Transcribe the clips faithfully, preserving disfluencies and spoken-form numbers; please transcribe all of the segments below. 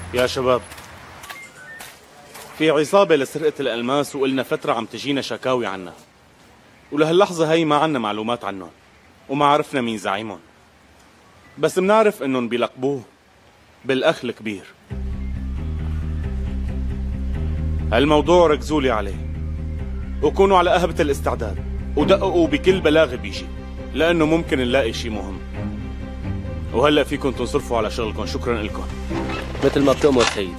يا شباب، في عصابة لسرقة الألماس وقلنا فترة عم تجينا شكاوي عنها، ولهاللحظة هي ما عنا معلومات عنهم وما عرفنا مين زعيمهم، بس منعرف انهم بيلقبوه بالأخ الكبير. هالموضوع ركزولي عليه وكونوا على أهبة الاستعداد ودققوا بكل بلاغ بيجي، لأنه ممكن نلاقي شي مهم. وهلأ فيكم تنصرفوا على شغلكم. شكرا لكم. مثل ما بتأمر سيدي.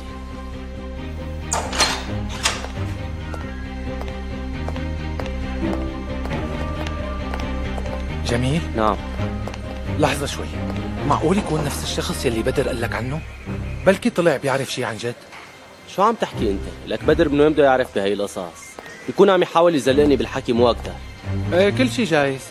جميل؟ نعم. لحظة شوي، معقول يكون نفس الشخص يلي بدر قال لك عنه؟ بلكي طلع بيعرف شي عن جد. شو عم تحكي انت؟ لك بدر من وين بده يعرف بهي القصص؟ يكون عم يحاول يزلقني بالحكي مو اكثر. ايه كل شي جايز.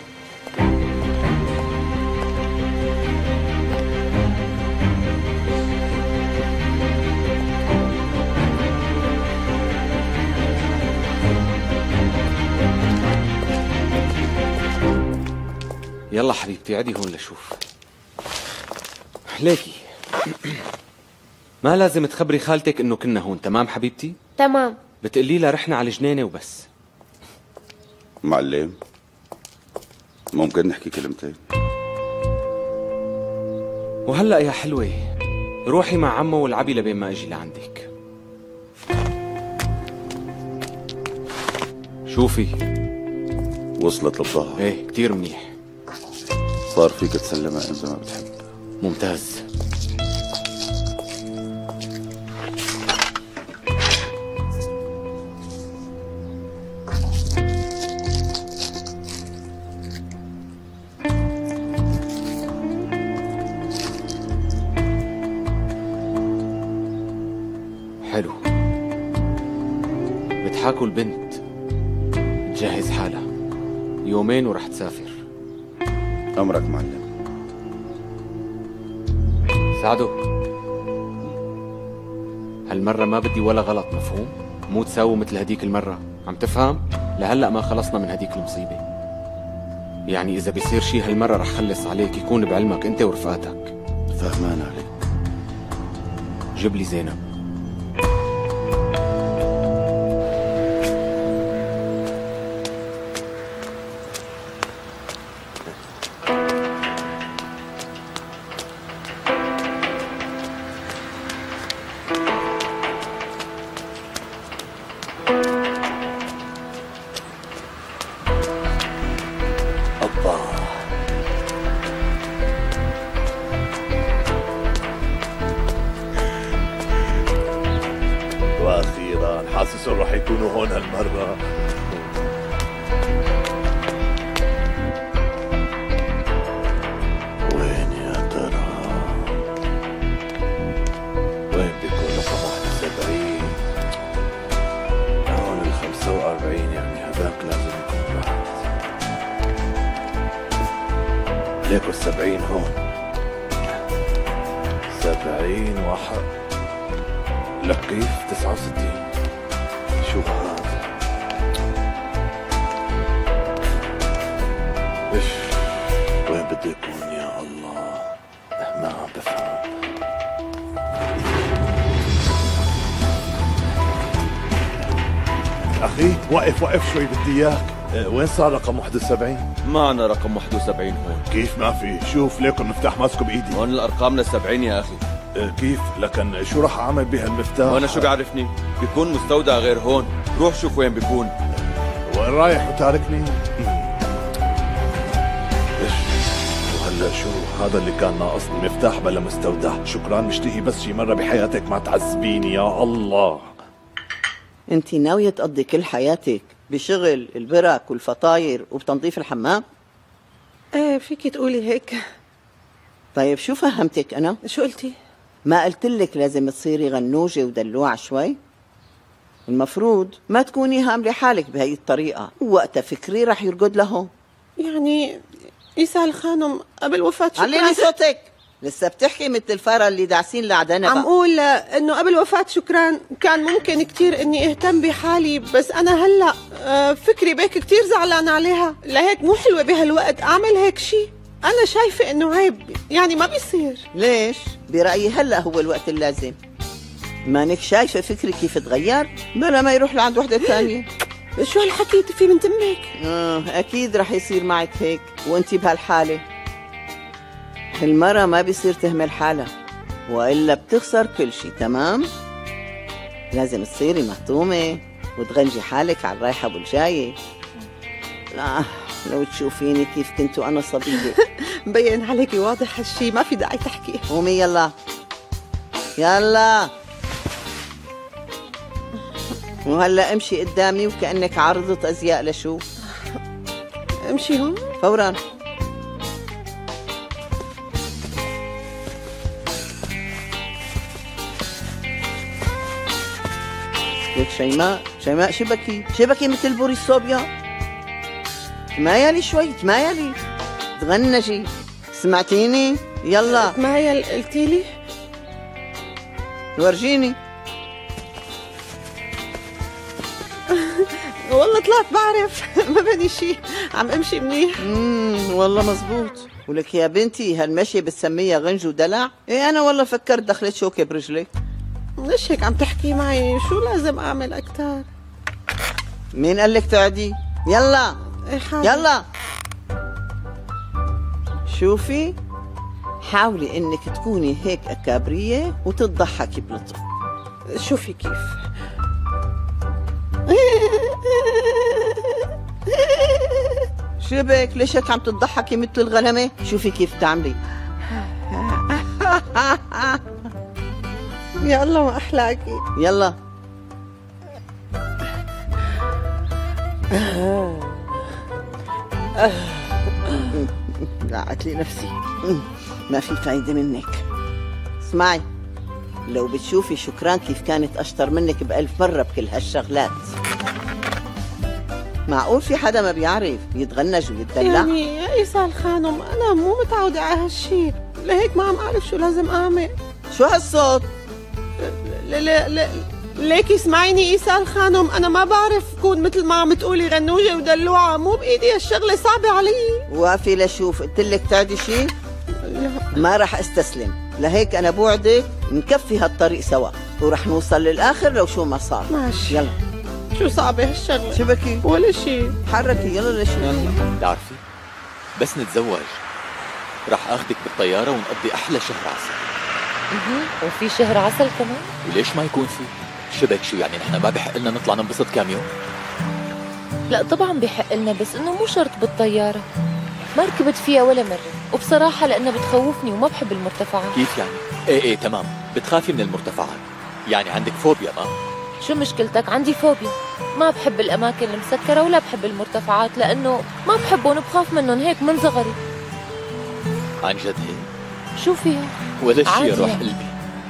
يلا حبيبتي عدي هون لشوف. ليكي ما لازم تخبري خالتك انه كنا هون، تمام حبيبتي؟ تمام. بتقولي لها رحنا على الجنينة وبس. معلم ممكن نحكي كلمتين؟ وهلأ يا حلوة روحي مع عمو والعبي لبين ما اجي لعندك. شوفي وصلت للظهر؟ ايه كتير منيح. صار فيك تسلمها امتى ما بتحب. ممتاز. حلو. بتحاكوا البنت تجهز حالها، يومين ورح تسافر. أمرك معلم. سعدو، هالمرة ما بدي ولا غلط، مفهوم؟ مو تساوي مثل هديك المرة، عم تفهم؟ لهلأ ما خلصنا من هديك المصيبة. يعني إذا بيصير شي هالمرة رح خلص عليك، يكون بعلمك أنت ورفقاتك. فهمان عليك. جيب لي زينب. واخيرا حاسسهم رح يكونوا هون هالمرة. وين يا ترى؟ وين بيكون رقم واحد وسبعين؟ هون ال خمسة وأربعين، يعني هذاك لازم يكون راحت. ليكو السبعين هون. سبعين واحد. لك كيف تسعة وستين؟ شو هذا؟ ايش وين بده يكون يا الله؟ ما عم بفهم. اخي وقف وقف شوي بدي اياك. اه وين صار رقم واحد وسبعين؟ معنا رقم واحد وسبعين هون. كيف ما في؟ شوف ليكم المفتاح ماسكه بايدي. هون الارقام للسبعين يا اخي. كيف؟ لكن شو راح اعمل بهالمفتاح؟ وانا شو بيعرفني؟ بيكون مستودع غير هون، روح شوف وين بيكون. وين رايح وتاركني؟ ايش؟ وهلا شو؟ هذا اللي كان ناقصني، مفتاح بلا مستودع. شكرا، مشتهي بس شي مرة بحياتك ما تعذبيني يا الله. انتي ناوية تقضي كل حياتك بشغل البرك والفطاير وبتنظيف الحمام؟ ايه فيكي تقولي هيك. طيب شو فهمتك انا؟ شو قلتي؟ ما قلت لك لازم تصيري غنوجة ودلوعة شوي؟ المفروض ما تكوني هاملة حالك بهي الطريقة، ووقتها فكري رح يرقد لهون. يعني يسأل الخانم قبل وفاة شكران. عليني صوتك، لسه بتحكي مثل الفارة اللي داعسين لعدنا. عم قول انه قبل وفاة شكران كان ممكن كتير اني اهتم بحالي، بس انا هلا فكري بيك كتير زعلان عليها، لهيك مو حلوة بهالوقت اعمل هيك شي. انا شايفة انه عيب، يعني ما بيصير. ليش؟ برأيي هلا هو الوقت اللازم. مانك شايفة فكري كيف تغير؟ بلا ما يروح لعند وحدة تانية. شو هالحكي في من تمك؟ آه أكيد رح يصير معك هيك وأنتي بهالحالة. المرة ما بيصير تهمل حالها وإلا بتخسر كل شي. تمام؟ لازم تصيري مهتومة وتغنجي حالك على الرايحة والجاية. آه لو تشوفيني كيف كنت وأنا صبية. مبين عليكي واضح هالشي، ما في داعي تحكي. قومي يلا يلا، وهلا امشي قدامي وكأنك عارضة أزياء لشو. امشي هون فورا. ليك شيماء، شيماء شبكي شبكي مثل بوري الصوبيا. تمايلي شوي، تمايلي تغنجي. سمعتيني؟ يلا تمايل قلتيلي. ورجيني. والله طلعت بعرف. ما بني شي، عم امشي منيح. امم والله مزبوط. ولك يا بنتي هالمشي بتسميها غنج ودلع؟ ايه انا والله فكرت دخلت شوكة برجلك. ليش هيك عم تحكي معي؟ شو لازم اعمل اكتر؟ مين قال لك تقعدي؟ يلا إيه حاضر. يلا. شوفي حاولي انك تكوني هيك اكابرية وتضحكي بلطف. شوفي كيف. شبك ليش هيك عم تضحكي مثل الغنمة؟ شوفي كيف تعملي. يا الله ما احلاكي. يلا. لعت لي نفسي. ما في فايدة منك. اسمعي، لو بتشوفي شكران كيف كانت أشطر منك بألف مرة بكل هالشغلات. معقول في حدا ما بيعرف يتغنج ويتدلع؟ يعني يا إيصال خانم أنا مو متعودة على هالشي، لهيك ما عم أعرف شو لازم أعمل. شو هالصوت؟ لا لا لا ليكي اسمعيني إيصال خانم، أنا ما بعرف كون مثل ما عم تقولي غنوجة ودلوعة، مو بإيدي هالشغلة صعبة علي. وقفي لشوف، قلت لك تعدي شي؟ ما رح استسلم، لهيك أنا بوعدك نكفي هالطريق سوا ورح نوصل للآخر لو شو ما صار. ماشي. يلا. شو صعبة هالشغلة؟ شبكي ولا شي. حركي يلا لشوف. بتعرفي بس نتزوج رح اخذك بالطيارة ونقضي أحلى شهر عسل. وفي شهر عسل كمان؟ وليش ما يكون في؟ شبك شو يعني نحن ما بحق لنا نطلع ننبسط كام يوم؟ لا طبعا بحق لنا، بس انه مو شرط بالطيارة. ما ركبت فيها ولا مرة، وبصراحة لأنها بتخوفني وما بحب المرتفعات. كيف يعني؟ ايه ايه تمام، بتخافي من المرتفعات، يعني عندك فوبيا ما؟ شو مشكلتك؟ عندي فوبيا، ما بحب الأماكن المسكرة ولا بحب المرتفعات لأنه ما بحبهم وبخاف منهم هيك من صغري. عن جد هيك؟ شو فيها؟ ولا شي يا روح يعني. قلبي.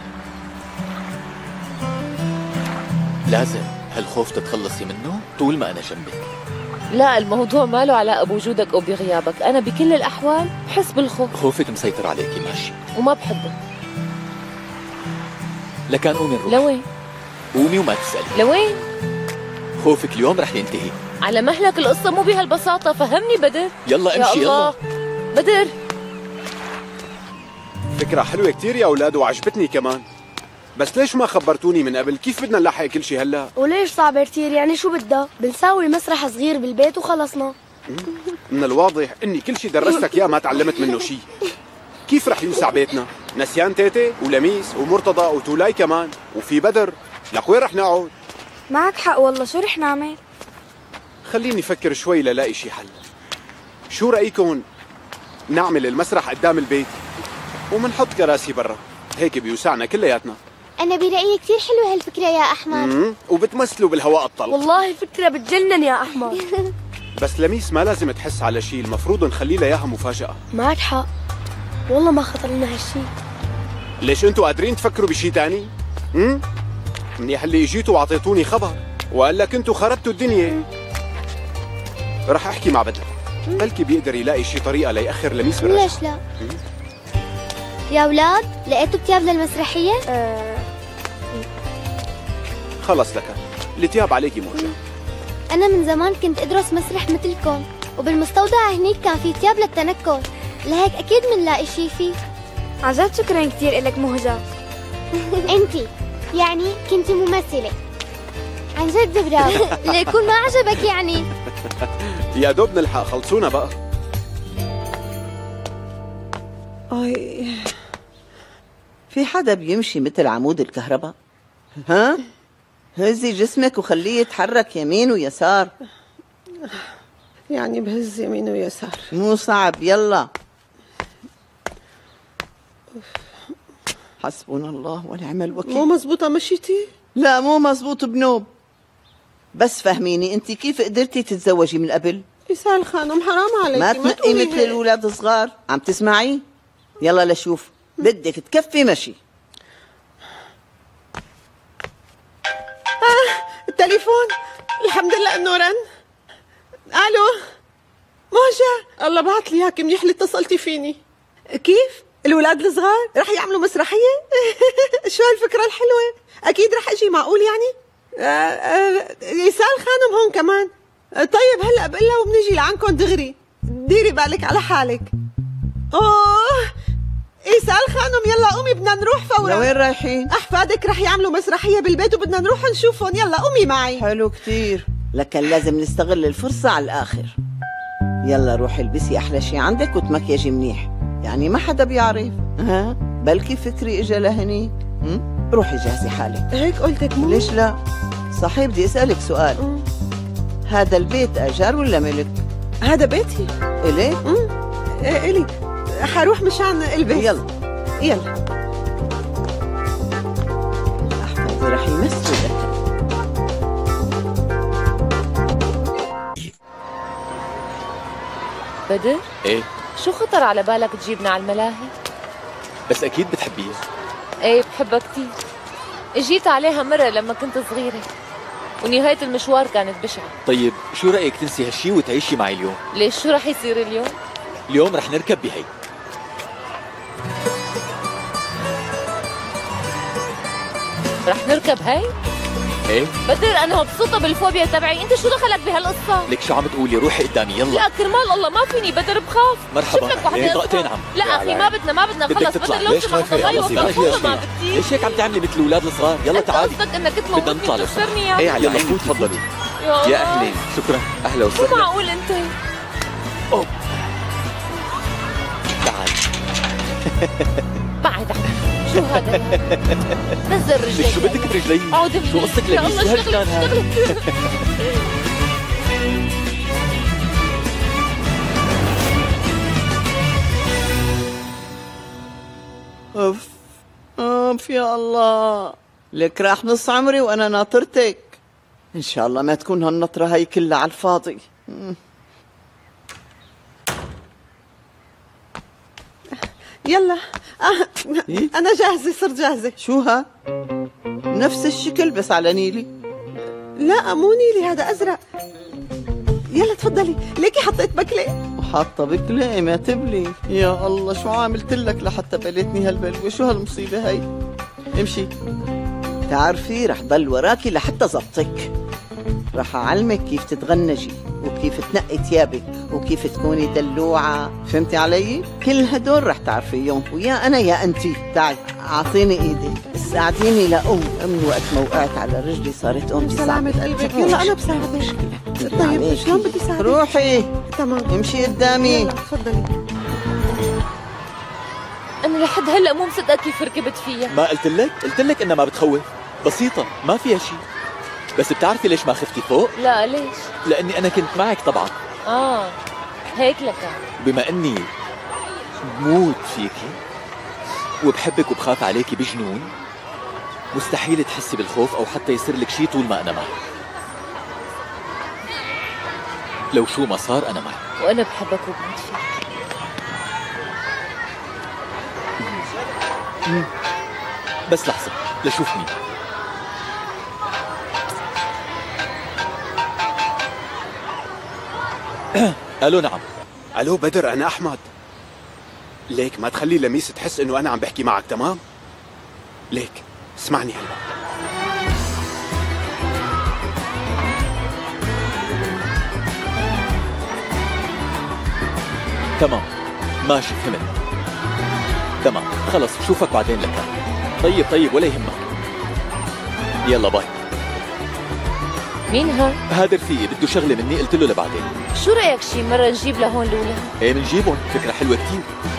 لازم هالخوف تتخلصي منه طول ما أنا جنبك. لا الموضوع ما له علاقة بوجودك أو بغيابك، أنا بكل الأحوال بحس بالخوف. خوفك مسيطر عليكي ماشي، وما بحبه. لكان قومي نروح. لوين؟ قومي وما تسألي. لوين؟ خوفك اليوم رح ينتهي. على مهلك، القصة مو بهالبساطة، فهمني بدر. يلا يا امشي الله. يلا. بدر فكرة حلوة كتير يا أولاد وعجبتني كمان، بس ليش ما خبرتوني من قبل؟ كيف بدنا نلحق كل شيء هلا؟ وليش صعبة كتير؟ يعني شو بدها؟ بنساوي مسرح صغير بالبيت وخلصنا. من الواضح إني كل شيء درستك يا ما تعلمت منه شيء. كيف رح يوسع بيتنا؟ نسيان تيتي ولميس ومرتضى وتولاي كمان وفي بدر، لك وين رح نقعد؟ معك حق والله، شو رح نعمل؟ خليني أفكر شوي للاقي شيء حل. شو رأيكم نعمل المسرح قدام البيت ومنحط كراسي برا، هيك بيوسعنا كلياتنا. أنا برأيي كتير حلوة هالفكرة يا أحمد. امم وبتمثلوا بالهواء الطلق. والله فكرة بتجنن يا أحمد. بس لميس ما لازم تحس على شيء، المفروض نخلي لها اياها مفاجأة. معك حق والله، ما خطر لنا هالشي. ليش انتوا قادرين تفكروا بشيء تاني؟ امم منيح اللي اجيتوا واعطيتوني خبر، وقال لك انتوا خربتوا الدنيا. رح احكي مع بدر، بلكي بيقدر يلاقي شي طريقة ليأخر لميس بالرجعة. ليش لا؟ يا أولاد لقيتوا كتاب للمسرحية؟ أه... خلص لك التياب عليكي موجة. أنا من زمان كنت أدرس مسرح مثلكم، وبالمستودع هنيك كان في تياب للتنكر، لهيك أكيد منلاقي شي فيه. عن جد شكرا كتير إلك مهجة. انتي يعني كنتي ممثلة. عن جد برافو. ليكون ما عجبك يعني. يا دوب نلحق خلصونا بقى. اي في حدا بيمشي مثل عمود الكهرباء؟ ها؟ هزي جسمك وخليه يتحرك يمين ويسار. يعني بهز يمين ويسار. مو صعب، يلا. حسبنا الله ونعم الوكيل. مو مزبوطة مشيتي؟ لا مو مزبوط بنوب. بس فهميني انت كيف قدرتي تتزوجي من قبل؟ إسال خانم حرام عليكي، ما تنقي مثل الاولاد الصغار. عم تسمعي؟ يلا لشوف بدك تكفي مشي. آه التليفون الحمد لله انه رن. الو موجة، الله بعت لي اياك منيح اللي اتصلتي فيني. كيف؟ الولاد الصغار رح يعملوا مسرحية؟ شو هالفكرة الحلوة؟ أكيد رح أجي، معقول يعني؟ آه آه يسال خانم هون كمان. آه طيب هلا بقلها وبنجي لعنكم دغري، ديري بالك على حالك. أوه يسال خانم يلا قومي بدنا نروح فورا. لوين رايحين؟ أحفادك رح يعملوا مسرحية بالبيت وبدنا نروح نشوفهم، يلا قومي معي. حلو كتير، لكن لازم نستغل الفرصة على الآخر. يلا روحي البسي أحلى شي عندك وتمكيجي منيح، يعني ما حدا بيعرف. ها بلكي فكري اجا لهنيك. روحي جهزي حالك. هيك قلتك مو؟ ليش لا؟ صحيح بدي اسالك سؤال. م. هذا البيت اجار ولا ملك؟ هذا بيتي. الي؟ امم ايه الي. حروح مشان البيت. يلا يلا. احفادي رح يمسوا لك. بدر؟ ايه؟ شو خطر على بالك تجيبنا على الملاهي؟ بس اكيد بتحبيها. ايه بحبها كتير. اجيت عليها مرة لما كنت صغيرة ونهاية المشوار كانت بشعة. طيب شو رأيك تنسي هالشي وتعيشي معي اليوم؟ ليش شو رح يصير اليوم؟ اليوم رح نركب بهي. رح نركب هي؟ ايه؟ بدر انا مبسوطة بالفوبيا تبعي، انت شو دخلك بهالقصة؟ ليك شو عم تقولي؟ روحي قدامي يلا. لا كرمال الله ما فيني بدر بخاف. مرحبا. شوف لك وحدة ايه طاقتين عم. لا اخي ما بدنا ما بدنا خلص بدر لو سمحت الله يوفقك ما بدي. ليش هيك عم تعملي مثل الاولاد الصغار؟ يلا تعالي. انت قصدك انك تموتني وتخسرني يعني؟ ايه على عيني تفضلي. يا اهلين شكرا اهلا وسهلا. شو معقول انت؟ اوه تعال. بعد عني شو هذا؟ نزل رجليك. شو بدك برجلي؟ عود شو قصتك لبيس؟ شو هالجنان هذا؟ اوف اوف يا الله، لك راح نص عمري وانا ناطرتك. ان شاء الله ما تكون هالنطره هي كلها على الفاضي. يلا آه. انا جاهزه، صرت جاهزه. شو ها؟ نفس الشكل بس على نيلي. لا مو نيلي، هذا ازرق. يلا تفضلي، ليكي حطيت بكله. وحاطه بكله ما تبلي. يا الله شو عاملت لك لحتى بليتني هالبلوه؟ شو هالمصيبه هي؟ امشي، تعرفي رح ضل وراكي لحتى زبطك. رح أعلمك كيف تتغنجي وكيف تنقي ثيابك وكيف تكوني دلوعة، فهمتي علي؟ كل هدول رح تعرفيهم، ويا أنا يا أنتي. تعي أعطيني إيدك، ساعديني لأم. أم وقت ما وقعت على رجلي صارت أم بسلامة قلبك. يلا أنا بساعدك. طيب شلون بدي ساعدك؟ روحي. تمام امشي قدامي. يلا تفضلي. أنا لحد هلا مو مصدقة كيف ركبت فيها. ما قلت لك؟ قلت لك إنها ما بتخوف، بسيطة ما فيها شيء. بس بتعرفي ليش ما خفتي فوق؟ لا ليش؟ لأني أنا كنت معك طبعا. آه هيك لك. بما إني بموت فيكي وبحبك وبخاف عليكي بجنون، مستحيل تحسي بالخوف أو حتى يصير لك شيء طول ما أنا معك. لو شو ما صار أنا معك. وأنا بحبك وبموت فيك. بس لحظة لشوف مين. الو نعم. الو بدر، انا احمد. ليك ما تخلي لميس تحس انه انا عم بحكي معك، تمام؟ ليك اسمعني هلا. تمام ماشي فهمت. تمام خلص بشوفك بعدين لك. طيب طيب ولا يهمك. يلا باي. مين ها؟ هذا رفيقي بده شغله مني، قلت له لبعدين. شو رأيك شي مرة نجيب لهون لولا؟ ايه بنجيبهم، فكرة حلوة كتير.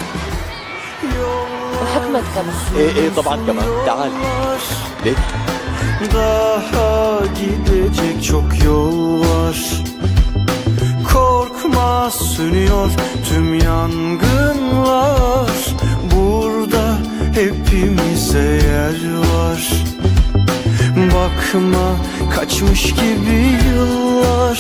وحكمت كمان. ايه ايه طبعا كمان، تعال. ليه؟ Daha gidecek çok yol var. Korkma sönüyor tüm yangınlar. Burada hepimize yer var. Bakma kaçmış gibi yıllar.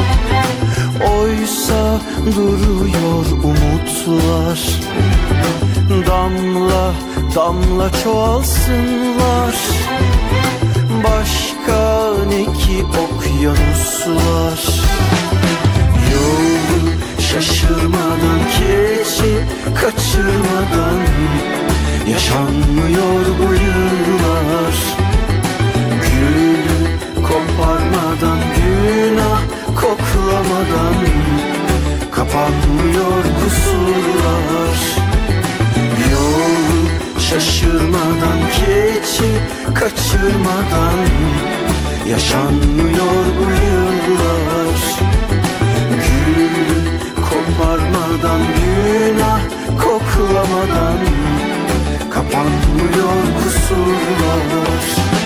Oysa duruyor umutlar. Damla damla çoğalsınlar. Başka ne ki okyanuslar. Yolu şaşırmadan, keçi kaçırmadan yaşanmıyor bu yıllar. Gülü koparmadan, günah koklamadan kapanmıyor kusurlar. Yolu şaşırmadan, keçi kaçırmadan yaşanmıyor bu yıllar. Gül koparmadan, günah koklamadan kapanmıyor kusurlar.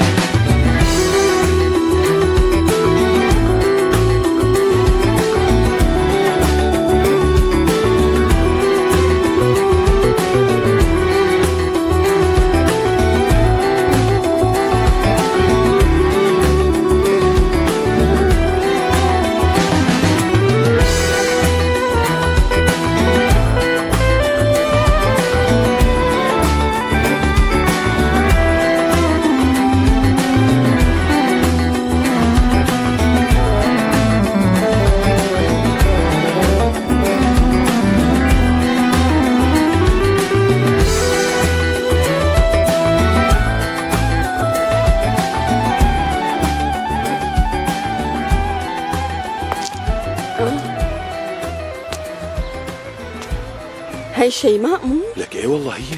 هاي شيماء مو؟ لك ايه والله هي.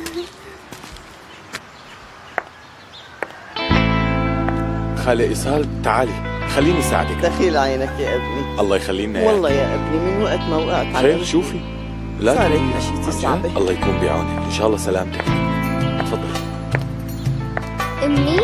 خالة إيصال تعالي خليني ساعدك. دخيل عينك يا ابني. الله يخلينا. والله يا ابني من وقت ما وقعت على خير شوفي. لا صارت مشيتي صعبة. الله يكون بعونك، إن شاء الله سلامتك. تفضلي. أمي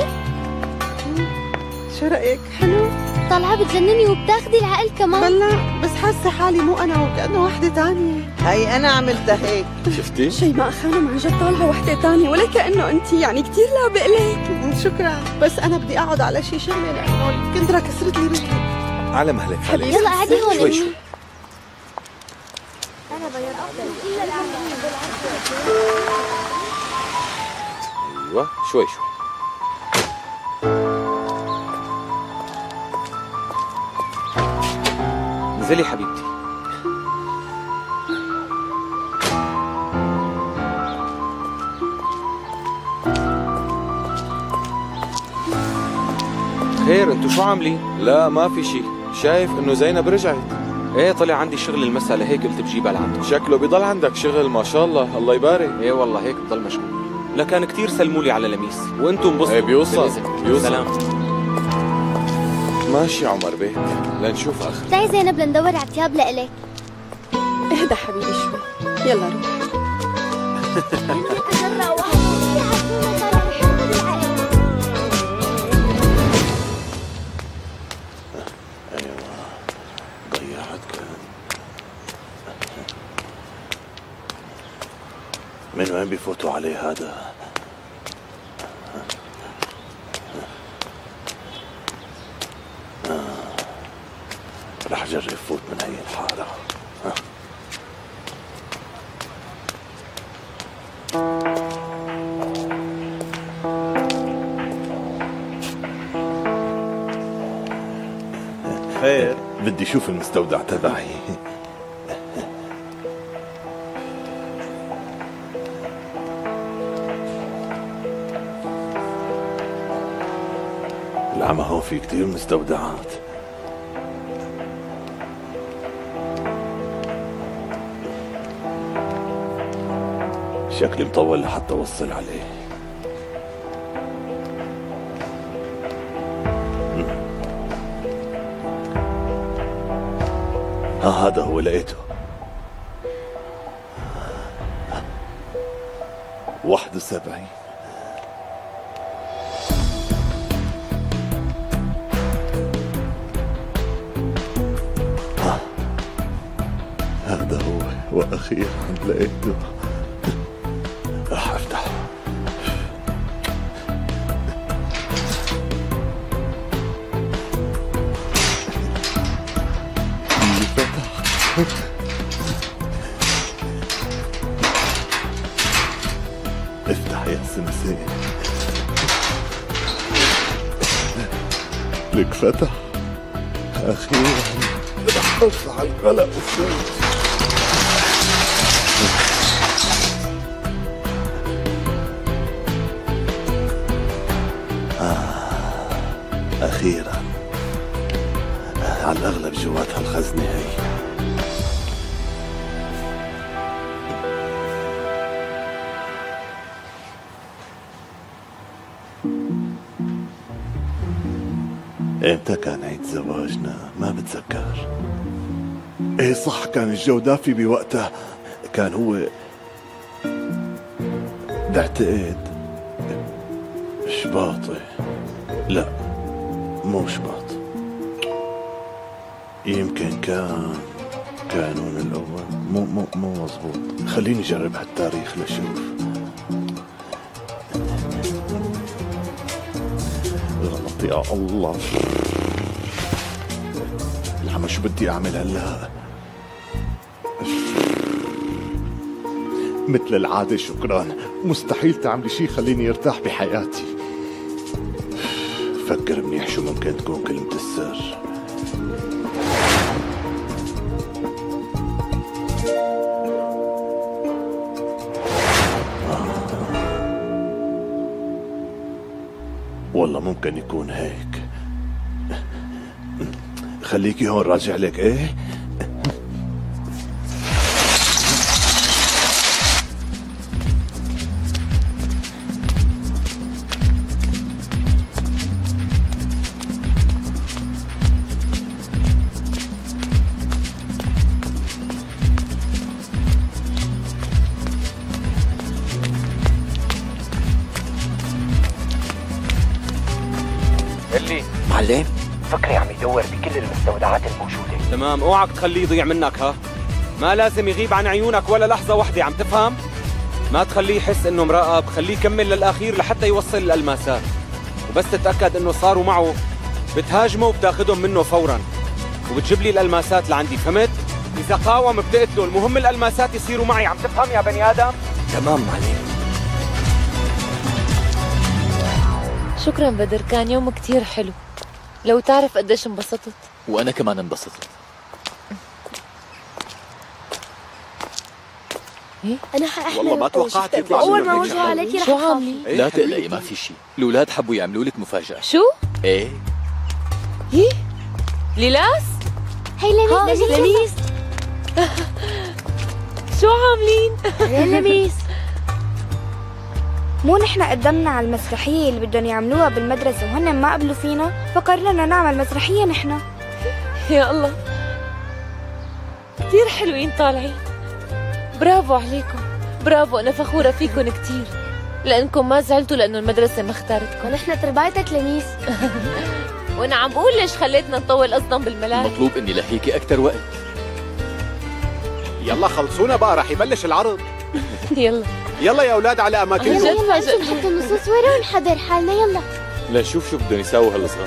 شو رأيك؟ حلو؟ طالعة بتجنني وبتاخدي العقل كمان. بلا بس حاسة حالي مو أنا وكأنه وحدة تانية. هي أنا عملتها هيك. شفتي؟ شيماء خانم عن جد طالعة وحدة تانية ولا كأنه أنت يعني كتير لابق لك. شكرا، بس أنا بدي أقعد على شي شغلة لأنه كندرة كسرت لي رجلي. على مهلك خالي. يلا قعدي هون شوي شوي. أنا بيض أفضل. ايوه شوي شوي. انزلي حبيبتي. خير انتوا شو عاملين؟ لا ما في شيء، شايف انه زينب رجعت. ايه طلع عندي شغل المساء لهيك قلت بجيبها لعندك. شكله بضل عندك شغل ما شاء الله، الله يبارك. ايه والله هيك بضل مشغول. لكان كتير سلموا لي على لميس وانتم انبسطوا. ايه بيوصل بيوصل. سلام. ماشي عمر بيك لنشوف اخر. تعي زينب لندور على تياب لإلك. اهدى حبيبي شوي، يلا روح. من وين بيفوتوا عليه هذا؟ آه. رح اجرب فوت من هي الحارة. آه. خير بدي اشوف المستودع تبعي. العمى هون في كتير مستودعات. شكلي مطول لحتى اوصل عليه. ها هذا هو لقيته. واحد وسبعين. ها هذا هو، واخيرا لقيته. راح افتحه. افتح يا سمسم. لك فتح. اخيرا رح ارفع القلق وفوت. آه اخيرا. على الاغلب جوات هالخزنه هي. امتى كان عيد زواجنا؟ ما بتذكر. ايه صح، كان الجو دافي بوقتها. كان هو بعتقد شباطي. لا مو شباط، يمكن كان كانون الاول. مو مو مو مزبوط. خليني اجرب هالتاريخ لشوف. غلط يا الله. الحما شو بدي اعمل هلا؟ مثل العادة شكرا. مستحيل تعملي شي خليني ارتاح بحياتي. فكر منيح شو ممكن تكون كلمة السر. والله ممكن يكون هيك. خليكي هون راجع لك. ايه اللي معلم فكري عم يدور بكل المستودعات الموجودة. تمام، اوعك تخليه يضيع منك. ها ما لازم يغيب عن عيونك ولا لحظة واحدة، عم تفهم؟ ما تخليه يحس انه مراقب، خليه يكمل للأخير لحتى يوصل الألماسات. وبس تتأكد انه صاروا معه بتهاجمه وبتاخدهم منه فورا وبتجيب لي الألماسات لعندي، فهمت؟ إذا قاوم بتقتله، المهم الألماسات يصيروا معي، عم تفهم يا بني آدم؟ تمام معلم. شكرا بدر، كان يوم كتير حلو. لو تعرف قديش انبسطت. وأنا كمان انبسطت. إيه؟ أنا حأحمل والله ما توقعت يطلع أول ما وجهوا عليكي رح شو أخاف. عاملين؟ لا تقلقي، ما في شيء. الأولاد حبوا يعملوا لك مفاجأة. شو؟ إيه إيه؟ ليلاس؟ هي لميس. لميس شو عاملين؟ يا لميس، مو نحن قدمنا على المسرحية اللي بدهم يعملوها بالمدرسة وهن ما قبلوا فينا، فقررنا نعمل مسرحية نحن. يا الله كتير حلوين طالعين. برافو عليكم، برافو. أنا فخورة فيكم كتير لأنكم ما زعلتوا لأنه المدرسة ما اختارتكم. ونحن تربايتك لميس. وأنا عم بقول ليش خليتنا نطول أصلا بالملاهي. مطلوب إني لهيكي أكتر وقت. يلا خلصونا بقى، رح يبلش العرض. يلا يلا يا أولاد على أماكنكم. يلا نشوف نحط النصوص ورا ونحضر حالنا. يلا لنشوف شو بدهم يساووا هالصغار.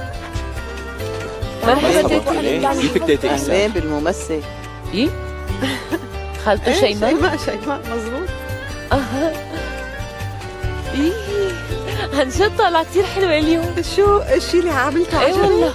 مرحبا تيتي. كيفك تيتي أهلين إسلام؟ بالممثل. إيه؟ خالته شيماء؟ شيماء شيماء مزبوط. أها إيه عن جد طالعة كتير حلوة اليوم. شو الشيء اللي عملته؟ إيه والله.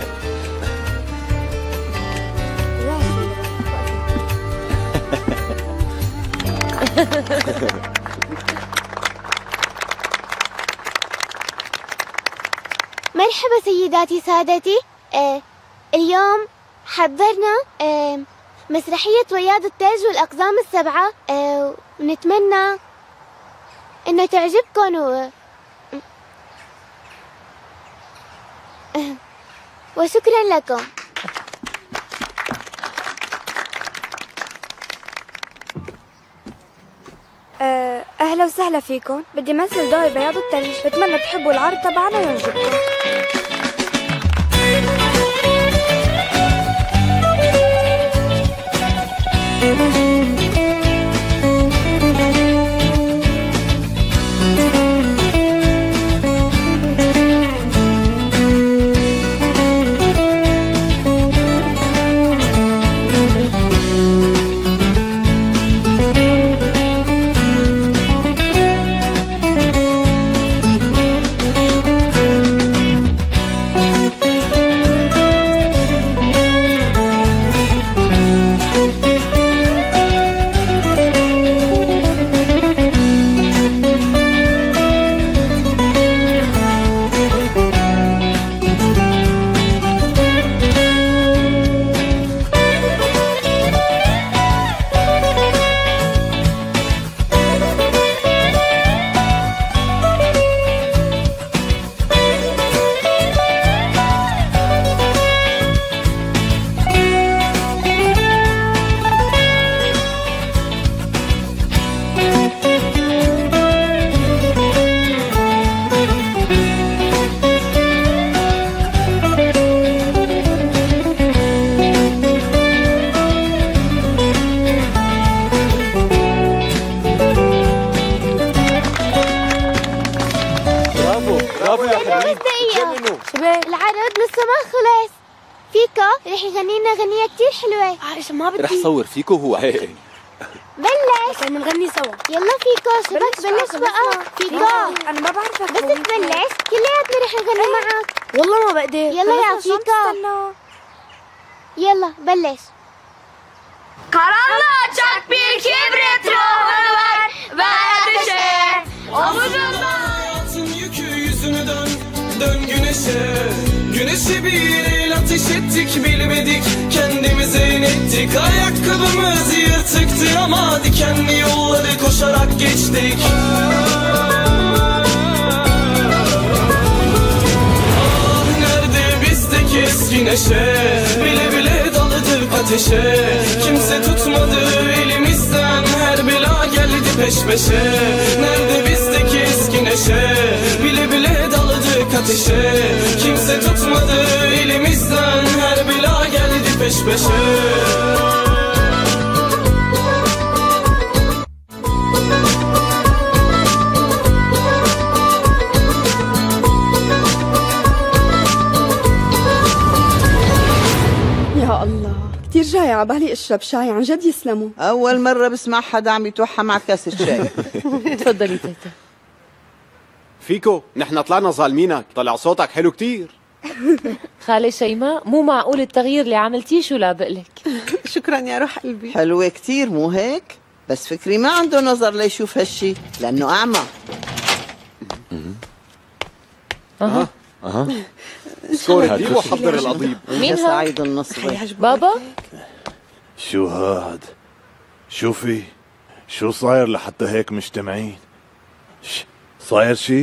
مرحبا سيداتي سادتي. آه اليوم حضرنا آه مسرحية وياد التاج والأقزام السبعة. آه ونتمنى إنها تعجبكم و... آه وشكرا لكم. أه أهلا وسهلا فيكم. بدي مثل ضوء بياض الثلج. بتمنى تحبوا العرض تبعنا ويعجبكم. رح صور فيكو هو عيب. بلش بنغني سوا. يلا فيكو شبك بلش بقى. فيكو انا ما بعرفك بس تبلش كلياتنا رح نغني معك. والله ما بقدر. يلا يا فيكو يلا بلش. Karanlığa çak bir kibrit ruhunu ver ve ateşe omuzumda. Hayatın yükü yüzünü dön, dön güneşe. Güneşe bir el ateş ettik bilmedik, kendimize inettik. Ayakkabımız yırtıktı ama dikenli yolları koşarak geçtik. Ah nerede bizdeki eski neşe, bile bile daladık ateşe. Kimse tutmadı elimizden, her bela geldi peş peşe. Nerede bizdeki eski neşe, bile bile daladık ateşe. Kimse tutmadı elimizden, her bela geldi peş peşe. يا الله كتير جاي عبالي اشرب شاي عن جد يسلموا. أول مرة بسمع حدا عم يتوحى مع كاسة شاي. تفضلي تيتا. فيكو نحن طلعنا ظالمينك، طلع صوتك حلو كتير. خالي شيماء مو معقول التغيير اللي عملتيه شو لابقلك. شكرا يا روح قلبي. حلوة كتير مو هيك؟ بس فكري ما عنده نظر ليشوف هالشي لأنه أعمى. أها أها سكور الديب وحضر القضيب. مين هاد؟ سعيد النصبي. بابا شو هاد؟ شوفي شو صاير لحتى هيك مجتمعين؟ ش... صاير شي؟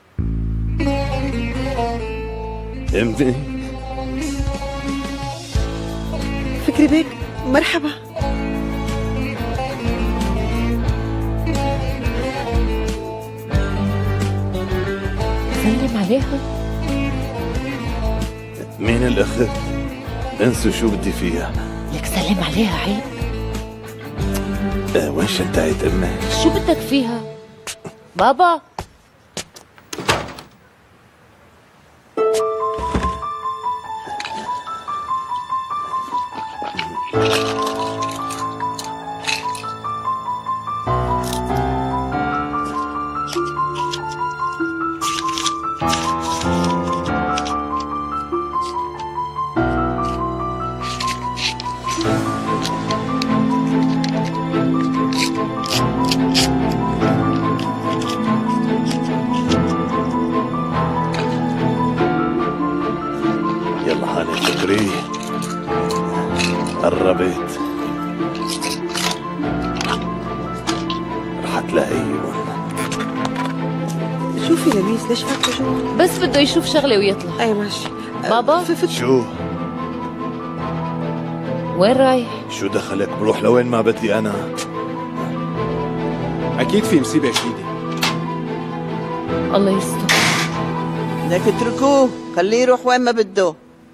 امي فكري بيك مرحبا. سلم عليها. مين الأخت؟ انسوا شو بدي فيها. لك سلم عليها عيب. اه وين شنتعت امك؟ شو بدك فيها؟ بابا يلا هاني فكري قربت رح تلاقيهم. شوفي لميس ليش فاكره جوا؟ بس بده يشوف شغله ويطلع. اي ماشي. بابا شو؟ وين رايح؟ شو دخلك؟ بروح لوين ما بدي انا. اكيد في مصيبه شديده. الله يستر. بدك اتركوه، خليه يروح وين ما بده.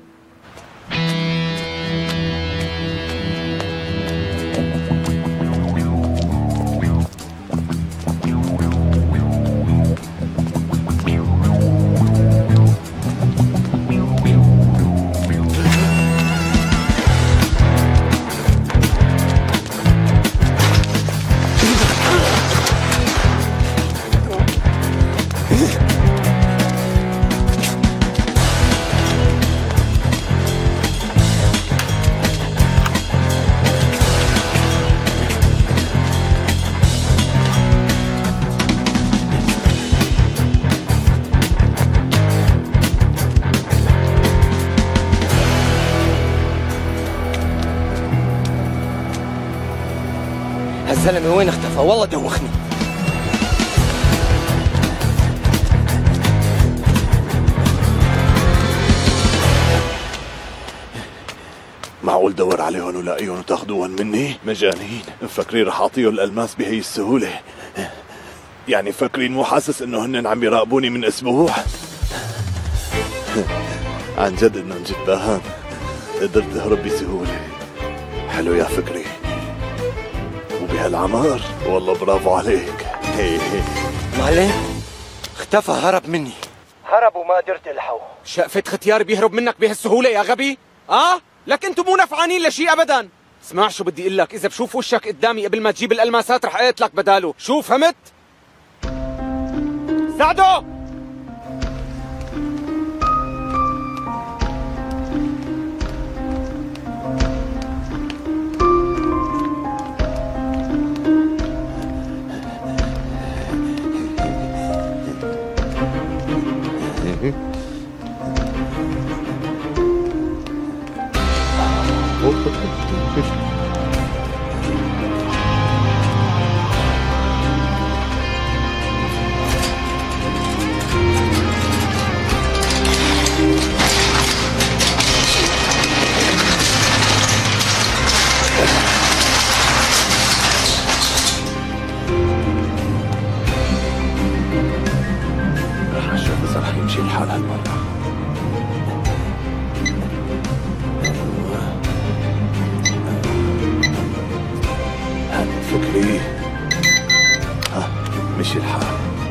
الزلمه وين اختفى؟ والله دوخني. معقول دور عليهم ولاقيهم وتاخذوهم مني؟ مجانين، مفكرين رح اعطيهم الالماس بهي السهوله؟ يعني فاكرين مو حاسس انه هن عم يراقبوني من اسبوع؟ عن جد انهم جباهان، قدرت تهرب بسهوله. حلو يا فكري، وبهالعمار والله برافو عليك. هي هي معلم اختفى، هرب مني. هرب وما قدرت الحقه. شقفة ختيار بيهرب منك بهالسهولة يا غبي؟ اه؟ لك انتم مو نفعانين لشيء ابدا. اسمع شو بدي اقول لك، اذا بشوف وشك قدامي قبل ما تجيب الالماسات رح اقتلك بداله، شو فهمت؟ ساعده. رح نشوف اذا رح يمشي الحال هالمرة. فكري ها مشي الحال،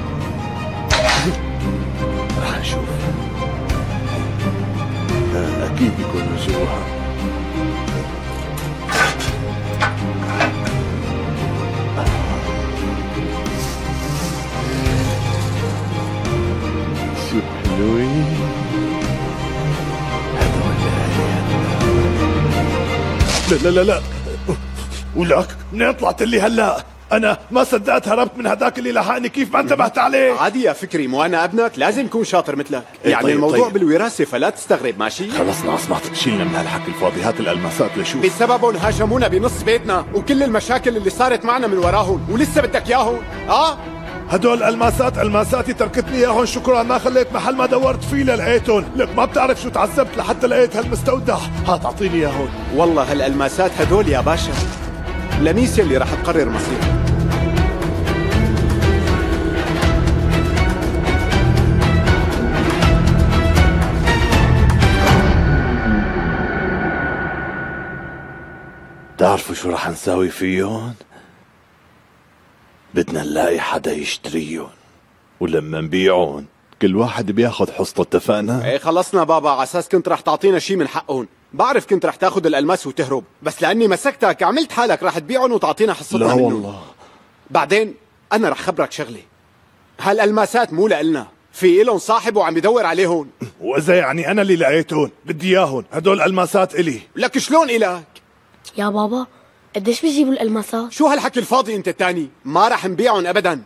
رح نشوف. اكيد بيكونوا جوا. شو حلوين هدول. لا لا لا لا، ولك منين طلعت لي هلا؟ انا ما صدقت هربت من هداك اللي لحقني. كيف ما انتبهت عليه؟ عادي يا فكري، مو انا ابنك لازم يكون شاطر مثلك. إيه يعني طيب الموضوع طيب. بالوراثه، فلا تستغرب. ماشي خلصنا اسمعت، شيلنا من هالحكي الفاضي. هات الالماسات لشوف. بسببهم هاجمونا بنص بيتنا وكل المشاكل اللي صارت معنا من وراهم، ولسه بدك اياهم؟ اه هدول الماسات الماساتي تركتني اياهم شكرا، ما خليت محل ما دورت فيه للقيتهم. لك ما بتعرف شو تعذبت لحتى لقيت هالمستودع. هات اعطيني اياهم. والله هالالماسات هدول يا باشا لميس اللي راح تقرر مصيرك. تعرفوا شو رح نساوي فيهم؟ بدنا نلاقي حدا يشتريهم، ولما نبيعهم كل واحد بياخد حصته. اتفقنا؟ ايه خلصنا بابا، على اساس كنت رح تعطينا شيء من حقهم. بعرف كنت رح تاخذ الالماس وتهرب، بس لاني مسكتك عملت حالك رح تبيعهم وتعطينا حصتنا لا منهم. والله. بعدين انا رح خبرك شغله، هالالماسات مو لإلنا، في إلهم صاحب وعم يدور عليهم. واذا يعني انا اللي لقيتهم بدي اياهم، هدول الماسات الي. لك شلون إلك؟ يا بابا قديش بيجيبوا الألماسات؟ شو هالحكي الفاضي انت التاني؟ ما رح نبيعهم ابدا.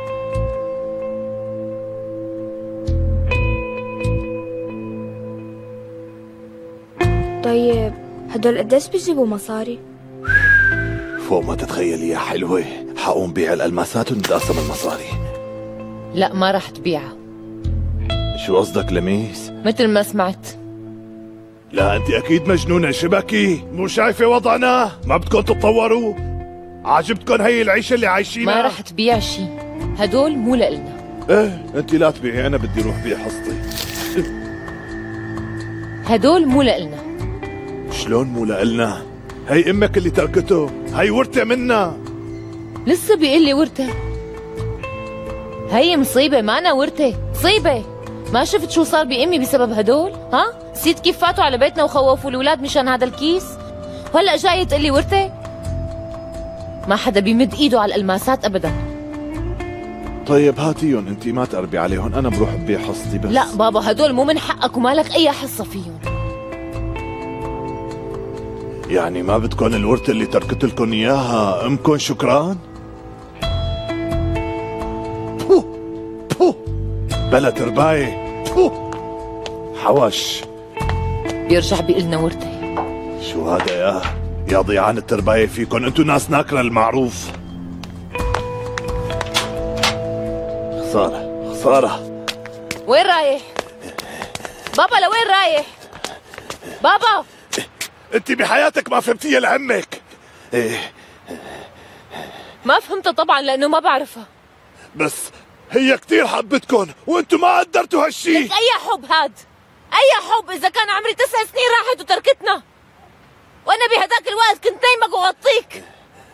طيب هدول قديش بيجيبوا مصاري؟ فوق ما تتخيلي يا حلوة. حقوم بيع الالماسات ونتقاسم المصاري. لا ما رح تبيعها. شو قصدك لميس؟ مثل ما سمعت. لا انت اكيد مجنونة شبكي، مو شايفة وضعنا؟ ما بدكم تتطوروا؟ عجبتكن هي العيشة اللي عايشينها؟ ما رح تبيع شي، هدول مو لإلنا. ايه انت لا تبيعي، انا بدي اروح بيع حصتي. هدول مو لإلنا. شلون مو لإلنا؟ هي امك اللي تركته، هي ورثة منا. لسه بيقول لي ورثة؟ هي مصيبة، ما أنا ورثة، مصيبة. ما شفت شو صار بأمي بسبب هدول؟ ها؟ نسيت كيف فاتوا على بيتنا وخوفوا الأولاد مشان هذا الكيس؟ وهلأ جاي تقول لي ورثة؟ ما حدا بيمد إيده على الألماسات أبدا. طيب هاتيهم انت، ما تقربي عليهم، انا بروح ببيع حصتي بس. لا بابا، هدول مو من حقك ومالك أي حصة فيهم. يعني ما بدكن الورثة اللي تركت لكم اياها امكن شكران؟ بو بو بلا ترباية، بو حوش. بيرجع بيقلنا ورثة. شو هذا يا يا ضيعان الترباية فيكن، انتو ناس ناكرة المعروف. خسارة خسارة. وين رايح؟ بابا لوين رايح؟ بابا انت بحياتك ما فهمتيها لعمك. ايه ما فهمتها طبعا لانه ما بعرفها. بس هي كتير حبتكن وانتو ما قدرتوا هالشي. لك اي حب هاد؟ اي حب اذا كان عمري تسع سنين راحت وتركتنا، وانا بهداك الوقت كنت نايمك وغطيك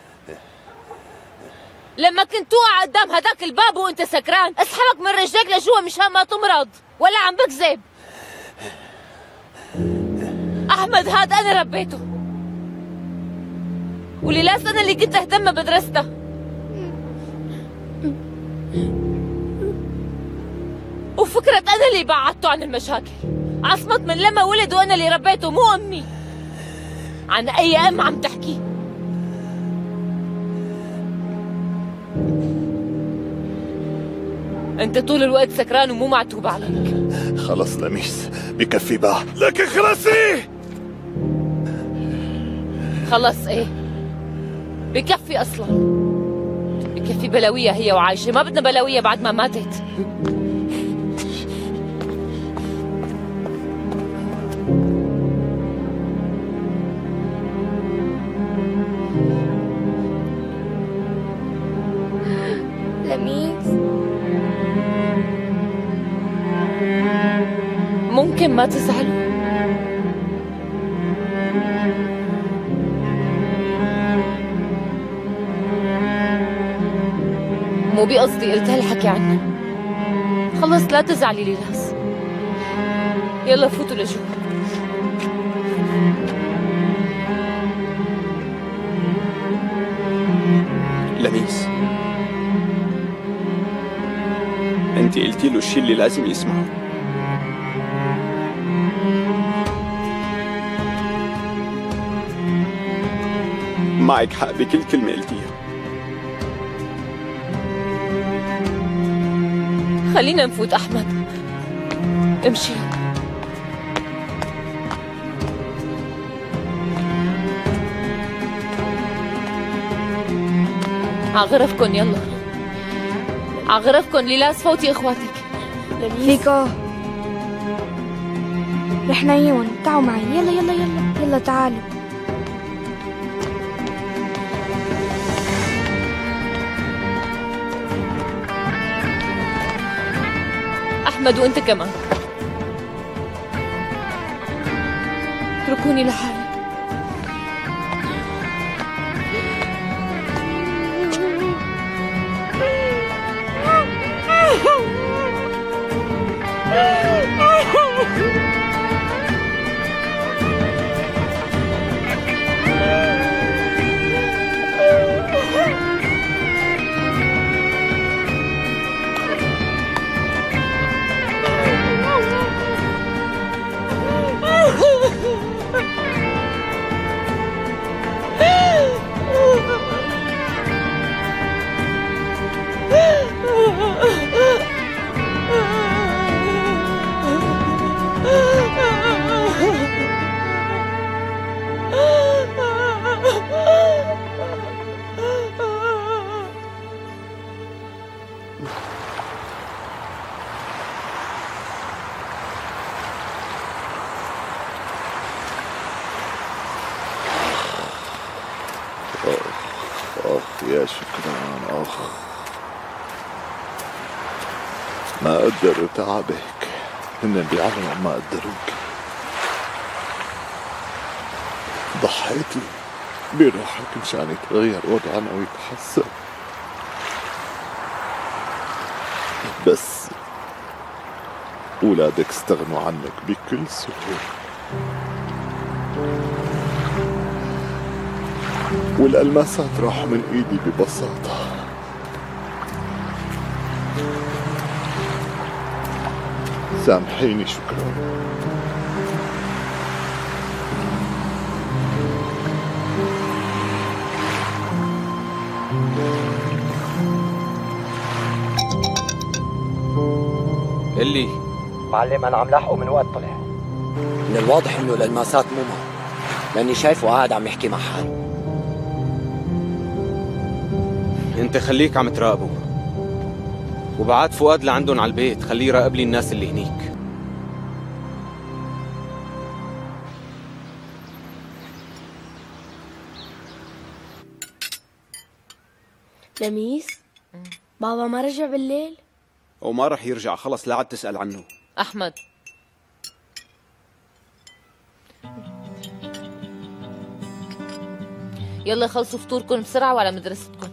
لما كنت توقع قدام هداك الباب وانت سكران، اسحبك من رجليك لجوا مشان ما تمرض، ولا عم بكذب؟ احمد هاد انا ربيته، وليلاس انا اللي كنت اهتم بدرسته. وفكرة انا اللي بعدته عن المشاكل، عصمت من لما ولد وانا اللي ربيته مو امي. عن اي ام عم تحكي؟ انت طول الوقت سكران ومو معتوب عليك. خلص لميس بكفي بقى، لكن خلصي. خلص ايه؟ بكفي اصلا، بكفي بلاوية هي وعايشة، ما بدنا بلاوية بعد ما ماتت. لميس ممكن ما تزعلوا؟ مو بقصدي قلت هالحكي عنه. خلص لا تزعلي ليلاس، يلا فوتوا لجوا. لميس انت قلتي له الشيء اللي لازم يسمعه. معك حق بكل كلمة قلتيها. خلينا نفوت أحمد، امشي. عغرفكن يلا، عغرفكن. ليلاس فوتي اخواتك. فيكو رح نايمون، تعوا معي. يلا يلا يلا يلا تعالوا. أحمد وأنت كمان، اتركوني لحالي. يا شكران. أخ ما قدروا تعبك، هن بيعلموا ما قدروك. ضحيتي بروحك مشان يتغير وضعنا ويتحسن، بس أولادك استغنوا عنك بكل سهولة، والألماسات راحوا من إيدي ببساطة. سامحيني شكرا. اللي معلم انا عم لاحقه من وقت طلع. من الواضح انه الالماسات مو معه، لاني شايفه قاعد عم يحكي مع حاله. انت خليك عم تراقبه، وبعت فؤاد لعندهم على البيت، خليه يراقب لي الناس اللي هنيك. لميس بابا ما رجع بالليل؟ وما رح يرجع، خلص لا عاد تسأل عنه. أحمد يلا خلصوا فطوركم بسرعة وعلى مدرستكم.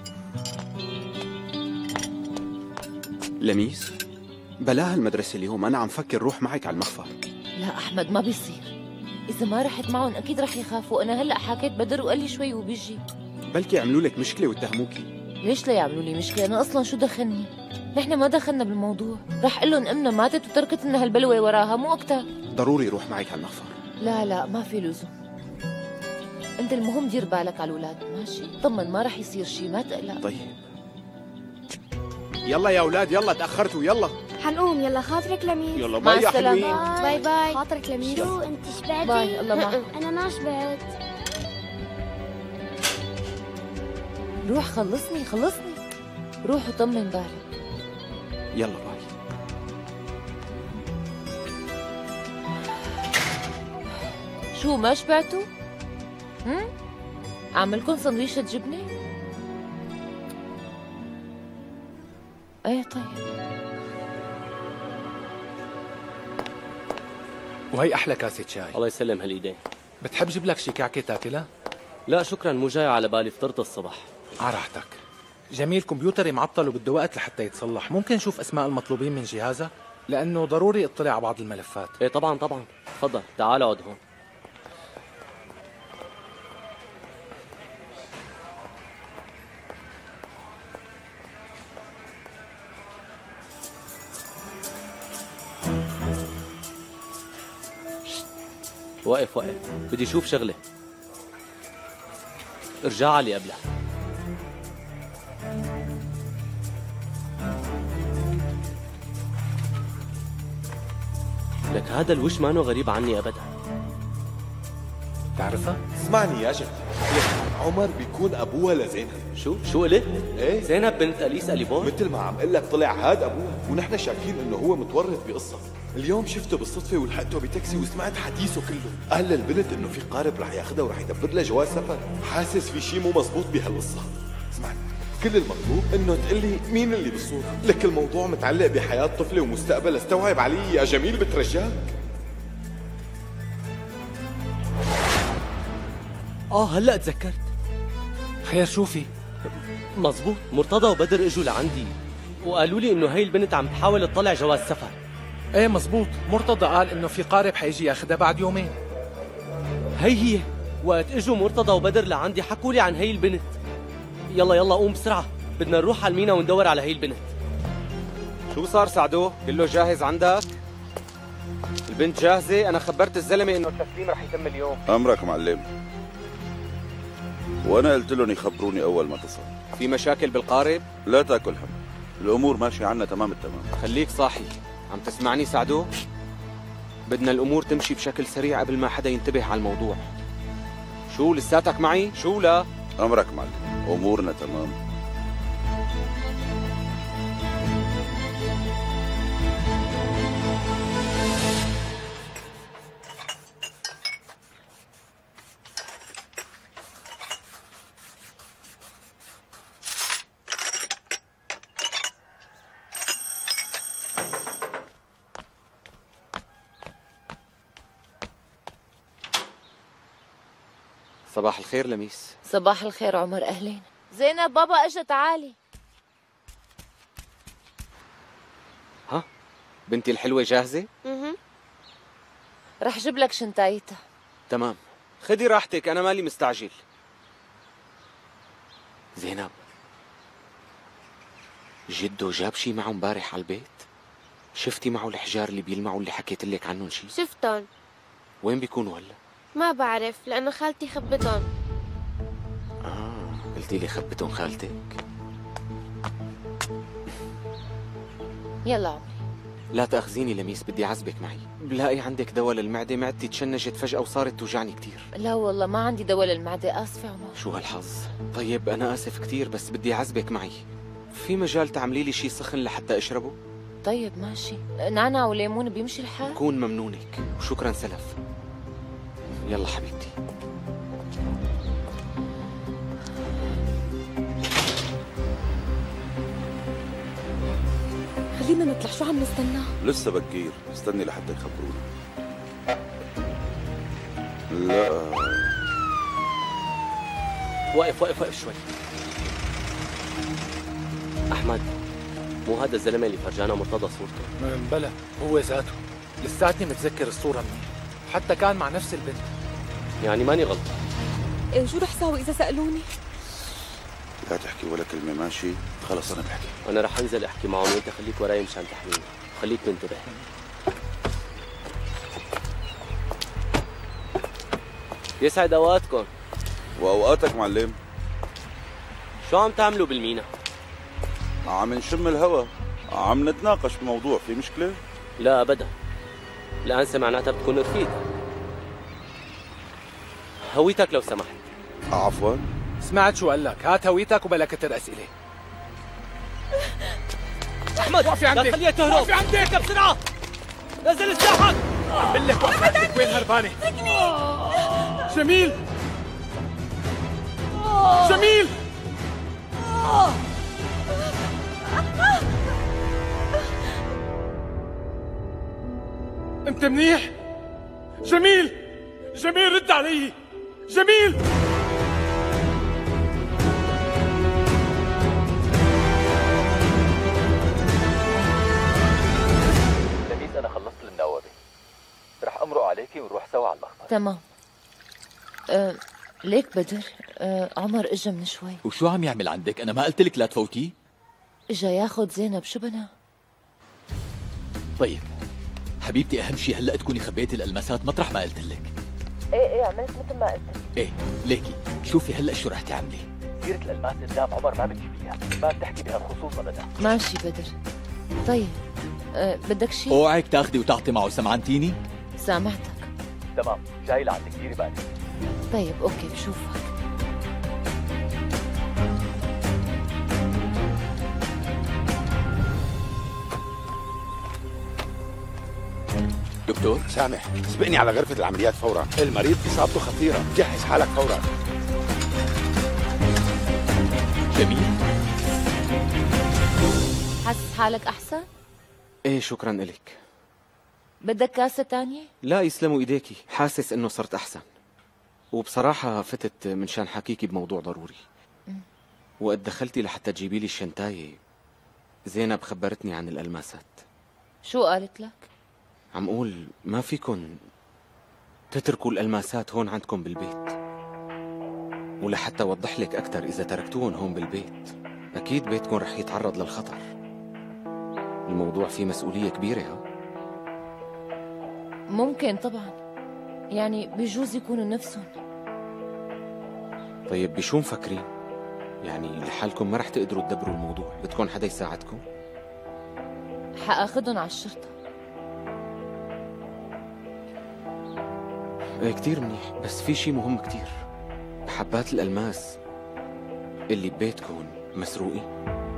لميس بلاها المدرسة اليوم، أنا عم فكر روح معك على المخفر. لا أحمد ما بيصير، إذا ما رحت معهم أكيد رح يخافوا. أنا هلأ حكيت بدر وقال لي شوي وبيجي. بلكي عملوا لك مشكلة واتهموكي. ليش لا يعملوا لي مشكلة؟ أنا أصلا شو دخلني؟ نحن ما دخلنا بالموضوع، رح قل لهم أمنا ماتت وتركت لنا هالبلوة وراها، مو أكتر. ضروري روح معك على المخفر. لا لا ما في لزوم، أنت المهم دير بالك على الأولاد، ماشي؟ طمن ما رح يصير شي، ما تقلق. طيب يلا يا أولاد، يلا تأخرتوا، يلا حنقوم. يلا خاطرك لميس. يلا باي يا حلوين. باي باي. خاطرك لميس. شو انت شبعتي؟ باي الله معك. انا ما شبعت. روح خلصني خلصني، روح وطمن بالك. يلا باي. شو ما شبعتوا؟ هم؟ أعملكم سندويشة جبنة؟ ايه طيب. وهي أحلى كاسة شاي. الله يسلم هالإيدين. بتحب جيب لك شي كعكة تاكلها؟ لا شكرا، مو جاي على بالي، فطرت الصبح. على راحتك. جميل، كمبيوتري معطل وبده وقت لحتى يتصلح، ممكن نشوف أسماء المطلوبين من جهازك؟ لأنه ضروري اطلع على بعض الملفات. ايه طبعا طبعا، تفضل تعال اقعد هون. وقف وقف، بدي اشوف شغله. ارجع علي قبلها. لك هذا الوش مانو غريب عني ابدا. تعرفها؟ اسمعني يا جد، عمر بيكون ابوها لزينب. شو شو قلت؟ ايه زينب بنت اليس اليبون؟ مثل ما عم قل لك طلع هاد ابوها، ونحن شاكين انه هو متورط بقصه. اليوم شفته بالصدفه ولحقته بتاكسي وسمعت حديثه كله. قال للبنت انه في قارب رح ياخذها ورح يدبر لها جواز سفر. حاسس في شيء مو مزبوط بهالقصه. اسمعني، كل المطلوب انه تقلي مين اللي بالصوره، لك الموضوع متعلق بحياه طفله ومستقبل. استوعب علي يا جميل بترجاك. اه هلا تذكرت. خير شو في؟ مزبوط، مرتضى وبدر اجوا لعندي وقالوا لي انه هي البنت عم تحاول تطلع جواز سفر. ايه مزبوط، مرتضى قال انه في قارب حيجي ياخذها بعد يومين. هي هي وقت اجوا مرتضى وبدر لعندي حكوا لي عن هي البنت. يلا يلا قوم بسرعه، بدنا نروح على المينا وندور على هي البنت. شو صار سعدو؟ كله جاهز عندك؟ البنت جاهزه؟ انا خبرت الزلمه انه التسليم رح يتم اليوم. امرك معلم، وانا قلت لهم يخبروني اول ما تصل. في مشاكل بالقارب؟ لا تاكل هم، الامور ماشيه عنا تمام التمام. خليك صاحي. عم تسمعني سعدو؟ بدنا الامور تمشي بشكل سريع قبل ما حدا ينتبه على الموضوع. شو لساتك معي؟ شو لا؟ امرك معلم، امورنا تمام. صباح الخير لميس. صباح الخير عمر، أهلين. زينب بابا أجا، تعالي. ها بنتي الحلوة جاهزة؟ اها رح جيب لك شنطايتها. تمام. خدي راحتك، أنا مالي مستعجل. زينب، جده جاب شي معه امبارح على البيت؟ شفتي معه الحجار اللي بيلمعوا اللي حكيت لك عنهم شي؟ شفتهم. وين بيكونوا هلا؟ ما بعرف لأنه خالتي خبتهم. اه قلتي لي خبتهم خالتك. يلا عمري. لا تأخذيني لميس، بدي عزبك معي. بلاقي عندك دواء للمعدة، معدتي تشنجت فجأة وصارت توجعني كتير. لا والله ما عندي دواء للمعدة، آسفة عمر. شو هالحظ؟ طيب أنا آسف كتير بس بدي عزبك معي. في مجال تعملي لي شي سخن لحتى أشربه؟ طيب ماشي، نعناع وليمون بيمشي الحال؟ كون ممنونك وشكرا سلف. يلا حبيبتي. خلينا نطلع، شو عم نستنى؟ لسه بكير، استني لحتى يخبروني. لا وقف وقف وقف شوي. احمد، مو هذا الزلمه اللي فرجانا مرتضى صورته؟ بلا هو ذاته، لساتني متذكر الصورة منيح، حتى كان مع نفس البنت. يعني ماني غلطان. إيه شو رح ساوي إذا سألوني؟ لا تحكي ولا كلمة، ماشي؟ خلص أنا بحكي. أنا رح أنزل أحكي معهم وأنت خليك وراي مشان تحميني، وخليك منتبه. يسعد أوقاتكم. وأوقاتك معلم. شو عم تعملوا بالمينا؟ عم نشم الهوا، عم نتناقش بموضوع، في مشكلة؟ لا أبدا، الآن معناتها بتكون رفيق. هويتك لو سمحت. عفوا. سمعت شو قال لك، هات هويتك وبلا كتر أسئلة. أحمد وقفي عندك، لا تخليها تهرب. وقفي عندك بسرعة، نزل الساحة. بقول لك وقفي عندك، وين هربانة؟ جميل جميل انت منيح؟ جميل جميل رد علي. جميل لميس انا خلصت النوبة، رح امرق عليكي ونروح سوا على المخبر. تمام. أه ليك بدر، أه عمر اجا من شوي. وشو عم يعمل عندك؟ انا ما قلت لك لا تفوتي؟ اجا ياخد زينب، شو بنا؟ طيب حبيبتي، اهم شيء هلا تكوني خبيتي الالماسات مطرح ما قلت لك. ايه ايه عملت مثل ما قلت. ايه ليكي، شوفي هلا شو رح تعملي. سيرة الالماس قدام عمر ما بتجيبيها، ما بتحكي بهالخصوص ابدا. ماشي بدر. طيب أه بدك شيء؟ اوعك تاخذي وتعطي معه، سمعتيني؟ سامعتك. تمام، جاي لعندك، ديري بالك. طيب اوكي، بشوفك. دكتور سامح، سبقني على غرفة العمليات فورا، المريض إصابته خطيرة، جهز حالك فورا. جميل. حاسس حالك أحسن؟ ايه شكرا إلك. بدك كاسة تانية؟ لا يسلموا ايديكي، حاسس انه صرت احسن. وبصراحة فتت من شان حكيكي بموضوع ضروري. م. وقد دخلتي لحتى تجيبي لي الشنتاية، زينب خبرتني عن الألماسات. شو قالت لك؟ عم قول ما فيكن تتركوا الألماسات هون عندكم بالبيت، ولحتى أوضح لك أكثر، إذا تركتوهم هون بالبيت أكيد بيتكم رح يتعرض للخطر. الموضوع فيه مسؤولية كبيرة. ها؟ ممكن طبعا، يعني بيجوز يكونوا نفسهم. طيب بشو مفكرين؟ يعني لحالكم ما رح تقدروا تدبروا الموضوع، بدكم حدا يساعدكم؟ حآخذهم على الشرطة. ايه كتير منيح، بس في شي مهم كتير. حبات الألماس اللي ببيتكم مسروقين،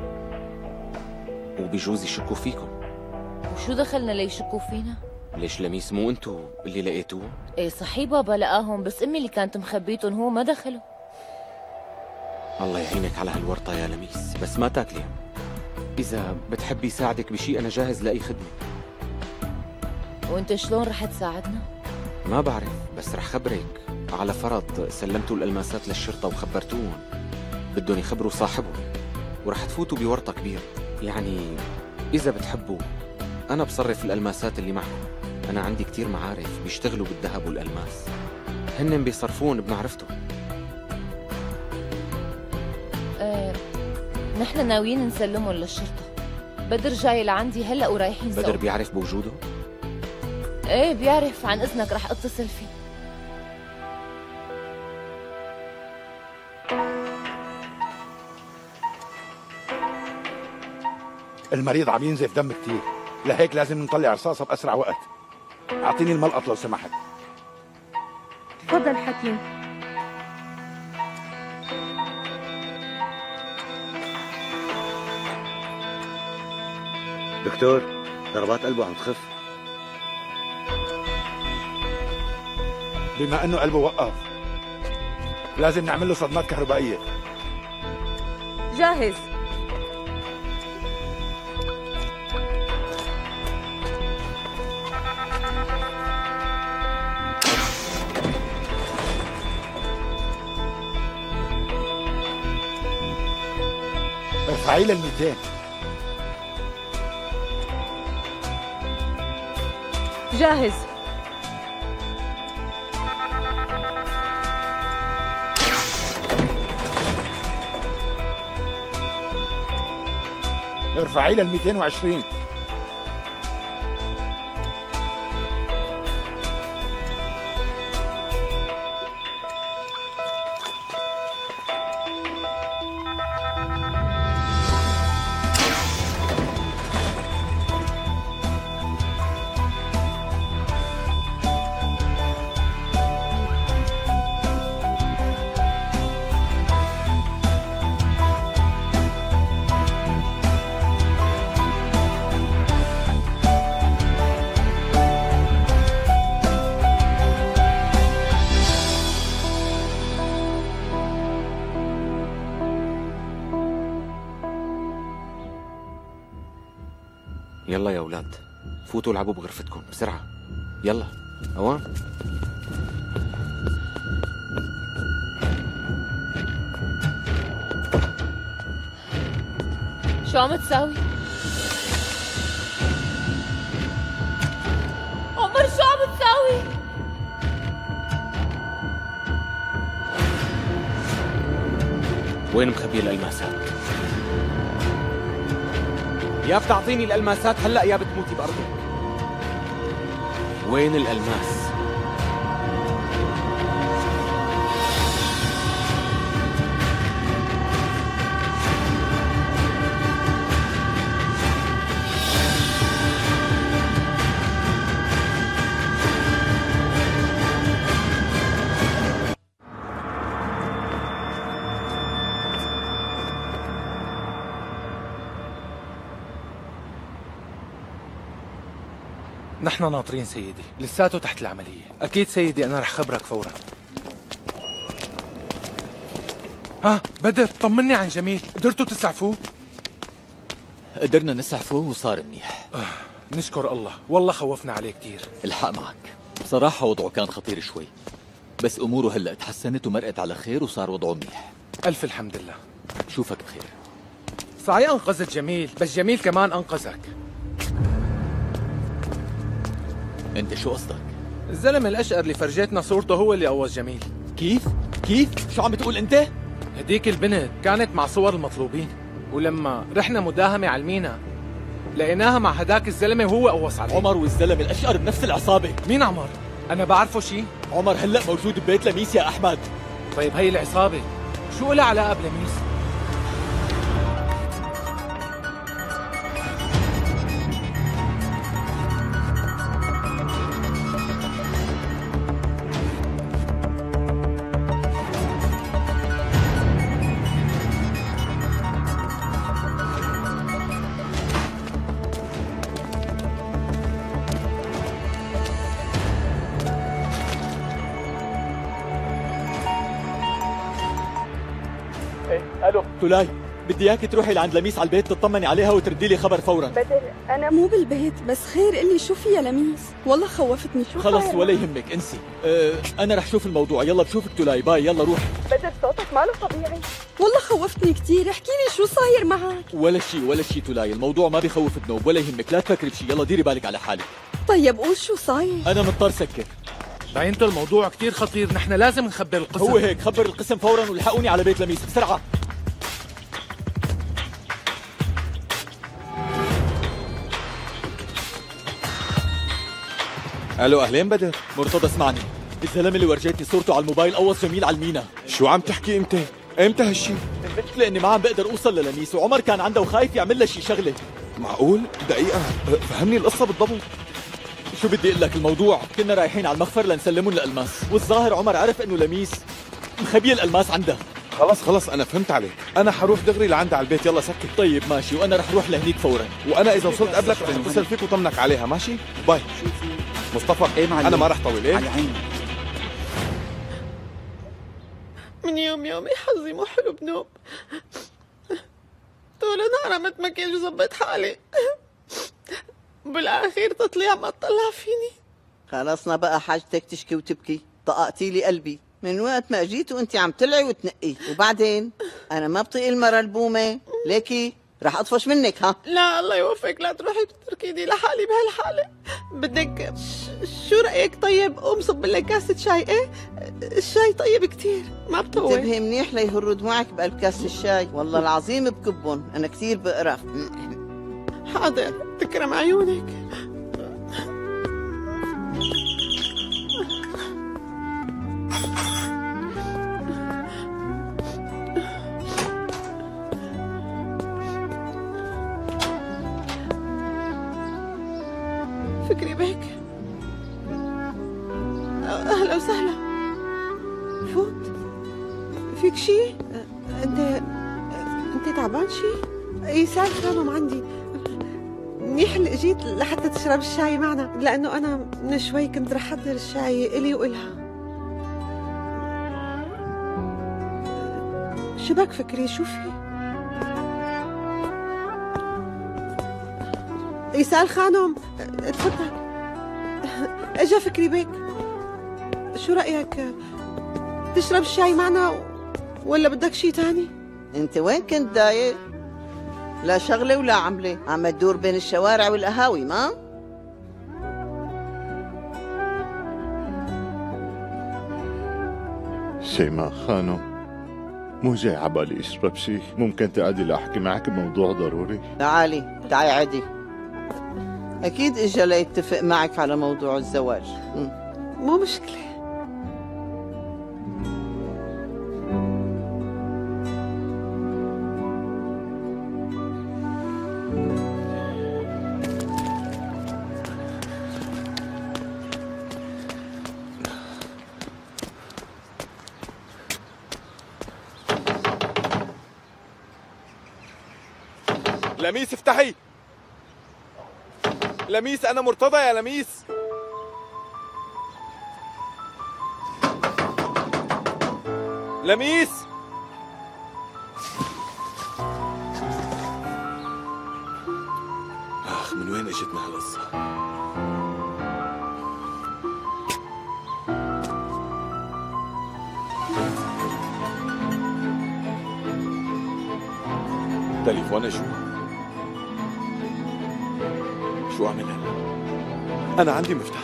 وبيجوز يشكوا فيكم. وشو دخلنا ليشكوا فينا؟ ليش لميس مو انتو اللي لقيتوه؟ ايه صحيح بابا لقاهم، بس امي اللي كانت مخبيتهم، هو ما دخلوا. الله يعينك على هالورطة يا لميس، بس ما تاكليها. إذا بتحبي يساعدك بشي أنا جاهز لأي خدمة. وانت شلون رح تساعدنا؟ ما بعرف، بس رح خبرك على فرض سلمتوا الألماسات للشرطة وخبرتوهم، بدهم يخبروا صاحبهم ورح تفوتوا بورطة كبيرة. يعني إذا بتحبوا أنا بصرف الألماسات اللي معكم. أنا عندي كتير معارف بيشتغلوا بالذهب والألماس، هن بيصرفون بمعرفتهم. أه، نحن ناويين نسلمهم للشرطة. بدر جاي لعندي هلأ ورايحين سوا. بدر بيعرف بوجوده؟ ايه بيعرف. عن إذنك رح اتصل فيه. المريض عم ينزف دم كتير، لهيك لازم نطلع رصاصة بأسرع وقت. أعطيني الملقط لو سمحت. تفضل حكيم. دكتور، ضربات قلبه عم تخف. بما انه قلبه وقف لازم نعمل له صدمات كهربائية. جاهز. ارفعي له الميتين. جاهز. ارفعي له مئتين وعشرين. يلا يا أولاد، فوتوا العبوا بغرفتكم بسرعة. يلا أوان. شو عم تساوي؟ عمر شو عم تساوي؟ وين مخبي الألماسات؟ يا بتعطيني الألماسات هلأ يا بتموتي بأرضك. وين الألماس؟ نحن ناطرين سيدي، لساته تحت العملية. أكيد سيدي، أنا رح خبرك فورا. ها بدر، طمني عن جميل، قدرتوا تسعفوه؟ قدرنا نسعفه وصار منيح. آه، نشكر الله، والله خوفنا عليه كتير. الحق معك، بصراحة وضعه كان خطير شوي، بس أموره هلأ تحسنت ومرقت على خير وصار وضعه منيح. ألف الحمد لله. شوفك بخير. صحيح أنقذت جميل، بس جميل كمان أنقذك. انت شو قصدك؟ الزلمة الأشقر اللي فرجيتنا صورته هو اللي قوز جميل. كيف؟ كيف؟ شو عم بتقول انت؟ هديك البنت كانت مع صور المطلوبين، ولما رحنا مداهمة على المينا لقيناها مع هداك الزلمة وهو قوص عليه. عمر والزلمة الأشقر بنفس العصابة. مين عمر؟ أنا بعرفه شي؟ عمر هلأ موجود ببيت لميس يا أحمد. طيب هي العصابة شو لها علاقة بلميس؟ الو تولاي، بدي اياك تروحي لعند لميس على البيت تطمني عليها وتردي لي خبر فورا. بدر انا مو بالبيت، بس خير قلي شو في يا لميس؟ والله خوفتني. شو خلص صاير؟ ولا يهمك انسي. أه انا رح شوف الموضوع. يلا بشوفك تولاي. باي. يلا روح. بدر صوتك ماله طبيعي. والله خوفتني كثير، احكي لي شو صاير معك؟ ولا شيء ولا شيء تولاي، الموضوع ما بخوف ذنوب ولا يهمك، لا تفكري بشيء. يلا ديري بالك على حالك. طيب قول شو صاير؟ انا مضطر سكر. باينته الموضوع كتير خطير، نحن لازم نخبر القسم. هو هيك، خبر القسم فورا والحقوني على بيت لميس بسرعه. الو اهلين بدر. مرتضى اسمعني، الزلمه اللي ورجيتني صورته على الموبايل قوص جميل على المينا. شو عم تحكي انت؟ امتى هالشي؟ المشكله اني ما عم بقدر اوصل للميس، وعمر كان عنده وخايف يعمل لها شي شغله. معقول؟ دقيقه فهمني القصه بالضبط. شو بدي اقول لك، الموضوع كنا رايحين على المخفر لنسلمهم الالماس، والظاهر عمر عرف انه لميس مخبي الالماس عنده. خلص خلص انا فهمت عليك، انا حروح دغري لعندها على البيت. يلا سكت. طيب ماشي، وانا رح روح لهنيك فورا، وانا اذا وصلت قبلك رح اتصل فيك وطمنك عليها. ماشي باي. مصطفى ايه انا ما رح طول. ايه على عيني. من يوم يومي حظي مو حلو بنوب. طول النهار عم اتمكن وظبط حالي، بالاخير تطلع ما تطلع فيني. خلصنا بقى حاجتك تشكي وتبكي، طققتي لي قلبي من وقت ما جيت وانت عم تلعي وتنقي. وبعدين انا ما بطيق المرة البومة، ليكي رح اطفش منك. ها لا الله يوفقك، لا تروحي تتركيني لحالي بهالحالة. بدك ش... شو رأيك؟ طيب قوم صب لك كاسة شاي. ايه الشاي طيب كتير ما بطول. انتبهي منيح ليهروا دموعك بقلب كاسة الشاي، والله العظيم بكبهم، انا كثير بقرف. حاضر تكرم عيونك. فكري بك. اهلا وسهلا. فوت. فيك شي؟ انت انت تعبان شي؟ اي ساعة كانوا عندي. منيح اللي اجيت لحتى تشرب الشاي معنا، لانه انا من شوي كنت رح احضر الشاي الي والها. شبك فكري؟ شو في؟ إيسال خانم تفضل. اجا فكري بيك. شو رأيك تشرب الشاي معنا ولا بدك شي تاني؟ انت وين كنت دايق؟ لا شغلة ولا عملة، عم تدور بين الشوارع والقهاوي. ما شيماء خانم، مو جاي عبالي اشرب شي، ممكن تقعدي لاحكي معك بموضوع ضروري؟ تعالي تعالي عدي. اكيد اجا ليتفق معك على موضوع الزواج. م. مو مشكلة. لميس افتحي. لميس انا مرتضى يا لميس. لميس اخ من وين اجتنا هالقصة؟ تليفونها شو؟ شو اعمل هلا؟ انا عندي مفتاح.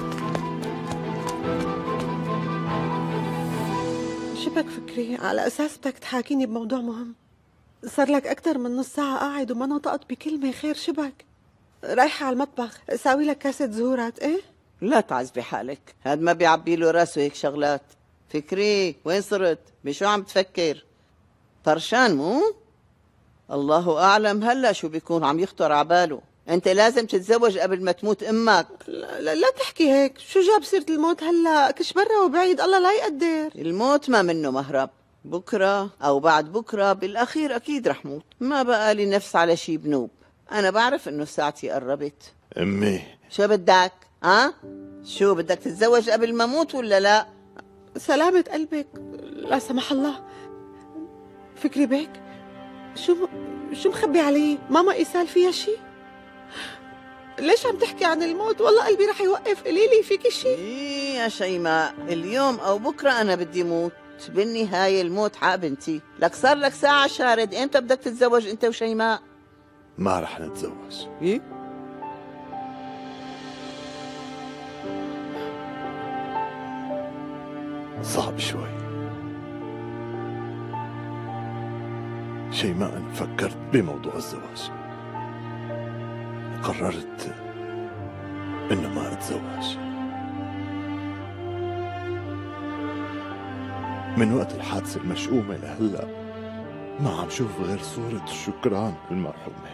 شبك فكري؟ على اساس بدك تحاكيني بموضوع مهم. صار لك اكثر من نص ساعة قاعد وما نطقت بكلمة. خير شبك؟ رايحة على المطبخ اساوي لك كاسة زهورات. ايه لا تعذبي حالك، هاد ما بيعبي له راسه هيك شغلات. فكري وين صرت؟ بشو عم تفكر؟ طرشان مو؟ الله اعلم هلا شو بيكون عم يخطر عباله. انت لازم تتزوج قبل ما تموت امك. لا, لا, لا تحكي هيك. شو جاب سيرة الموت هلا؟ كش برا وبعيد، الله لا يقدر. الموت ما منه مهرب، بكره او بعد بكره بالاخير اكيد رح موت. ما بقى لي نفس على شي بنوب. انا بعرف انه ساعتي قربت. امي شو بدك؟ ها؟ شو بدك تتزوج قبل ما موت ولا لا؟ سلامة قلبك لا سمح الله. فكري بيك شو شو مخبي علي؟ ماما إيسال فيها شيء؟ ليش عم تحكي عن الموت؟ والله قلبي رح يوقف. قولي لي فيكي شيء؟ إيه يا شيماء، اليوم أو بكرة أنا بدي موت. بالنهاية الموت حق بنتي. لك صار لك ساعة شارد، إمتى بدك تتزوج أنت وشيماء؟ ما رح نتزوج. إيه؟ صعب شوي. شيماء أنا فكرت بموضوع الزواج، قررت إنه ما أتزوج. من وقت الحادثة المشؤومة لهلأ ما عم شوف غير صورة الشكران المرحومة،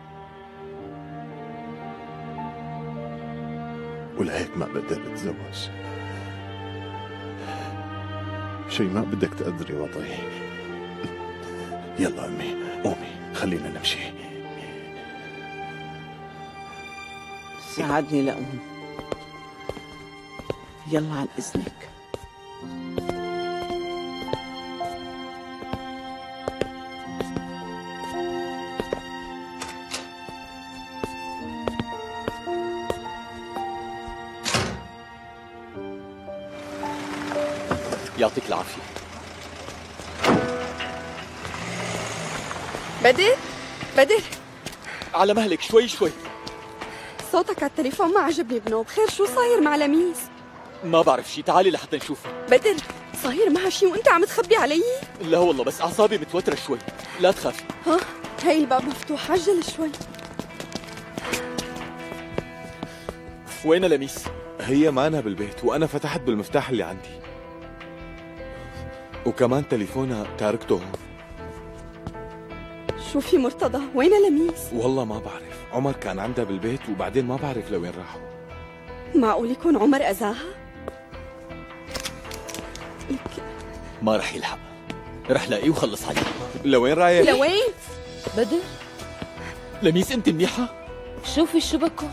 ولهيك ما بقدر أتزوج. شيماء بدك تقدري وضعي. يلا أمي قومي خلينا نمشي. ساعدني لأقوم. يلا عن إذنك. يعطيك العافية. بدر بدر على مهلك شوي شوي. صوتك على التليفون ما عجبني بنوب. خير شو صاير مع لميس؟ ما بعرف شي، تعالي لحتى نشوف. بدر صاير معها شي وانت عم تخبي علي؟ لا والله بس أعصابي متوترة شوي. لا تخافي. ها هي الباب مفتوح، عجل شوي. وين لميس؟ هي معنا بالبيت وأنا فتحت بالمفتاح اللي عندي، وكمان تليفونها تاركته هون. شو في مرتضى؟ وين لميس؟ والله ما بعرف، عمر كان عندها بالبيت وبعدين ما بعرف لوين راحوا. معقول يكون عمر أذاها؟ ما رح يلحق، رح لاقيه وخلص عليه. لوين رايح؟ لوين؟ بدر لميس انت منيحة؟ شوفي شو بكون.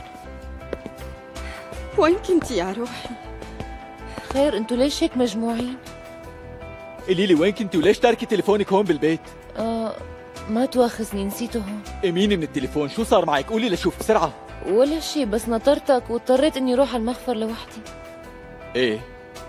وين كنتي يا روحي؟ خير انتوا ليش هيك مجموعين؟ قولي لي وين كنتي وليش تاركي تليفونك هون بالبيت؟ آه ما تواخذني، نسيته هون. اميني من التليفون، شو صار معك؟ قولي لشوف بسرعة. ولا شيء، بس نطرتك واضطريت اني اروح على المخفر لوحدي. ايه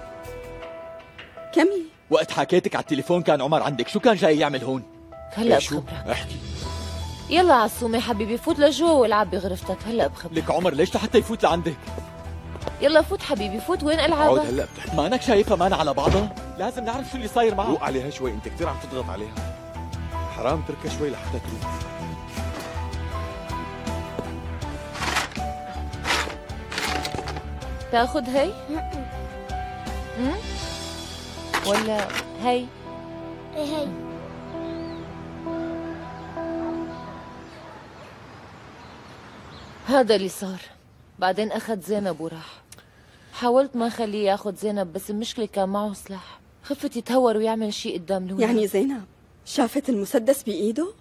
كملي. وقت حكيتك على التليفون كان عمر عندك، شو كان جاي يعمل هون؟ هلا إيه شو؟ بخبرك. احكي. يلا عالسومة حبيبي، فوت لجوا والعب بغرفتك. هلا بخبرك. لك عمر ليش لحتى يفوت لعندك؟ يلا فوت حبيبي فوت. وين عود العابك؟ هلا بتحكي. ما انك شايفها مانا على بعضها؟ لازم نعرف شو اللي صاير معها. روق عليها شوي، انت كثير عم تضغط عليها. حرام تركها شوي لحتى تروح. تاخذ هي؟ امم ولا هي؟ ايه هي. هذا اللي صار. بعدين اخذ زينب وراح. حاولت ما خليه ياخذ زينب، بس المشكلة كان معه سلاح. خفت يتهور ويعمل شيء قدام لولا. يعني زينب شافت المسدس بإيده؟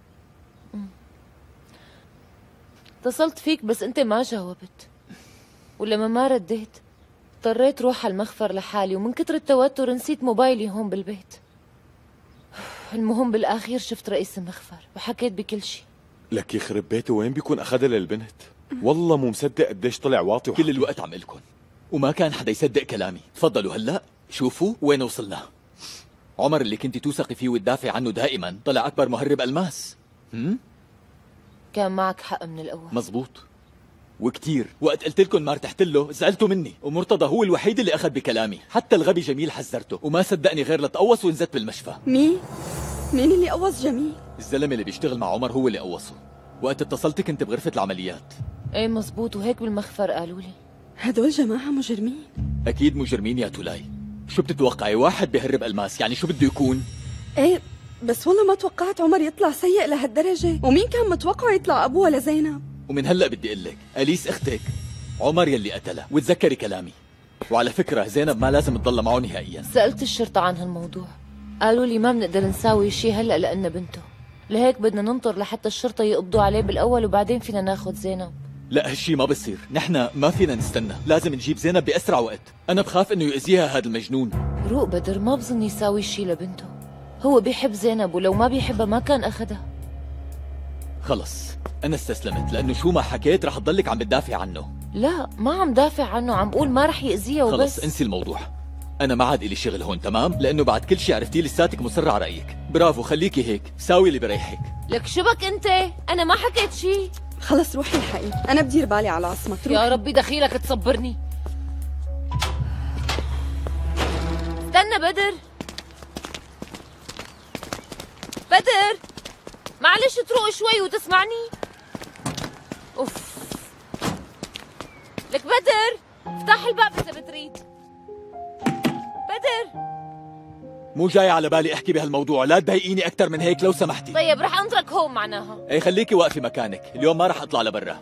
اتصلت فيك بس انت ما جاوبت، ولما ما رديت اضطريت روح على المخفر لحالي، ومن كتر التوتر نسيت موبايلي هون بالبيت. المهم بالاخير شفت رئيس المخفر وحكيت بكل شيء. لك يخرب بيته وين بيكون اخذها للبنت؟ والله مو مصدق قديش طلع واطي. كل الوقت عم لكم وما كان حدا يصدق كلامي. تفضلوا هلا شوفوا وين وصلنا. عمر اللي كنتي توثقي فيه وتدافع عنه دائما طلع اكبر مهرب الماس. هم؟ كان معك حق من الاول. مزبوط وكتير. وقت قلت لكم ما ارتحت له زعلتوا مني، ومرتضى هو الوحيد اللي اخذ بكلامي. حتى الغبي جميل حذرته وما صدقني غير لتقوص ونزت بالمشفى. مين؟ مين اللي قوص جميل؟ الزلمه اللي بيشتغل مع عمر هو اللي قوصه. وقت اتصلت كنت بغرفه العمليات. ايه مزبوط، وهيك بالمخفر قالوا لي. هدول جماعة مجرمين. اكيد مجرمين يا تولاي. شو بتتوقعي واحد بيهرب الماس يعني شو بده يكون؟ ايه بس والله ما توقعت عمر يطلع سيء لهالدرجة. ومين كان متوقع يطلع ابوها لزينب؟ ومن هلا بدي اقول لك اليس اختك عمر يلي قتلها، وتذكري كلامي. وعلى فكره زينب ما لازم تضل معه نهائيا. سالت الشرطه عن هالموضوع، قالوا لي ما بنقدر نساوي شيء هلا لان بنته، لهيك بدنا ننطر لحتى الشرطه يقبضوا عليه بالاول وبعدين فينا ناخذ زينب. لا هالشي ما بصير، نحن ما فينا نستنى، لازم نجيب زينب باسرع وقت. انا بخاف انه يؤذيها هذا المجنون. روق بدر ما بظن يساوي شيء لبنته، هو بيحب زينب ولو ما بيحبها ما كان اخذها. خلص انا استسلمت، لانه شو ما حكيت رح تضلك عم بتدافع عنه. لا ما عم دافع عنه، عم بقول ما رح يأذيها وبس. خلص انسي الموضوع، انا ما عاد إلي شغل هون تمام، لانه بعد كل شيء عرفتيه لساتك مصرة على رايك. برافو، خليكي هيك، ساوي اللي بريحك. لك شبك انت؟ انا ما حكيت شيء. خلص روحي الحقي، انا بدير بالي على عصمت. يا ربي دخيلك تصبرني. استنى بدر، بدر معلش تروق شوي وتسمعني. اوف لك بدر افتح الباب اذا بتريد. بدر مو جاي على بالي احكي بهالموضوع، لا تضايقيني اكثر من هيك لو سمحتي. طيب رح انطرك هون معناها. اي خليكي واقفه مكانك، اليوم ما رح اطلع لبرا.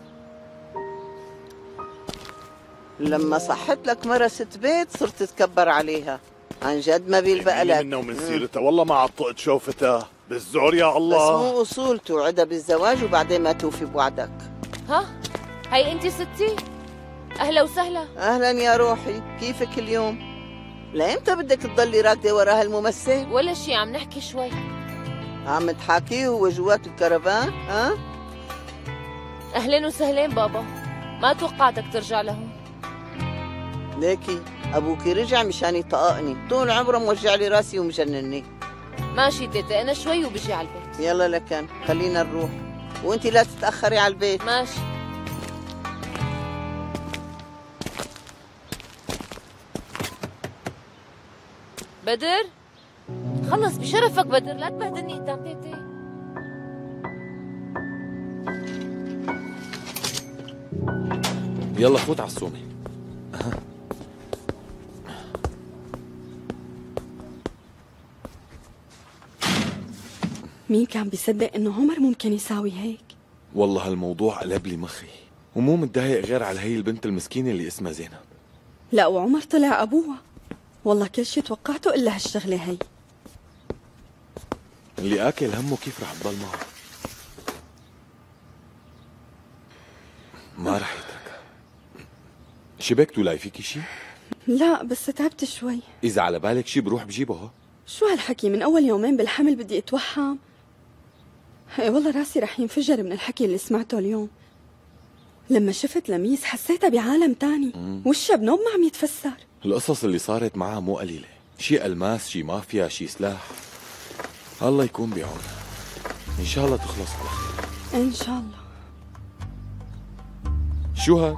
لما صحت لك مرة ست بيت صرت تتكبر عليها، عن جد ما بيلبق لك. منه ومن سيرتها والله ما عطقت شوفتها بالزور يا الله. بس مو اصول توعدها بالزواج وبعدين ما توفي بوعدك. ها هي انت ستي؟ اهلا وسهلا. اهلا يا روحي، كيفك اليوم؟ لامتى بدك تضلي راكده ورا هالممثل؟ ولا شي، عم نحكي شوي. عم تحاكيه وهو جوات الكرفان؟ ها؟ اهلين وسهلين بابا، ما توقعتك ترجع لهون. ليكي ابوكي رجع مشان يطققني، طول عمره موجع لي راسي ومجنني. ماشي تيتا، انا شوي وبجي على البيت. يلا لكن خلينا نروح، وانتي لا تتاخري على البيت. ماشي. بدر خلص بشرفك بدر، لا تبهدلني قدام تيتي. يلا فوت على الصومة. أه. مين كان بيصدق انه عمر ممكن يساوي هيك؟ والله هالموضوع قلب لي مخي، ومو متضايق غير على هي البنت المسكينة اللي اسمها زينب. لا وعمر طلع ابوها، والله كل شيء توقعته الا هالشغله هي. اللي اكل همه كيف رح تضل معه، ما رح يتركها. شبك تولاي فيكي شي؟ لا بس تعبت شوي. اذا على بالك شي بروح بجيبه. شو هالحكي، من اول يومين بالحمل بدي اتوحم. اي والله راسي رح ينفجر من الحكي اللي سمعته اليوم. لما شفت لميس حسيتها بعالم تاني، وشها بنوب ما عم يتفسر. القصص اللي صارت معها مو قليلة، شي ألماس، شي مافيا، شي سلاح. الله يكون بعونها، إن شاء الله تخلص على خير. إن شاء الله. شو هاد؟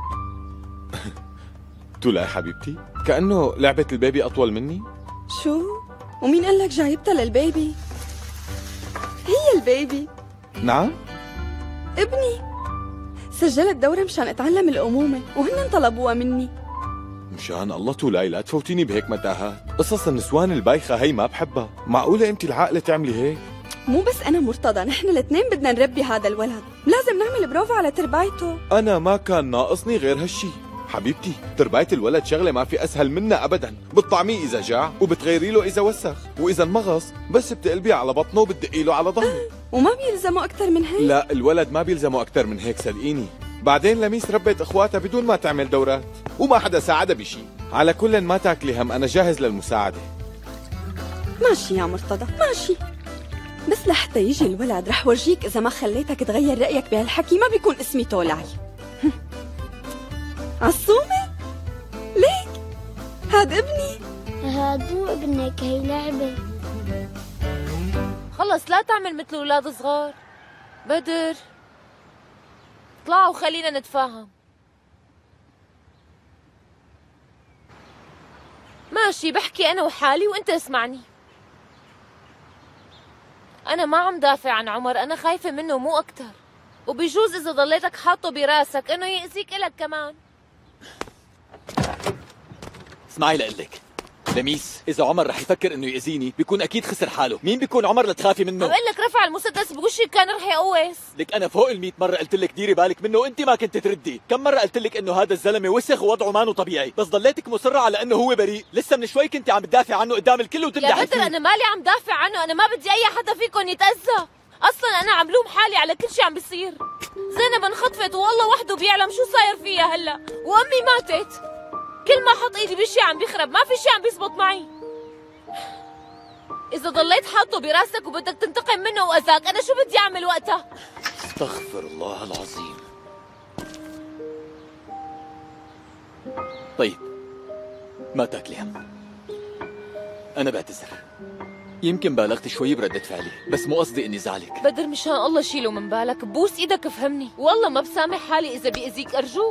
تولا حبيبتي، كأنه لعبة البيبي أطول مني. شو؟ ومين قال لك جايبتها للبيبي؟ هي البيبي. نعم؟ ابني سجلت دورة مشان اتعلم الأمومة وهن طلبوها مني. مشان الله تولاي لا تفوتيني بهيك متاهات، قصص النسوان البايخة هي ما بحبها، معقولة انت العاقلة تعملي هيك؟ مو بس أنا مرتضى، نحن الاثنين بدنا نربي هذا الولد، لازم نعمل بروفا على تربايته. أنا ما كان ناقصني غير هالشي، حبيبتي ترباية الولد شغلة ما في أسهل منها أبدا، بتطعميه إذا جاع وبتغيري له إذا وسخ، وإذا انمغص بس بتقلبيه على بطنه وبتدقي له على ظهره. وما بيلزمه أكثر من هيك؟ لا الولد ما بيلزمه أكثر من هيك صدقيني. بعدين لميس ربت اخواتها بدون ما تعمل دورات وما حدا ساعدها بشي. على كل ما تاكلي هم، انا جاهز للمساعده. ماشي يا مرتضى ماشي، بس لحتى يجي الولد رح ورجيك اذا ما خليتك تغير رايك بهالحكي ما بيكون اسمي تولاي. عصومه ليك هاد ابني. هاد مو ابنك، هي لعبه. خلص لا تعمل مثل اولاد صغار. بدر اطلعوا وخلينا نتفاهم. ماشي بحكي أنا وحالي وأنت اسمعني. أنا ما عم دافع عن عمر، أنا خايفة منه مو أكتر، وبيجوز إذا ضليتك حاطه براسك إنه يأذيك إلك كمان. اسمعي لقلك لميس، إذا عمر رح يفكر إنه يأذيني بيكون أكيد خسر حاله، مين بيكون عمر لتخافي منه؟ عم بقول لك رفع المسدس بوشي كان رح يقوس. لك أنا فوق المية مرة قلت لك ديري بالك منه وأنت ما كنت تردي، كم مرة قلت لك إنه هذا الزلمة وسخ ووضعه مانو طبيعي، بس ضليتك مصرة على إنه هو بريء، لسه من شوي كنت عم تدافع عنه قدام الكل وتمدحي. يا بدر أنا مالي عم دافع عنه، أنا ما بدي أي حدا فيكم يتأذى، أصلاً أنا عم لوم حالي على كل شيء عم بيصير. زينب انخطفت والله وحده بيعلم شو صاير فيها هلا، وأمي ماتت. كل ما حط ايدي بشي عم بيخرب، ما في شي عم بيزبط معي. إذا ضليت حاطه براسك وبدك تنتقم منه وأذاك، أنا شو بدي أعمل وقتها؟ استغفر الله العظيم. طيب ما تاكلي هم، أنا بعتذر، يمكن بالغت شوي بردة فعلي، بس مو قصدي إني زعلك. بدر مشان الله شيله من بالك، بوس إيدك افهمني، والله ما بسامح حالي إذا بيأذيك أرجوك.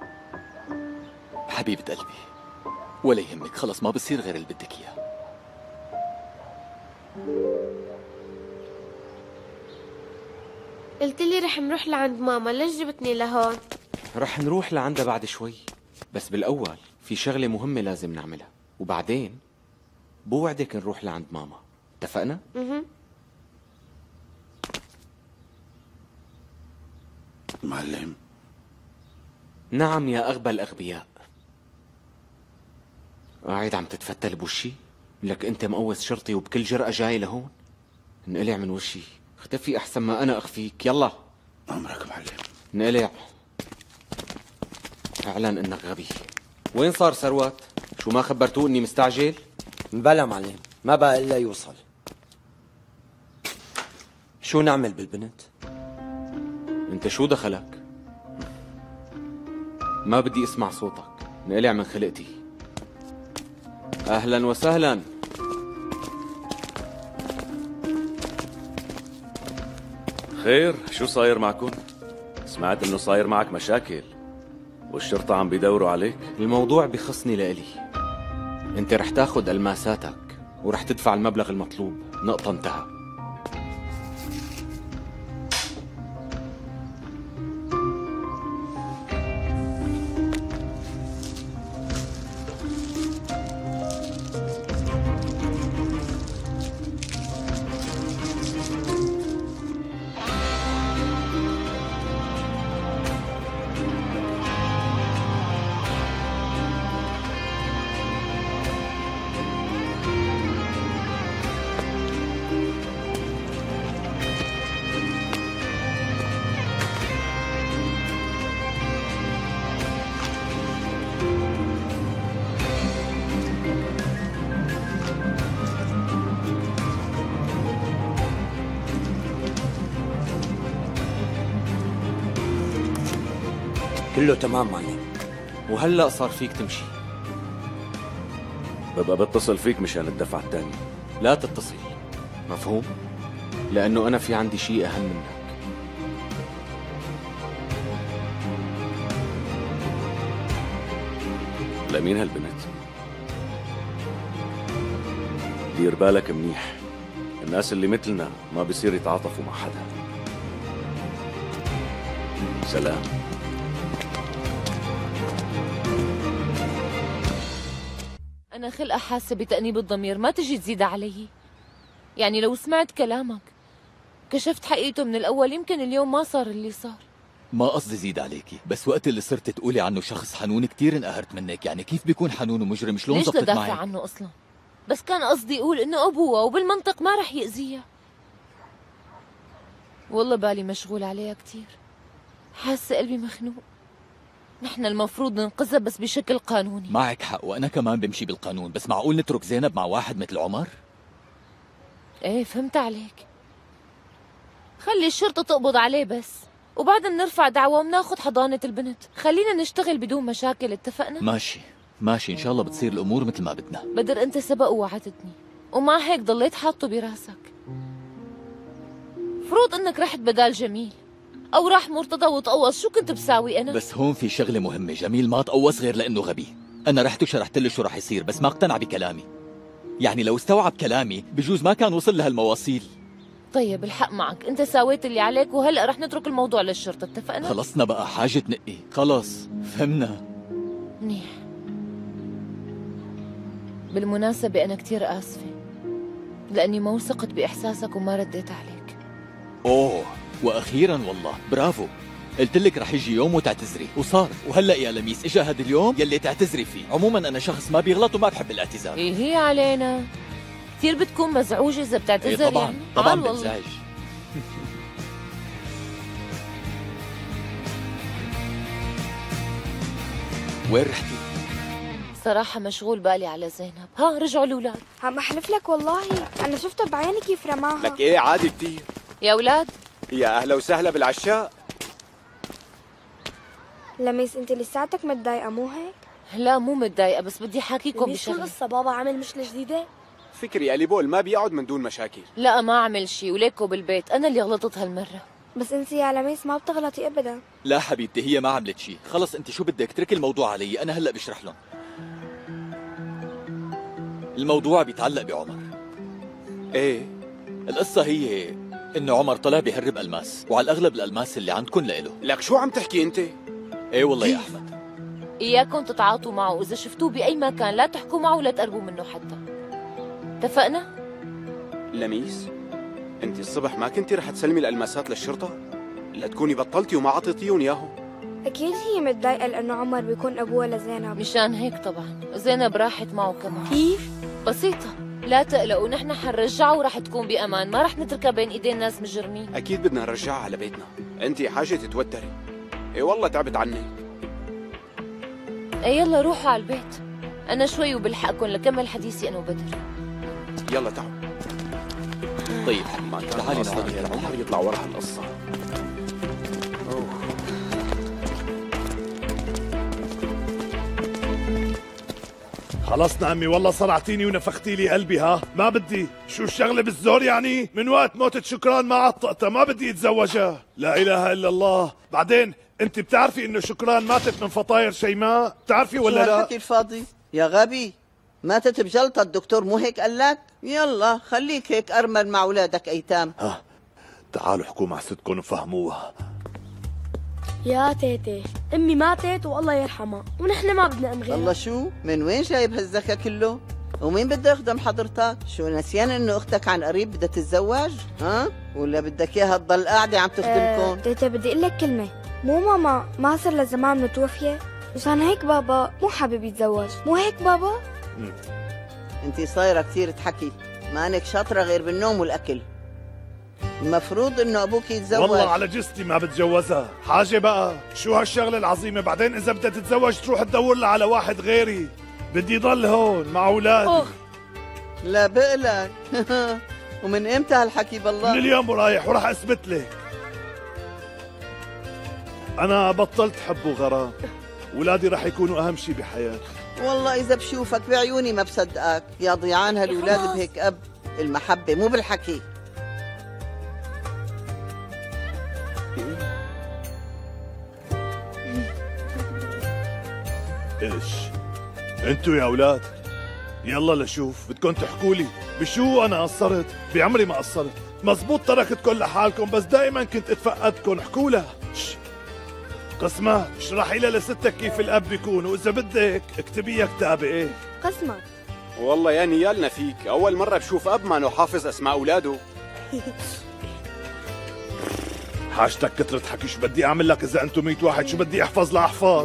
حبيبة قلبي ولا يهمك، خلص ما بصير غير اللي بدك إياه. قلت لي رح نروح لعند ماما، ليش جبتني لهون؟ رح نروح لعندها بعد شوي، بس بالأول في شغلة مهمة لازم نعملها، وبعدين بوعدك نروح لعند ماما، اتفقنا؟ اها. معلم. نعم يا أغبى الأغبياء. قاعد عم تتفتل بوشي؟ لك أنت مقوس شرطي وبكل جرأة جاي لهون؟ انقلع من وشي، اختفي أحسن ما أنا أخفيك، يلا. أمرك معلم. انقلع. اعلن إنك غبي. وين صار ثروت؟ شو ما خبرتوه إني مستعجل؟ بلا معلم، ما بقى إلا يوصل. شو نعمل بالبنت؟ أنت شو دخلك؟ ما بدي اسمع صوتك، انقلع من خلقتي. أهلا وسهلا. خير، شو صاير معكم؟ سمعت انه صاير معك مشاكل والشرطة عم بيدوروا عليك. الموضوع بخصني لإلي. انت رح تاخد ألماساتك ورح تدفع المبلغ المطلوب، نقطة انتهى. كله تمام معلم. وهلأ صار فيك تمشي. ببقى بتصل فيك مشان الدفعة الثانية. لا تتصل، مفهوم؟ لأنه أنا في عندي شيء أهم منك. لمين هالبنت؟ دير بالك منيح، الناس اللي مثلنا ما بيصير يتعاطفوا مع حدا. سلام. أنا خلقة حاسة بتأنيب الضمير، ما تجي تزيد علي. يعني لو سمعت كلامك كشفت حقيقته من الأول يمكن اليوم ما صار اللي صار. ما قصدي زيد عليكي، بس وقت اللي صرت تقولي عنه شخص حنون كتير انقهرت منك. يعني كيف بيكون حنون ومجرم؟ شلون ليش زبطت تدافع معي؟ عنه أصلا؟ بس كان قصدي أقول إنه أبوها وبالمنطق ما رح يأذيها. والله بالي مشغول عليها كتير، حاسة قلبي مخنوق. نحن المفروض ننقذها بس بشكل قانوني. معك حق، وأنا كمان بمشي بالقانون، بس معقول نترك زينب مع واحد مثل عمر؟ ايه فهمت عليك. خلي الشرطة تقبض عليه بس، وبعدها بنرفع دعوة وبناخد حضانة البنت. خلينا نشتغل بدون مشاكل، اتفقنا؟ ماشي ماشي، إن شاء الله بتصير الأمور مثل ما بدنا. بدر أنت سبق ووعدتني، ومع هيك ضليت حاطه براسك. فروض إنك رحت بدال جميل أو راح مرتضى وتقوص، شو كنت بساوي أنا؟ بس هون في شغلة مهمة، جميل ما تقوص غير لأنه غبي. أنا رحت وشرحت له شو رح يصير، بس ما اقتنع بكلامي. يعني لو استوعب كلامي بجوز ما كان وصل لهالمواصيل. طيب الحق معك، أنت ساويت اللي عليك وهلأ رح نترك الموضوع للشرطة، اتفقنا؟ خلصنا بقى، حاجة تنقي، خلص فهمنا. منيح. بالمناسبة أنا كتير آسفة لأني ما وثقت بإحساسك وما رديت عليك. أوه، وأخيرا والله برافو. قلت لك رح يجي يوم وتعتذري، وصار. وهلا يا لميس اجى هذا اليوم يلي تعتذري فيه. عموما انا شخص ما بيغلط وما بحب الاعتذار. ايه هي علينا كثير بتكون مزعوج اذا بتعتذر. إيه طبعا يعني. طبعا بنزعج. وين رحتي؟ صراحة مشغول بالي على زينب. ها رجعوا الأولاد. عم أحلف لك والله أنا شفتها بعيني كيف رماها. لك إيه عادي كتير. يا أولاد يا اهلا وسهلا بالعشاء. لميس انت لساتك متضايقه مو هيك؟ لا مو متضايقه، بس بدي احاكيكم لميس شو بشغله. القصه؟ بابا عامل مشكله جديده؟ فكري الي بول ما بيقعد من دون مشاكل. لا ما عمل شيء، وليكو بالبيت انا اللي غلطت هالمره. بس انت يا لميس ما بتغلطي ابدا. لا حبيبتي هي ما عملت شيء، خلص انت شو بدك تركي الموضوع علي، انا هلا بشرح لهم. الموضوع بيتعلق بعمر. ايه القصة هي انه عمر طلع بيهرب الماس، وعلى الاغلب الالماس اللي عندكم لإله. لك شو عم تحكي انت؟ ايه والله يا احمد. اياكم تتعاطوا معه، واذا شفتوه باي مكان لا تحكوا معه ولا تقربوا منه حتى. اتفقنا؟ لميس انت الصبح ما كنتي رح تسلمي الالماسات للشرطه؟ لا تكوني بطلتي وما عطيتيهم اياهم. اكيد هي متضايقه لانه عمر بيكون ابوها لزينب. مشان هيك طبعا زينب راحت معه كمان. كيف؟ بسيطة، لا تقلقوا، نحن حنرجعها ورح تكون بأمان، ما رح نتركها بين ايدين ناس مجرمين. اكيد بدنا نرجعها على بيتنا، انت حاجه تتوتري. اي والله تعبت عني. اي يلا روحوا على البيت، انا شوي وبلحقكم لكمل حديثي انا وبدر. يلا تعالوا. طيب حبيبي تعالي نقعد يا عمر يطلع ورا هالقصه. خلصنا عمي، والله صرعتيني ونفختي لي قلبي. ها ما بدي. شو الشغله بالزور يعني؟ من وقت موتة شكران ما عطقتها، ما بدي اتزوجها. لا اله الا الله. بعدين انت بتعرفي انه شكران ماتت من فطاير شيماء؟ بتعرفي ولا شو لا؟ هالحكي الفاضي يا غبي؟ ماتت بجلطة، الدكتور مو هيك قال لك؟ يلا خليك هيك ارمل مع اولادك ايتام. ها تعالوا احكوا مع ستكم وفهموها. يا تيتي امي ماتت والله يرحمها، ونحن ما بدنا ام غيرها. والله شو؟ من وين جايب هالذكاء كله؟ ومين بده يخدم حضرتك؟ شو نسيان انه اختك عن قريب بدها تتزوج؟ ها؟ ولا بدك اياها تضل قاعده عم تخدمكم؟ أه تيتي بدي اقول لك كلمه، مو ماما ما صار لها زمان متوفيه، مشان هيك بابا مو حابب يتزوج، مو هيك بابا؟ انت صايره كثير تحكي، ما انك شاطره غير بالنوم والاكل. المفروض انه ابوك يتزوج. والله على جستي ما بتجوزها. حاجه بقى، شو هالشغله العظيمه؟ بعدين اذا بدها تتزوج تروح تدور لها على واحد غيري. بدي ضل هون مع اولادي. لا بقلك. ومن امتى هالحكي بالله؟ من اليوم ورايح، وراح اثبت لك. انا بطلت حب وغرام، ولادي راح يكونوا اهم شيء بحياتي. والله اذا بشوفك بعيوني ما بصدقك يا ضيعان هالولاد بهيك اب. المحبه مو بالحكي. ايش انتوا يا اولاد؟ يلا لشوف بدكم تحكوا لي بشو انا قصرت؟ بعمري ما قصرت. مزبوط تركتكم لحالكم، بس دائما كنت اتفقدكم. احكوا لها. قسمة اشرحي لها لستك كيف الاب بيكون، واذا بدك اكتبيها كتابه. ايه قسمة؟ والله يا نيالنا فيك، اول مره بشوف اب ما انه حافظ اسماء اولاده. حاجتك كثرة حكي. شو بدي اعمل لك اذا انتم مية واحد؟ شو بدي احفظ لاحفظ؟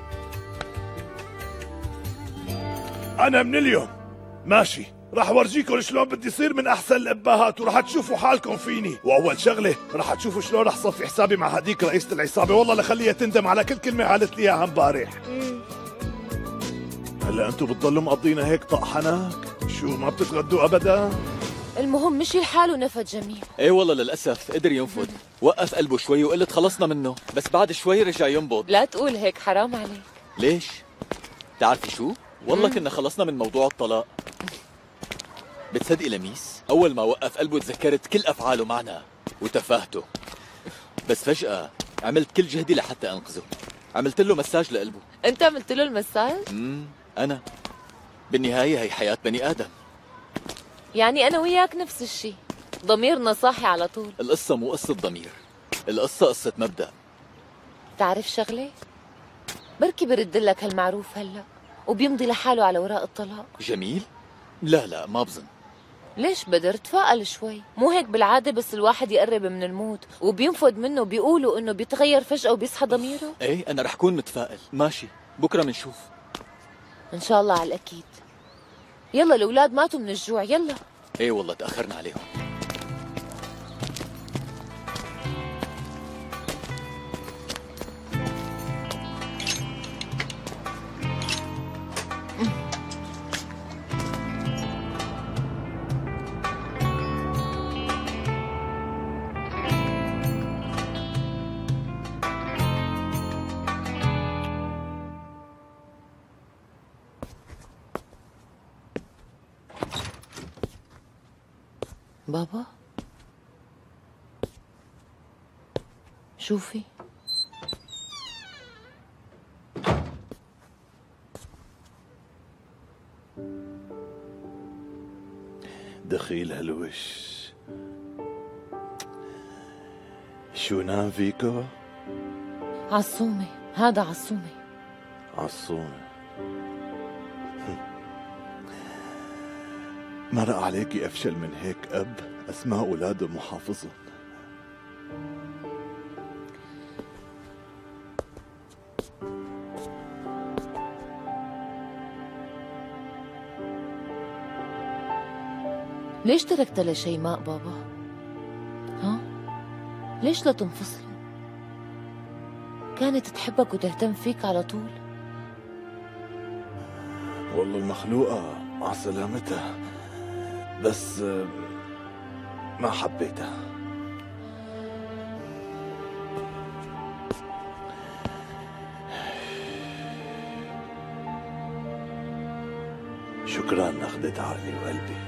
انا من اليوم ماشي راح ورجيكم شلون بدي يصير من احسن الاباهات، وراح تشوفوا حالكم فيني. واول شغله راح تشوفوا شلون راح صفي حسابي مع هديك رئيسة العصابه. والله لخليها تندم على كل كلمه قالت لي اياها امبارح. هلا انتم بتضلوا مقضينا هيك طقحنك؟ شو ما بتتغدوا ابدا؟ المهم مشي الحال ونفد جميل. ايه والله للاسف قدر ينفد، وقف قلبه شوي وقلت خلصنا منه، بس بعد شوي رجع ينبض. لا تقول هيك، حرام عليك. ليش؟ تعرفي شو؟ والله كنا خلصنا من موضوع الطلاق. بتصدقي لميس؟ أول ما وقف قلبه تذكرت كل أفعاله معنا وتفاهته، بس فجأة عملت كل جهدي لحتى أنقذه. عملت له مساج لقلبه. أنت عملت له المساج؟ امم أنا بالنهاية هي حياة بني آدم. يعني أنا وياك نفس الشيء، ضميرنا صاحي على طول. القصة مو قصة ضمير، القصة قصة مبدأ. تعرف شغلة؟ بركي برد لك هالمعروف هلا وبيمضي لحاله على وراء الطلاق. جميل؟ لا لا ما بظن. ليش بدر؟ تفائل شوي، مو هيك بالعادة بس الواحد يقرب من الموت وبينفد منه بيقولوا انه بيتغير فجأة وبيصحى ضميره؟ ايه انا رح كون متفائل. ماشي بكرة منشوف ان شاء الله على الأكيد. يلا الأولاد ماتوا من الجوع، يلا. ايه والله تأخرنا عليهم. بابا شوفي دخيل هالوش شو نام فيكو؟ عصومة، هذا عصومة. عصومة مرق عليكي أفشل من هيك أب؟ أسماء أولاده محافظهم. ليش تركت لشيماء بابا؟ ها؟ ليش لا تنفصلوا؟ كانت تحبك وتهتم فيك على طول. والله المخلوقة مع سلامتها، بس ما حبيتها. شكرا انك اخذت عقلي وقلبي،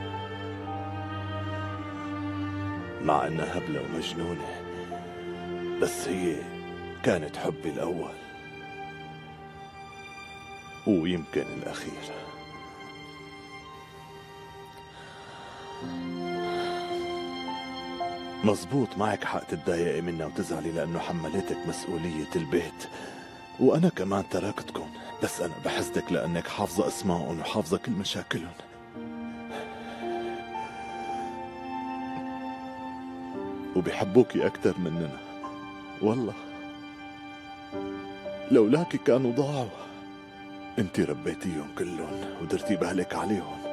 مع انها هبلة ومجنونة، بس هي كانت حبي الاول ويمكن الاخير. مزبوط، معك حق تتضايقي منها وتزعلي لانه حملتك مسؤولية البيت، وانا كمان تركتكم، بس انا بحسدك لانك حافظة اسمائهم وحافظة كل مشاكلهم. وبيحبوكي اكتر مننا، والله لولاكي كانوا ضاعوا. انتي ربيتيهم كلهم ودرتي بالك عليهم،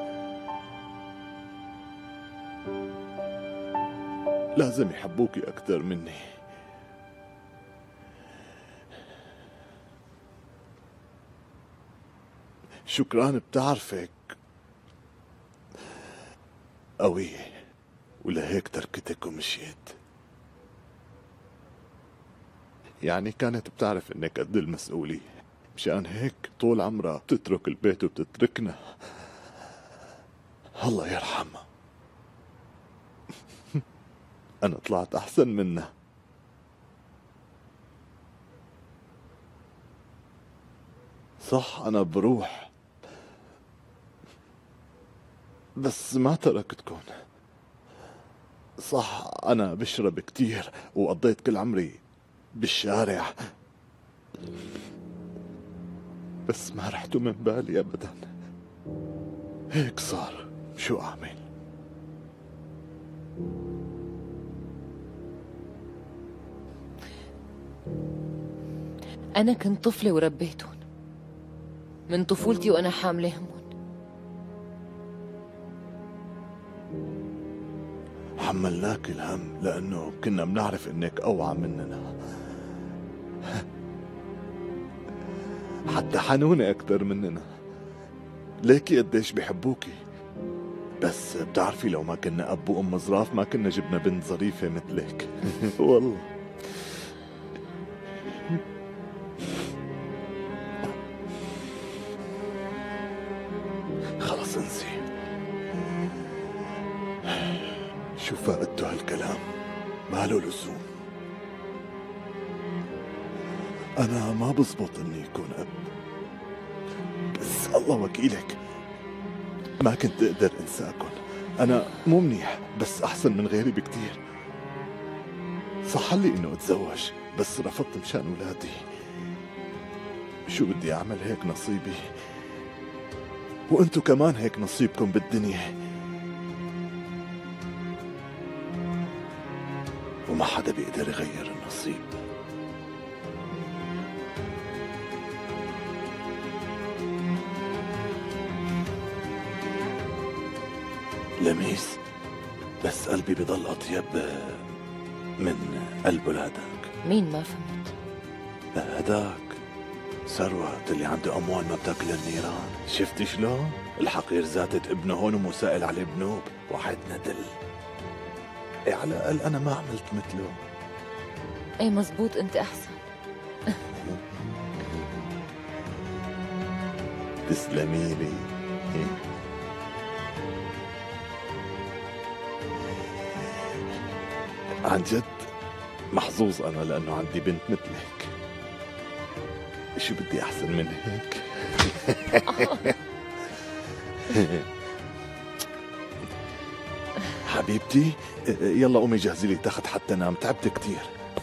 لازم يحبوكي اكتر مني. شكران، بتعرفك قوية ولهيك تركتك ومشيت. يعني كانت بتعرف انك قد المسؤولية، مشان هيك طول عمرها بتترك البيت وبتتركنا. الله يرحمها. أنا طلعت أحسن منها. صح أنا بروح، بس ما تركتكن. صح أنا بشرب كتير وقضيت كل عمري بالشارع، بس ما رحتوا من بالي أبدا. هيك صار، شو أعمل؟ أنا كنت طفلة وربيتهم من طفولتي وأنا حاملة همهم. حملناك الهم لأنه كنا بنعرف إنك أوعى مننا، حتى حنونة أكتر مننا. ليكي قديش بيحبوكي، بس بتعرفي لو ما كنا أب وأم ظراف ما كنا جبنا بنت ظريفة مثلك. والله خلص انسي. شو فائدته هالكلام؟ ما له لزوم. أنا ما بزبط إني يكون أب، بس الله وكيلك ما كنت أقدر أنساكن. أنا مو منيح بس أحسن من غيري بكتير. صح لي إنه أتزوج بس رفضت مشان ولادي. شو بدي أعمل، هيك نصيبي، وأنتو كمان هيك نصيبكم بالدنيا، وما حدا بيقدر يغير النصيب. لميس، بس قلبي بضل أطيب من قلب ولادك. مين؟ ما فهمت. هداك ثروت اللي عنده أموال ما بتاكل النيران. شفتي شلون؟ الحقير زاتت ابنه هون ومو سائل عليه بنوب، واحد ندل. إيه على الأقل أنا ما عملت مثله. ايه مزبوط، انت أحسن. تسلمي لي. عن جد محظوظ أنا لأنه عندي بنت مثلك. شو بدي أحسن من هيك؟ حبيبتي يلا قومي جهزي لي تخت حتى نام، تعبت كتير.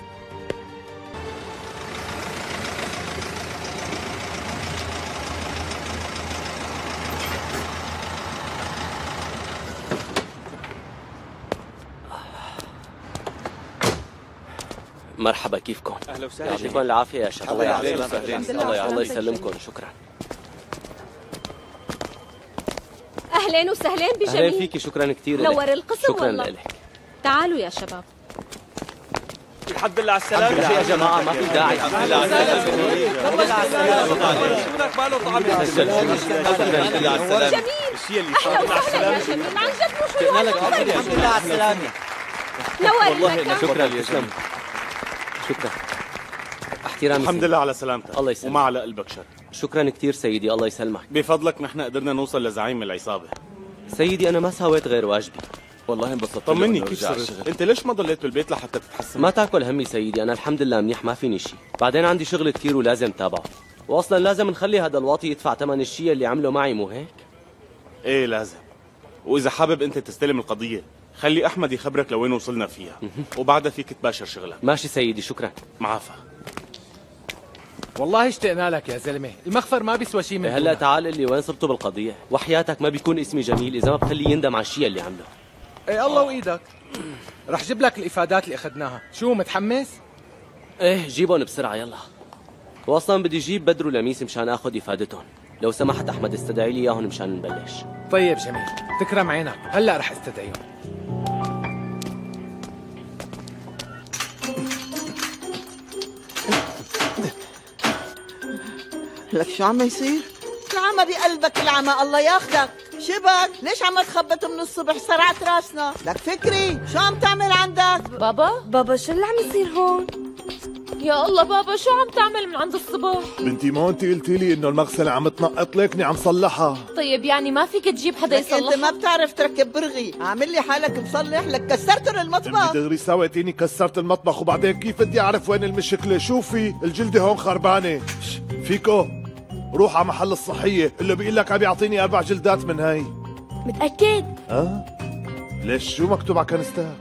مرحبا، كيفكم؟ اهلا وسهلا. يعطيكم العافيه يا شباب. الله يعافيك. الله الله يسلمكم. شكرا. اهلين وسهلين بجميل. اهلين فيكي، شكرا كثير. نور القسم شكرا والله. لك. تعالوا يا شباب. الحمد لله على السلامة يا جماعة، ما في داعي. الحمد لله على السلامة. شونك باله طعم جميل. الشيء اللي اهلا صار على وسهلا السلامة. يا جميل، عن جد مو شو الحمد لله على السلامة. نور والله المكان. شكرا تسلم. شكرا. احترامي الحمد سيدي. لله على سلامتك. الله يسلمك. وما على قلبك شر. شكرا كثير سيدي، الله يسلمك. بفضلك نحن قدرنا نوصل لزعيم العصابة. سيدي أنا ما سويت غير واجبي. والله انبسطت. طمني كيف صرت؟ انت ليش ما ضليت بالبيت لحتى تتحسن؟ ما تاكل همي سيدي، أنا الحمد لله منيح، ما فيني شيء. بعدين عندي شغل كثير ولازم تابعه، وأصلا لازم نخلي هذا الواطي يدفع ثمن الشيء اللي عمله معي، مو هيك؟ ايه لازم. وإذا حابب أنت تستلم القضية خلي أحمد يخبرك لوين وصلنا فيها، وبعدها فيك تباشر شغلك. ماشي سيدي، شكرا. معافى. والله اشتقنا لك يا زلمه، المخفر ما بيسوى شيء من هلا تعال قل لي وين صرتوا بالقضية، وحياتك ما بيكون اسمي جميل إذا ما بخليه يندم على الشيء اللي عمله. ايه الله وايدك. رح جيب لك الافادات اللي اخذناها، شو متحمس؟ ايه جيبهم بسرعة يلا. واصلا بدي جيب بدر ولميس مشان اخذ افادتهم، لو سمحت احمد استدعي لي اياهم مشان نبلش. طيب جميل، تكرم عينك، هلا رح استدعيهم. لك شو عم يصير؟ شو عم بقلبك العمى؟ الله ياخدك. شبك؟ ليش عم تخبط من الصبح؟ صرعت راسنا. لك فكري شو عم تعمل عندك؟ بابا؟ بابا شو اللي عم يصير هون؟ يا الله بابا شو عم تعمل من عند الصبح؟ بنتي ما انت قلتي لي انه المغسله عم تنقط لكني عم صلحها. طيب يعني ما فيك تجيب حدا لك يصلحها؟ انت ما بتعرف تركب برغي، عامل لي حالك مصلح، لك كسرت المطبخ. امي دغري سويتيني كسرت المطبخ، وبعدين كيف بدي اعرف وين المشكله؟ شوفي الجلده هون خربانه. فيكو روح على محل الصحيه اللي بيقول لك عم يعطيني اربع جلدات من هاي. متأكد؟ اه ليش شو مكتوب على كنستك؟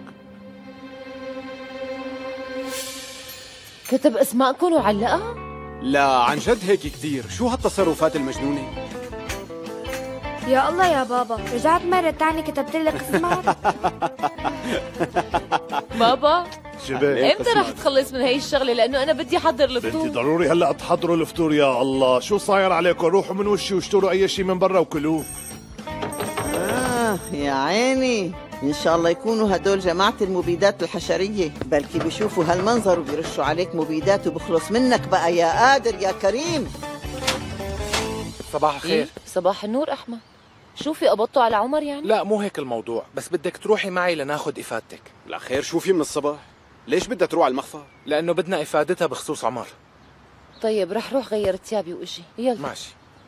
كتب اسماءكم وعلقها؟ لا عن جد هيك كثير، شو هالتصرفات المجنونة؟ يا الله يا بابا، رجعت مرة تانية كتبت لك اسمك؟ بابا شباب امتى رح تخلص من هي الشغله؟ لانه انا بدي احضر بنتي الفطور. ضروري هلا تحضروا الفطور. يا الله شو صاير عليكم؟ روحوا من وشي واشتروا اي شيء من برا وكلوه. آه يا عيني، إن شاء الله يكونوا هدول جماعة المبيدات الحشرية، بلكي بيشوفوا هالمنظر وبيرشوا عليك مبيدات وبخلص منك بقى يا قادر يا كريم. صباح الخير. إيه؟ صباح النور أحمد. شوفي قبضتوا على عمر يعني؟ لا مو هيك الموضوع، بس بدك تروحي معي لناخذ افادتك. لا خير، شو في من الصباح؟ ليش بدها تروح على المخفر؟ لانه بدنا افادتها بخصوص عمر. طيب رح روح غير ثيابي واجي، يلا. ماشي.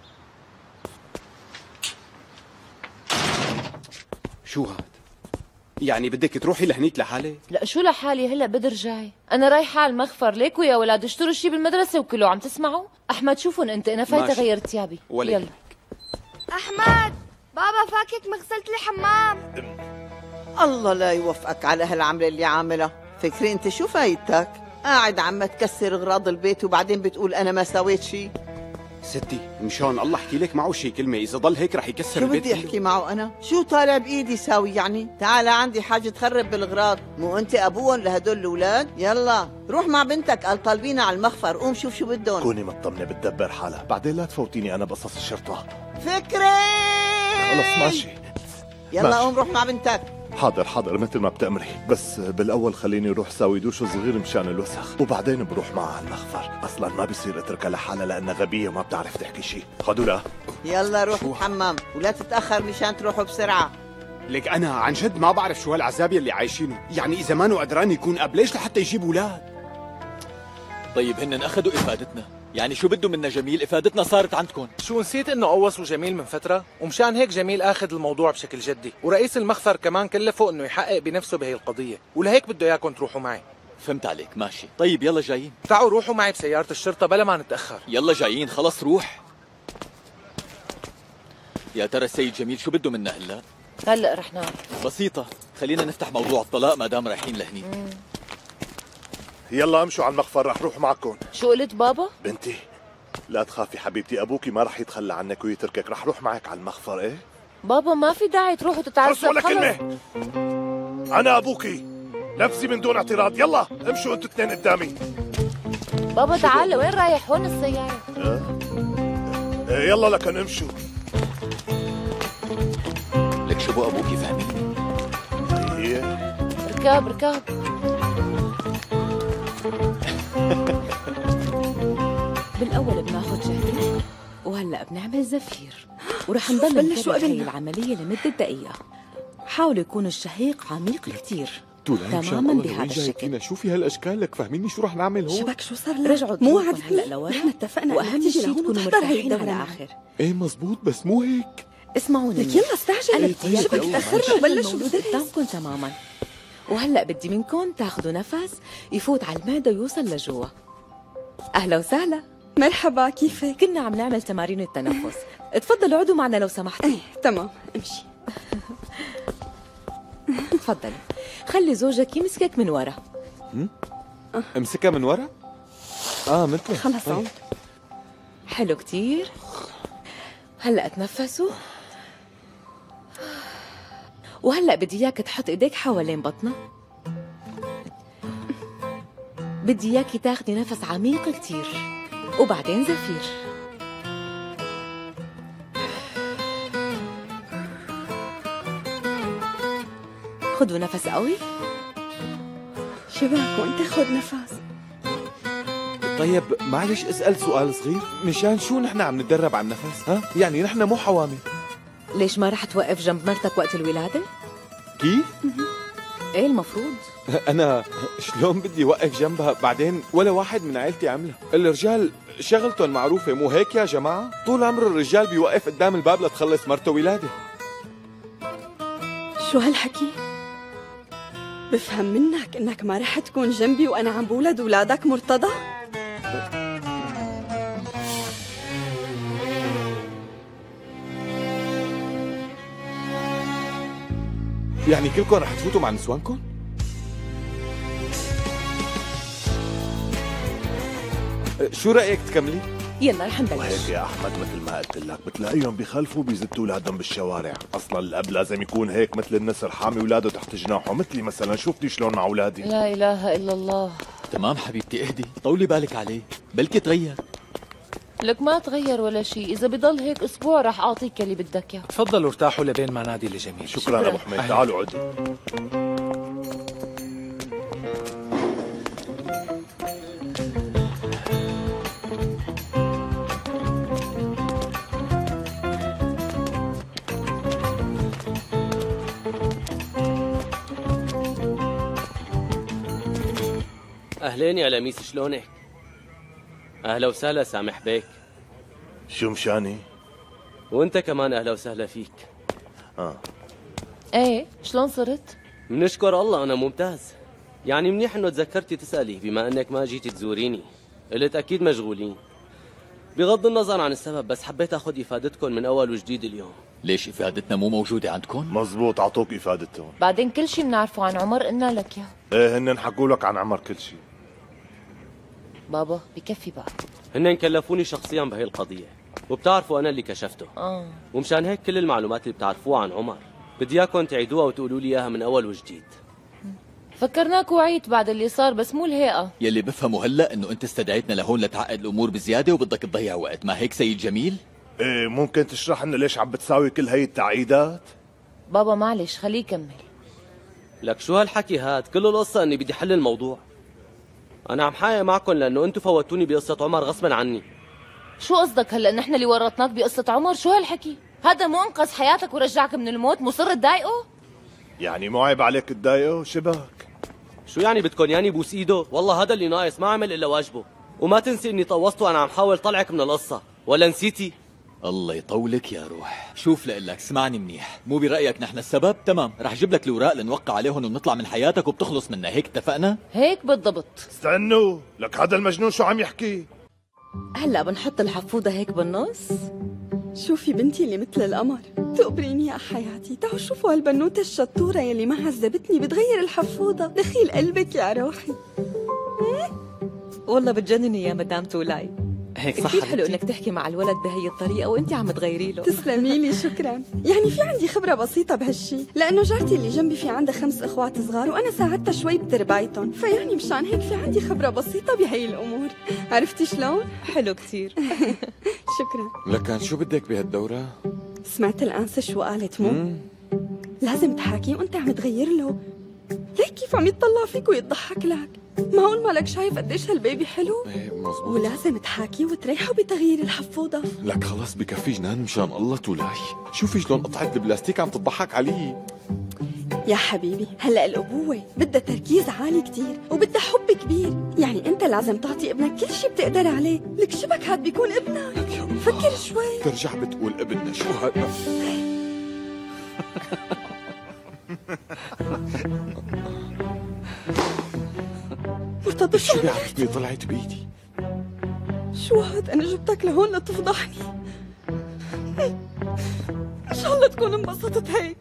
شو هاد؟ يعني بدك تروحي لهنيك لحالك؟ لا شو لحالي، هلا بدر جاي، انا رايحه على المخفر، ليكوا يا ولاد اشتروا شي بالمدرسه وكلوا. عم تسمعوا؟ احمد شوفن انت، انا فايته ماشي. غير ثيابي. يلا. أحمد بابا فاكك مغسلة الحمام. الله لا يوفقك على هالعملة اللي عاملها. فكري انت شو فايدتك؟ قاعد عم تكسر اغراض البيت وبعدين بتقول انا ما سويت شيء. ستي مشان الله احكي لك معه شي كلمة، إذا ضل هيك رح يكسر شو البيت بدي كله. احكي معه انا؟ شو طالع بايدي ساوي يعني؟ تعال عندي حاجة تخرب بالاغراض، مو انت ابوهم لهدول الاولاد؟ يلا روح مع بنتك، قال طالبينا على المخفر، قوم شوف شو بدهم. كوني مطمنة بتدبر حالها، بعدين لا تفوتيني انا بقصص الشرطة. فكري خلص ماشي. يلا ماشي. قوم روح مع بنتك. حاضر حاضر مثل ما بتأمري، بس بالاول خليني اروح ساوي دوش صغير مشان الوسخ، وبعدين بروح معها على المخفر. اصلا ما بصير اتركها لحالها لانها غبيه وما بتعرف تحكي شيء. خدوا لها. يلا روح الحمام ولا تتاخر مشان تروحوا بسرعه. لك انا عن جد ما بعرف شو هالعذاب يلي عايشينه، يعني اذا ما قدران يكون اب ليش لحتى يجيب اولاد؟ طيب هن اخذوا افادتنا، يعني شو بده منا جميل؟ افادتنا صارت عندكم. شو نسيت انه قوصوا جميل من فتره؟ ومشان هيك جميل اخذ الموضوع بشكل جدي، ورئيس المخفر كمان كلفه انه يحقق بنفسه بهي القضيه، ولهيك بده اياكم تروحوا معي. فهمت عليك، ماشي. طيب يلا جايين. تعالوا روحوا معي بسياره الشرطه بلا ما نتاخر. يلا جايين، خلص روح. يا ترى السيد جميل شو بده منا هلا؟ هلا رح نعرف. بسيطه، خلينا نفتح موضوع الطلاق ما دام رايحين لهنيك. يلا امشوا على المخفر، رح روح معكم. شو قلت بابا؟ بنتي لا تخافي حبيبتي، ابوكي ما رح يتخلى عنك ويتركك، رح روح معك على المخفر. ايه بابا ما في داعي تروحوا تتعذبوا. ولا كلمه، انا ابوكي، نفسي من دون اعتراض. يلا امشوا انتوا اثنين قدامي. بابا تعال، وين رايح؟ هون السياره. أه؟ يلا لكن امشوا. لك شو ابو ابوكي فاهمين؟ هي ركاب ركاب. بالاول بناخذ جهدي وهلا بنعمل زفير، ورح نضل نكرر هي العمليه لمده دقيقه. حاولوا يكون الشهيق عميق كثير تماما بهذا الشكل. شوفي هالاشكال، لك فاهميني شو رح نعمل هون؟ شبك شو صار لك؟ رجعوا مو وعد هلا لورا، نحن اتفقنا واهم شيء تكونوا مرتاحين على الاخر. ايه مزبوط، بس مو هيك. اسمعوني لك يلا استعجل، شبك تاخرنا وبلشوا قدامكم تماما. وهلا بدي منكم تاخذوا نفس يفوت على المعده ويوصل لجوا. اهلا وسهلا. مرحبا، كيفك؟ كنا عم نعمل تمارين التنفس. تفضلوا اقعدوا معنا لو سمحتوا. ايه تمام، امشي. تفضلي. خلي زوجك يمسكك من ورا. امسكها من ورا؟ اه مثل خلص عم. حلو كتير. هلا تنفسوا. وهلا بدي اياك تحط ايديك حوالين بطنها. بدي اياكي تاخدي نفس عميق كتير وبعدين زفير. خدوا نفس قوي. شباك وانت خد نفس. طيب معلش اسال سؤال صغير، مشان شو نحن عم نتدرب على النفس؟ ها يعني نحن مو حوامل. ليش ما رح توقف جنب مرتك وقت الولاده؟ كيف؟ ايه المفروض. انا شلون بدي وقف جنبها؟ بعدين ولا واحد من عائلتي عملها. الرجال شغلتهم معروفه، مو هيك يا جماعه؟ طول عمر الرجال بيوقف قدام الباب لتخلص مرته ولاده. شو هالحكي؟ بفهم منك انك ما رح تكون جنبي وانا عم بولد اولادك مرتضى؟ يعني كلكم رح تفوتوا مع نسوانكم؟ شو رأيك تكملي؟ يلا رح نبلش. وهيك يا احمد مثل ما قلت لك، بتلاقيهم بيخلفوا بيزتوا اولادهم بالشوارع، اصلا الاب لازم يكون هيك مثل النسر حامي اولاده تحت جناحه، مثلي مثلا. شوفتي شلون مع اولادي؟ لا اله الا الله. تمام حبيبتي، اهدي، طولي بالك عليه، بلكي تغير. لك ما تغير ولا شيء، اذا بضل هيك اسبوع رح اعطيك اللي بدك اياه. تفضلوا ارتاحوا لبين ما نادي لجميل. شكرا, شكرا. ابو حميد، تعالوا عدوا. اهلين يا لميس، شلونك؟ اهلا وسهلا سامح بيك. شو مشاني؟ وانت كمان اهلا وسهلا فيك. اه ايه شلون صرت؟ بنشكر الله انا ممتاز. يعني منيح انه تذكرتي تسالي بما انك ما جيتي تزوريني. قلت اكيد مشغولين. بغض النظر عن السبب، بس حبيت اخذ افادتكم من اول وجديد اليوم. ليش افادتنا مو موجوده عندكم؟ مزبوط، اعطوك افادتهم. بعدين كل شيء بنعرفه عن عمر قلنا لك اياه. ايه هن حكوا لك عن عمر كل شيء. بابا بكفي بقى. هن كلفوني شخصيا بهي القضيه، وبتعرفوا انا اللي كشفته. اه ومشان هيك كل المعلومات اللي بتعرفوها عن عمر بدي اياكم تعيدوها وتقولوا لي اياها من اول وجديد. فكرناك وعيت بعد اللي صار، بس مو الهيئه. يلي بفهمه هلا انه انت استدعيتنا لهون لتعقد الامور بزياده وبدك تضيع وقت، ما هيك سيد جميل؟ ايه ممكن تشرح لنا ليش عم بتساوي كل هي التعقيدات؟ بابا معلش خليه يكمل. لك شو هالحكي هاد؟ كل القصه اني بدي حل الموضوع. انا عم حايا معكم لانه انتم فوتوني بقصه عمر غصبا عني. شو قصدك هلا؟ نحن اللي ورطناك بقصه عمر؟ شو هالحكي؟ هذا مو انقذ حياتك ورجعك من الموت، مصر تضايقه؟ يعني مو عيب عليك تضايقه؟ شبك شو يعني بدكم ياني بوس ايده؟ والله هذا اللي ناقص، ما عمل الا واجبه. وما تنسي اني طوست وانا عم حاول طلعك من القصة، ولا نسيتي؟ الله يطولك يا روح. شوف لقلك، اسمعني منيح، مو برأيك نحن السبب؟ تمام، رح جيب لك الأوراق لنوقع عليهم ونطلع من حياتك وبتخلص منا، هيك اتفقنا؟ هيك بالضبط. استنوا، لك هذا المجنون شو عم يحكي؟ هلا بنحط الحفوضة هيك بالنص. شوفي بنتي اللي مثل القمر، تقبريني يا حياتي. تعالوا شوفوا هالبنوتة الشطورة يلي ما عذبتني بتغير الحفوضة. دخيل قلبك يا روحي. والله بتجنني يا مدام تولاي. هيك صح كثير حلو انك تحكي مع الولد بهي الطريقة وانت عم تغيري له. تسلمي لي، شكرا. يعني في عندي خبرة بسيطة بهالشي، لأنه جارتي اللي جنبي في عندها خمس إخوات صغار وأنا ساعدتها شوي بتربايتهم، فيعني مشان هيك في عندي خبرة بسيطة بهي الأمور. عرفتي شلون؟ حلو كثير. شكرا. لكان شو بدك بهالدورة؟ سمعت الأنسة شو قالت مو؟ لازم تحاكيه وأنت عم تغير له. ليك كيف عم يتطلع فيك ويضحك لك؟ معقول مالك شايف قديش هالبيبي حلو؟ ايه مزبوط. ولازم تحاكيه وتريحه بتغيير الحفوضة. لك خلص بكفي جنان مشان الله تولاي. شوفي شلون قطعة البلاستيك عم تضحك علي. يا حبيبي هلا الأبوة بدها تركيز عالي كتير وبدها حب كبير، يعني أنت لازم تعطي ابنك كل شي بتقدر عليه، لك شبك هاد بيكون ابنك. فكر شوي. ترجع بتقول ابننا شو هذا؟ مرتضى شو بيعرفني طلعت بإيدي؟ شو هاد؟ أنا جبتك لهون لتفضحني. إن شاء الله تكون انبسطت هيك.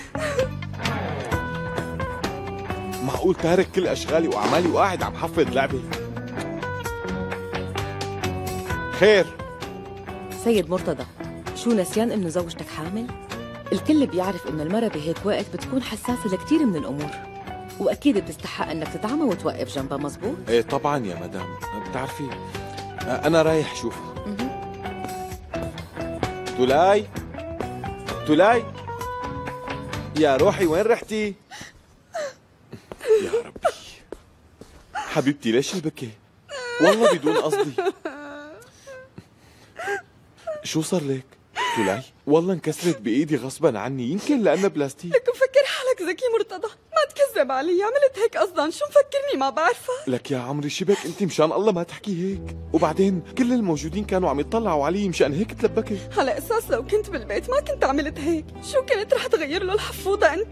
معقول تارك كل أشغالي وأعمالي وقاعد عم حفظ لعبة؟ خير سيد مرتضى، شو نسيان انه زوجتك حامل؟ الكل بيعرف انه المرأة بهيك وقت بتكون حساسة لكثير من الامور، واكيد بتستحق انك تدعمها وتوقف جنبها، مزبوط؟ ايه طبعا يا مدام، بتعرفي انا رايح اشوفها. تولاي تولاي يا روحي وين رحتي؟ يا ربي حبيبتي ليش البكي؟ والله بدون قصدي. شو صار لك؟ تولاي والله انكسرت بايدي غصبا عني، يمكن لانها بلاستيك. لك مفكر حالك ذكي مرتضى، ما تكذب علي، عملت هيك قصدا، شو مفكرني ما بعرفها؟ لك يا عمري شبك انت مشان الله ما تحكي هيك، وبعدين كل الموجودين كانوا عم يطلعوا علي مشان هيك تلبكت. على اساس لو كنت بالبيت ما كنت عملت هيك، شو كنت رح تغير له الحفوضة انت؟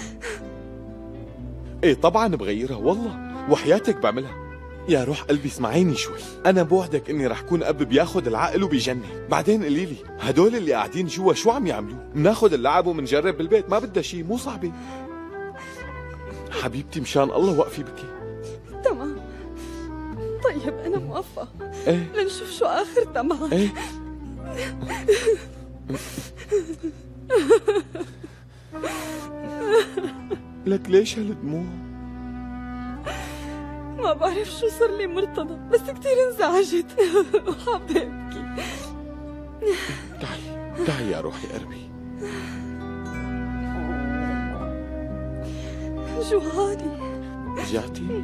ايه طبعا بغيرها والله، وحياتك بعملها. يا روح قلبي اسمعيني شوي، انا بوعدك اني رح كون اب بياخد العقل وبيجنن. بعدين قولي لي هدول اللي قاعدين جوا شو عم يعملوا؟ بناخد اللعب وبنجرب بالبيت، ما بدها شيء، مو صعبه. حبيبتي مشان الله وقفي بكي. تمام طيب انا موافقه. ايه لنشوف شو اخرتها معك. ايه لك ليش هالدموع؟ ما بعرف شو صار لي مرتضى، بس كثير انزعجت وحابة ابكي. تعي تعي يا روحي قربي. شو هادي؟ رجعتي؟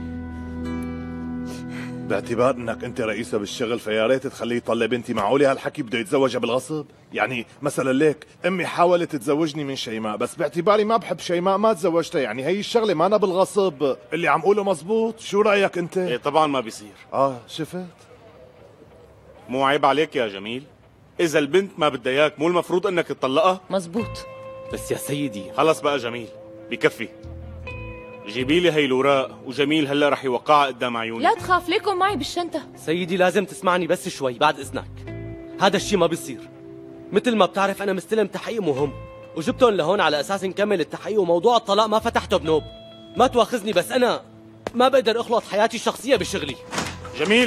باعتبار انك انت رئيسة بالشغل فيا ريت تخليه يطلع بنتي. معقولة هالحكي بده يتزوجها بالغصب؟ يعني مثلا ليك امي حاولت تزوجني من شيماء، بس باعتباري ما بحب شيماء ما تزوجتها، يعني هي الشغلة ما أنا بالغصب. اللي عم قوله مزبوط، شو رأيك انت؟ ايه طبعا ما بيصير. اه شفت؟ مو عيب عليك يا جميل؟ اذا البنت ما بدها اياك مو المفروض انك تطلقها؟ مزبوط. بس يا سيدي خلص بقى جميل، بكفي. جيبي لي هي الوراق وجميل هلا رح يوقعها قدام عيوني. لا تخاف، ليكم معي بالشنطة. سيدي لازم تسمعني بس شوي بعد اذنك. هذا الشيء ما بيصير. مثل ما بتعرف انا مستلم تحقيق مهم وجبتهم لهون على اساس نكمل التحقيق، وموضوع الطلاق ما فتحته بنوب. ما تواخذني بس انا ما بقدر اخلط حياتي الشخصية بشغلي. جميل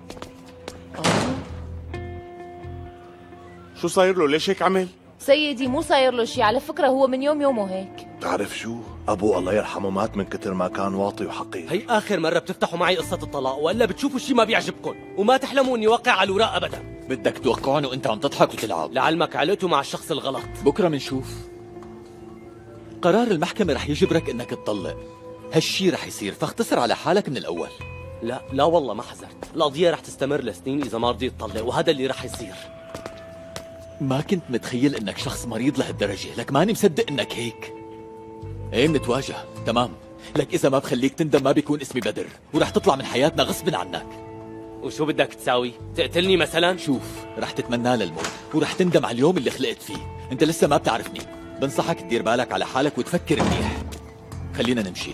شو صاير له؟ ليش هيك عمل؟ سيدي مو صاير له شيء، على فكرة هو من يوم يومه هيك. تعرف شو؟ ابوه الله يرحمه مات من كتر ما كان واطي وحقير. هي اخر مرة بتفتحوا معي قصة الطلاق، والا بتشوفوا شيء ما بيعجبكم وما تحلموا اني وقع على الوراق ابدا. بدك توقعون وانت عم تضحك وتلعب. لعلمك علقتوا مع الشخص الغلط. بكره منشوف. قرار المحكمة رح يجبرك انك تطلق، هالشي رح يصير، فاختصر على حالك من الاول. لا لا والله ما حذرت، القضية رح تستمر لسنين اذا ما رضيت تطلق، وهذا اللي رح يصير. ما كنت متخيل انك شخص مريض لهالدرجة، لك ماني مصدق انك هيك. ايه منتواجه، تمام، لك اذا ما بخليك تندم ما بيكون اسمي بدر، ورح تطلع من حياتنا غصب عنك. وشو بدك تساوي؟ تقتلني مثلا؟ شوف، رح تتمنى للموت ورح تندم على اليوم اللي خلقت فيه. انت لسه ما بتعرفني. بنصحك تدير بالك على حالك وتفكر منيح. خلينا نمشي.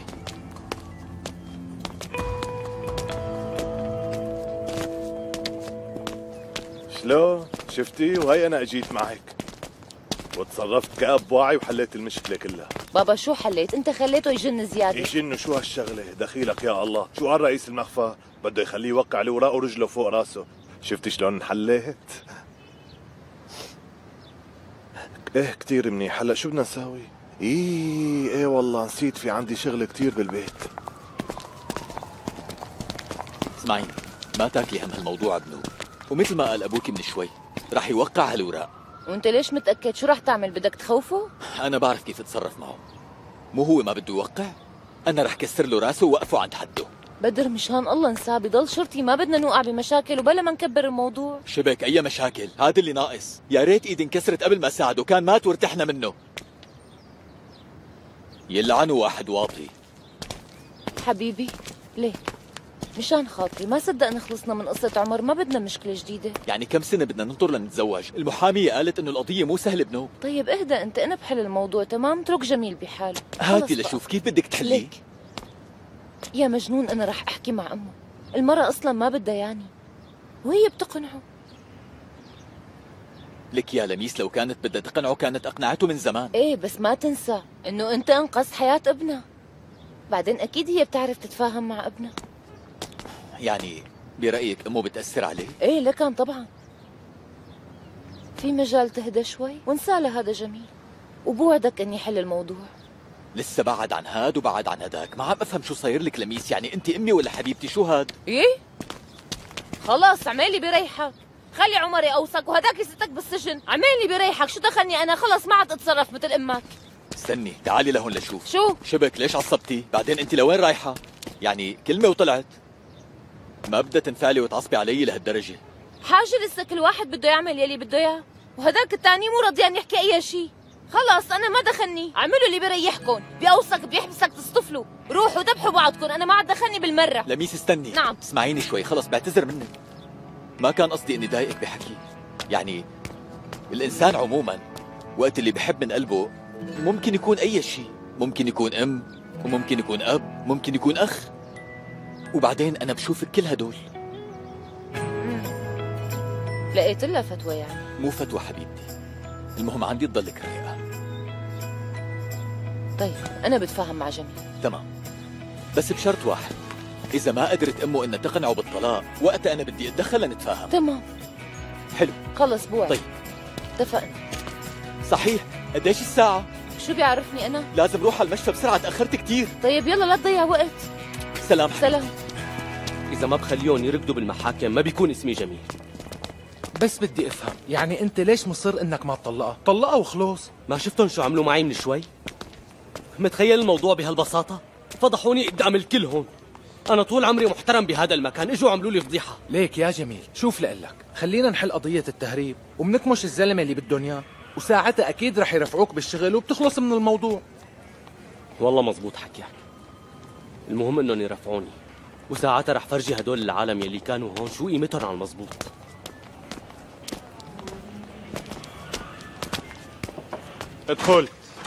شلون؟ شفتي؟ وهي انا اجيت معك وتصرفت كأب واعي وحليت المشكلة كلها. بابا شو حليت؟ انت خليته يجن زيادة. يجن شو هالشغلة؟ دخيلك يا الله، شو قال رئيس المخفى؟ بده يخليه يوقع الوراق ورجله فوق راسه. شفتي شلون انحليت؟ ايه كتير منيح. هلا شو بدنا نساوي؟ ايه ايه والله نسيت، في عندي شغل كتير بالبيت. اسمعي، ما تاكلي هم هالموضوع بنور، ومثل ما قال ابوك من شوي رح يوقع هالوراق. وانت ليش متأكد؟ شو رح تعمل؟ بدك تخوفه؟ انا بعرف كيف اتصرف معه. مو هو ما بده يوقع؟ انا رح كسر له راسه ووقفه عند حده. بدر مشان الله انساه، بضل شرطي، ما بدنا نوقع بمشاكل وبلا ما نكبر الموضوع. شبك اي مشاكل، هذا اللي ناقص. يا ريت ايدي انكسرت قبل ما ساعده، كان مات وارتحنا منه. يلعنه واحد واطي. حبيبي ليه؟ مشان خاطري ما صدقنا خلصنا من قصة عمر، ما بدنا مشكلة جديدة. يعني كم سنة بدنا ننطر لنتزوج؟ المحامية قالت انه القضية مو سهلة بنو. طيب اهدى انت، انا بحل الموضوع تمام، اترك جميل بحاله. هاتي لشوف كيف بدك تحليه. ليك يا مجنون، انا رح احكي مع امه. المرة اصلا ما بدها يعني وهي بتقنعه. لك يا لميس، لو كانت بدها تقنعه كانت اقنعته من زمان. ايه بس ما تنسى انه انت انقذت حياة ابنها. بعدين اكيد هي بتعرف تتفاهم مع ابنها. يعني برأيك امه بتأثر عليه؟ ايه لكن طبعا في مجال تهدى شوي وانسى هذا جميل، وبوعدك اني حل الموضوع. لسه بعد عن هاد وبعد عن هداك، ما عم افهم شو صاير لك لميس. يعني انت امي ولا حبيبتي؟ شو هاد؟ ايه خلاص عمالي بريحك، خلي عمر يقوصك وهداك يستك بالسجن. عمالي بريحك، شو دخلني انا؟ خلص ما عاد اتصرف مثل امك. استني تعالي لهون لشوف. شو؟ شبك ليش عصبتي؟ بعدين انت لوين رايحة؟ يعني كلمة وطلعت. ما بدها تنفعلي وتعصبي علي لهالدرجة. حاجة لسه كل واحد بده يعمل يلي بده اياه، وهداك الثاني مو رضيان يحكي اي شيء. خلاص انا ما دخلني، اعملوا اللي بريحكم. بيوصك بيحبسك تصطفلوا، روحوا ذبحوا بعضكم، انا ما عاد دخلني بالمرة. لميس استني. نعم اسمعيني شوي، خلص بعتذر منك. ما كان قصدي اني ضايقك بحكي. يعني الانسان عموما وقت اللي بحب من قلبه ممكن يكون اي شيء، ممكن يكون ام وممكن يكون اب، ممكن يكون اخ. وبعدين انا بشوفك كل هدول. لقيت لها فتوى يعني؟ مو فتوى حبيبتي، المهم عندي تضلك رايقة. طيب انا بتفاهم مع جميل. تمام، بس بشرط واحد، اذا ما قدرت امه انها تقنعه بالطلاق وقتها انا بدي اتدخل لنتفاهم. تمام حلو خلص بوعد. طيب اتفقنا. صحيح، قديش الساعة؟ شو بيعرفني انا؟ لازم روح على المشفى بسرعة، تأخرت كتير. طيب يلا لا تضيع وقت. سلام سلام. إذا ما بخليهم يركضوا بالمحاكم ما بيكون اسمي جميل. بس بدي افهم، يعني انت ليش مصر انك ما تطلقها؟ طلقها وخلص. ما شفتهم شو عملوا معي من شوي؟ متخيل الموضوع بهالبساطة؟ فضحوني قدام الكل هون. أنا طول عمري محترم بهذا المكان، إجوا عملوا لي فضيحة. ليك يا جميل، شوف لقلك، خلينا نحل قضية التهريب وبنكمش الزلمة اللي بدهم اياه، وساعتها أكيد رح يرفعوك بالشغل وبتخلص من الموضوع. والله مزبوط حكيك. المهم إنهم يرفعوني، وساعتها رح فرجي هدول العالم يلي كانوا هون شو قيمتهم على المزبوط. ادخل.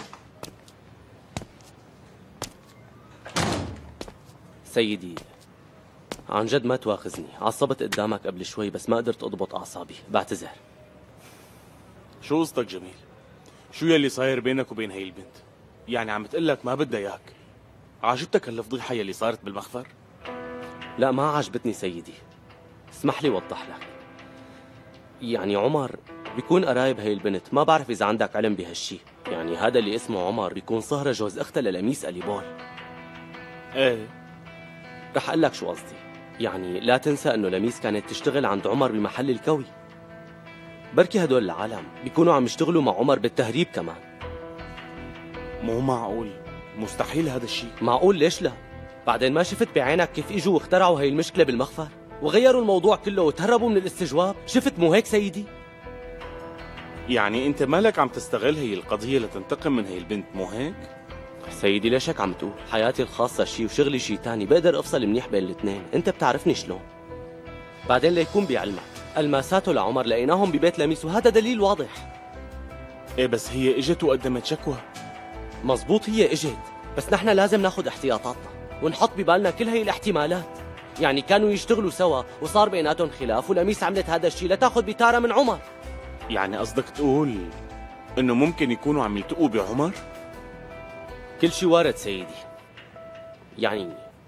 سيدي عن جد ما تواخذني، عصبت قدامك قبل شوي بس ما قدرت اضبط اعصابي، بعتذر. شو قصتك جميل؟ شو يلي صاير بينك وبين هي البنت؟ يعني عم تقلك ما بدها اياك. عجبتك هالفضيحة يلي صارت بالمخفر؟ لا ما عجبتني سيدي، اسمح لي وضح لك. يعني عمر بيكون قرايب هي البنت، ما بعرف اذا عندك علم بهالشي. يعني هذا اللي اسمه عمر بيكون صهرة جوز اختها للميس اليبول. ايه رح اقول لك شو قصدي. يعني لا تنسى انه لميس كانت تشتغل عند عمر بمحل الكوي. بركي هدول العالم بيكونوا عم يشتغلوا مع عمر بالتهريب كمان. مو معقول، مستحيل هذا الشيء. معقول ليش لا؟ بعدين ما شفت بعينك كيف اجوا واخترعوا هي المشكلة بالمخفر وغيروا الموضوع كله وتهربوا من الاستجواب؟ شفت مو هيك سيدي؟ يعني انت مالك عم تستغل هي القضية لتنتقم من هي البنت، مو هيك؟ سيدي ليش هيك عم تقول؟ حياتي الخاصة شي وشغلي شي تاني، بقدر افصل منيح بين الاثنين، انت بتعرفني شلون. بعدين ليكون بعلمك الماساته لعمر لقيناهم ببيت لميس، وهذا دليل واضح. ايه بس هي اجت وقدمت شكوى. مزبوط هي اجت، بس نحن لازم ناخذ احتياطاتنا ونحط ببالنا كل هي الاحتمالات. يعني كانوا يشتغلوا سوا وصار بيناتهم خلاف ولميس عملت هذا الشيء لتاخذ بتارة من عمر. يعني قصدك تقول انه ممكن يكونوا عم يلتقوا بعمر؟ كل شيء وارد سيدي. يعني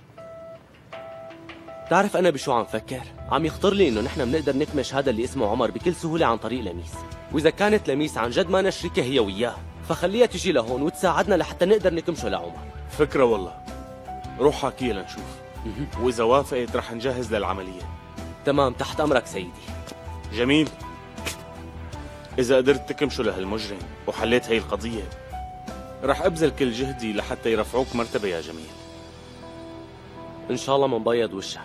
تعرف انا بشو عم فكر؟ عم يخطر لي انه نحن بنقدر نكمش هذا اللي اسمه عمر بكل سهوله عن طريق لميس، واذا كانت لميس عن جد ما شريكه هي وياه فخليها تجي لهون وتساعدنا لحتى نقدر نكمشه لعمر. فكره والله، روح حاكي لها نشوف، واذا وافقت رح نجهز للعمليه. تمام، تحت امرك سيدي. جميل، اذا قدرت تكمشه لهالمجرم وحليت هي القضيه رح ابذل كل جهدي لحتى يرفعوك مرتبه يا جميل. ان شاء الله منبيض وشك.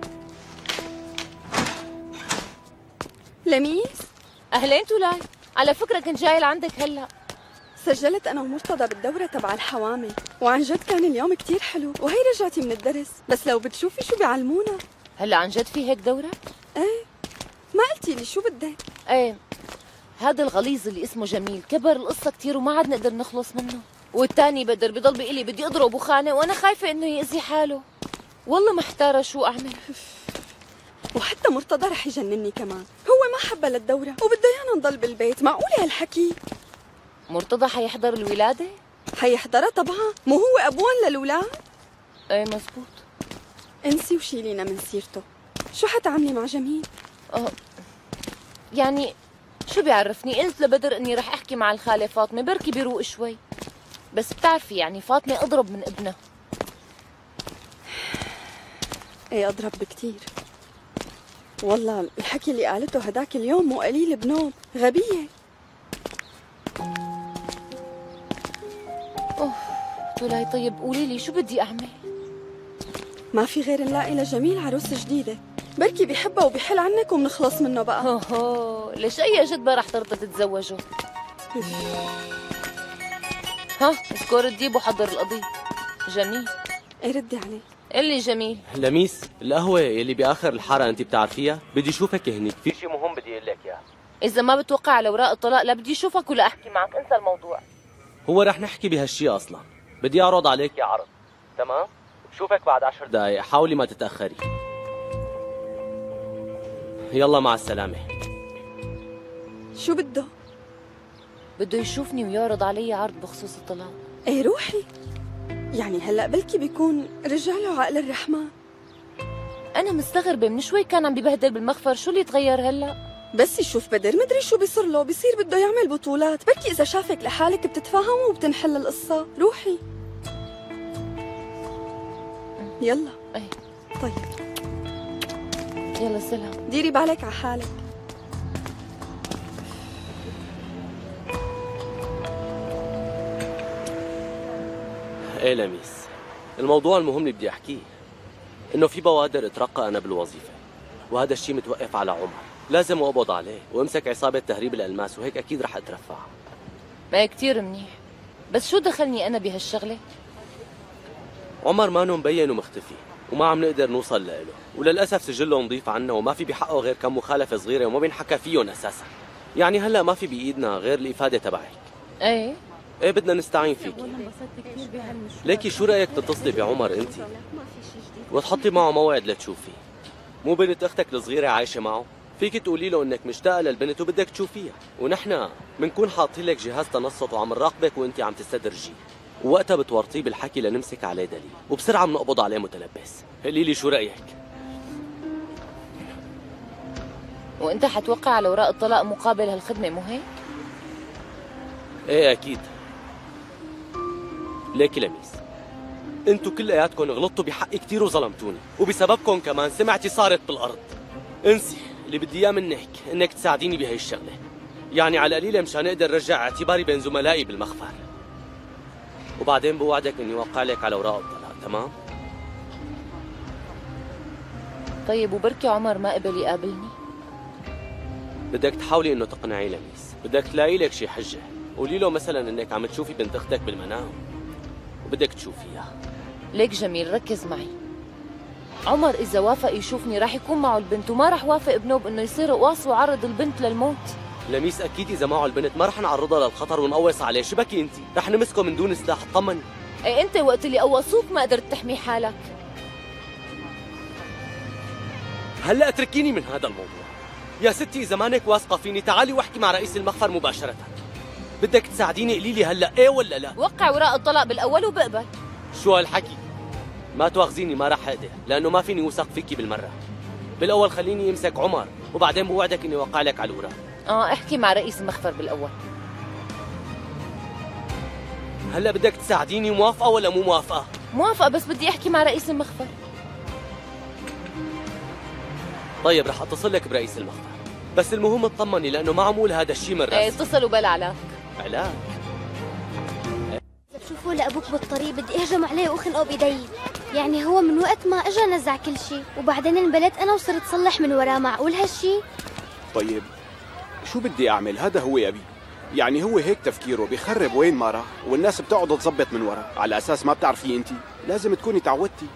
لميس، اهلين تولاي، على فكره كنت جاي لعندك هلا. سجلت انا ومرتضى بالدوره تبع الحوامل، وعن جد كان اليوم كتير حلو، وهي رجعتي من الدرس، بس لو بتشوفي شو بيعلمونا. هلا عن جد في هيك دوره؟ ايه، ما قلتي لي شو بدك؟ ايه، هذا الغليظ اللي اسمه جميل كبر القصه كتير وما عاد نقدر نخلص منه، والتاني بدر بضل بيقلي بدي اضرب وخانق، وانا خايفه انه يأذي حاله. والله محتاره شو اعمل. وحتى مرتضى رح يجنني كمان، هو ما حبها للدوره وبده ايانا نضل بالبيت. معقوله هالحكي؟ مرتضى حيحضر الولاده؟ حيحضرها طبعا، مو هو ابوان للولاد؟ ايه مزبوط. انسي وشيلينا من سيرته. شو حتعملي مع جميل؟ اه يعني شو بيعرفني، قلت لبدر اني رح احكي مع الخاله فاطمه بركي بيروق شوي، بس بتعرفي يعني فاطمه اضرب من ابنها. ايه اضرب بكتير والله. الحكي اللي قالته هداك اليوم مو قليل بنوب، غبيه. اوه تولاي، طيب قولي لي شو بدي اعمل؟ ما في غير نلاقي لجميل عروس جديده، بركي بيحبها وبيحل عنك وبنخلص منه بقى. اوه ليش اي جدبه رح ترضى تتزوجه؟ ها اذكر الديب وحضر القضيه. جميل، ايه ردي عليه. اللي جميل. لميس، القهوه اللي باخر الحاره انت بتعرفيها؟ بدي اشوفك هنيك، في شيء مهم بدي اقول لك اياه. اذا ما بتوقع على اوراق الطلاق لا بدي اشوفك ولا احكي معك، انسى الموضوع. هو رح نحكي بهالشيء اصلا، بدي اعرض عليك عرض. تمام؟ بشوفك بعد عشر دقائق، حاولي ما تتاخري. يلا مع السلامه. شو بده؟ بده يشوفني ويعرض علي عرض بخصوص الطلاق. ايه روحي، يعني هلا بلكي بيكون رجع له عقل الرحمن. انا مستغربه، من شوي كان عم ببهدل بالمخفر، شو اللي تغير هلا؟ بس يشوف بدر مدري شو بيصير له، بيصير بده يعمل بطولات، بركي اذا شافك لحالك بتتفاهموا وبتنحل القصه. روحي يلا. ايه طيب يلا سلام. ديري بالك على حالك. ايه لميس، الموضوع المهم اللي بدي احكيه انه في بوادر اترقى انا بالوظيفه، وهذا الشيء متوقف على عمر. لازم اقبض عليه وامسك عصابه تهريب الالماس، وهيك اكيد رح اترفع. ما كتير منيح، بس شو دخلني انا بهالشغله؟ عمر مانو مبين ومختفي وما عم نقدر نوصل له، وللاسف سجله نظيف عنا وما في بحقه غير كم مخالفه صغيره وما بينحكى فيهم اساسا. يعني هلا ما في بايدنا غير الافاده تبعك. ايه ايه بدنا نستعين فيكي. ليكي شو رايك تتصلي بعمر انت وتحطي معه موعد لتشوفيه؟ مو بنت اختك الصغيره عايشه معه؟ فيك تقولي له انك مشتاقه للبنت وبدك تشوفيها، ونحن بنكون حاطين لك جهاز تنصت وعم نراقبك وانت عم تستدرجي، ووقتها بتورطيه بالحكي لنمسك عليه دليل، وبسرعه بنقبض عليه متلبس. قولي لي شو رايك؟ وانت حتوقع على اوراق الطلاق مقابل هالخدمه، مو هيك؟ ايه اكيد. ليكي لميس، انتو كلياتكم غلطتوا بحقي كثير وظلمتوني، وبسببكم كمان سمعتي صارت بالارض. انسي، اللي بدي اياه منك انك تساعديني بهي الشغله، يعني على القليله مشان اقدر ارجع اعتباري بين زملائي بالمخفر. وبعدين بوعدك اني اوقع لك على اوراق الطلاق، تمام؟ طيب وبركي عمر ما قبل يقابلني؟ بدك تحاولي انه تقنعي لميس، بدك تلاقي لك شي حجه، قولي له مثلا انك عم تشوفي بنت اختك بالمنام وبدك تشوفيها. ليك جميل، ركز معي. عمر إذا وافق يشوفني راح يكون معه البنت، وما راح وافق بنوب إنه يصير قواص وعرض البنت للموت. لميس أكيد إذا معه البنت ما رح نعرضها للخطر ونقوص عليه، شو بكي أنت؟ رح نمسكه من دون سلاح، اطمني. إيه أنت وقت اللي قوصوك ما قدرت تحمي حالك. هلا اتركيني من هذا الموضوع. يا ستي إذا مانك واثقة فيني تعالي واحكي مع رئيس المخفر مباشرة. بدك تساعديني قولي لي هلا إيه ولا لا؟ وقع وراء الطلاق بالأول وبقبل. شو هالحكي؟ ما تواخذيني ما راح أقدر، لأنه ما فيني وثق فيكي بالمرة. بالأول خليني يمسك عمر، وبعدين بوعدك إني وقع لك على الأوراق. آه احكي مع رئيس المخفر بالأول. هلا بدك تساعديني، موافقة ولا مو موافقة؟ موافقة، بس بدي أحكي مع رئيس المخفر. طيب رح أتصل لك برئيس المخفر، بس المهم اطمني لأنه ما عمول هذا الشيء من راسي. ايه اتصلوا بلا علاك. علاك؟ بشوفه لأبوك بالطريق بدي اهجم عليه واخنقه بايدي. يعني هو من وقت ما اجى نزع كل شيء، وبعدين انبلت انا وصرت صلح من وراه. معقول هالشي؟ طيب شو بدي اعمل؟ هذا هو ابي. يعني هو هيك تفكيره، بيخرب وين ما راح، والناس بتقعد تظبط من وراه على اساس ما بتعرفي انت، لازم تكوني تعودتي.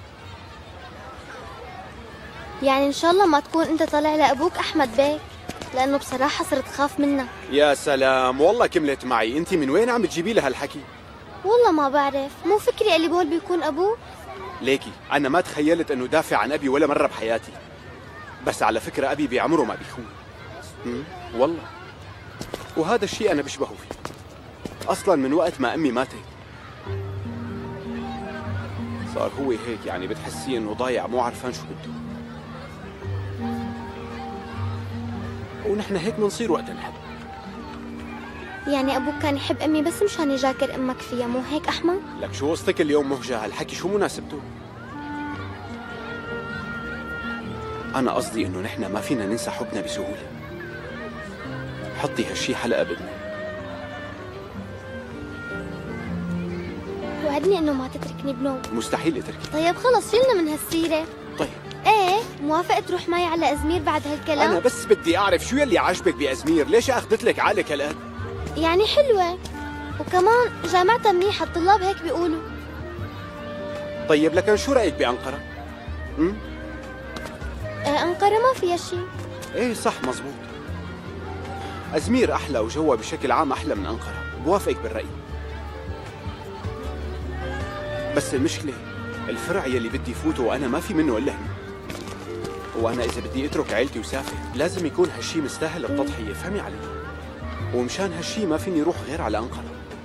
يعني ان شاء الله ما تكون انت طالع لابوك احمد بيك، لانه بصراحه صرت خاف منك. يا سلام، والله كملت معي. انت من وين عم تجيبي لها هالحكي؟ والله ما بعرف، مو فكري اللي بول بيكون ابوه. ليكي انا ما تخيلت انه دافع عن ابي ولا مره بحياتي، بس على فكره ابي بعمره ما بيخون. والله، وهذا الشيء انا بشبهه فيه اصلا من وقت ما امي ماتت. صار هو هيك، يعني بتحسيه انه ضايع مو عارفان شو بده، ونحن هيك بنصير وقت نحب. يعني ابوك كان يحب امي بس مشان يجاكر امك فيها، مو هيك احمد؟ لك شو قصتك اليوم مهجة؟ هالحكي شو مناسبته؟ انا قصدي انه نحن ما فينا ننسى حبنا بسهوله. حطي هالشي حلقه بدنا. وعدني انه ما تتركني بنوم. مستحيل اتركك. طيب خلص شلنا من هالسيره. طيب ايه موافق تروح معي على ازمير بعد هالكلام؟ انا بس بدي اعرف شو يلي عاجبك بازمير، ليش اخذت لك عقلك هالقد؟ يعني حلوه، وكمان جامعتها منيحه، الطلاب هيك بيقولوا. طيب لكن شو رايك بانقره؟ امم آه انقره ما فيها شيء. ايه صح مزبوط. ازمير احلى وجوها بشكل عام احلى من انقره، بوافقك بالراي. بس المشكله الفرع يلي بدي فوته وانا ما في منه الا هنا، وانا اذا بدي اترك عيلتي وسافر لازم يكون هالشي مستاهل التضحيه، فهمي علي؟ ومشان هالشي ما فيني روح غير على انقره.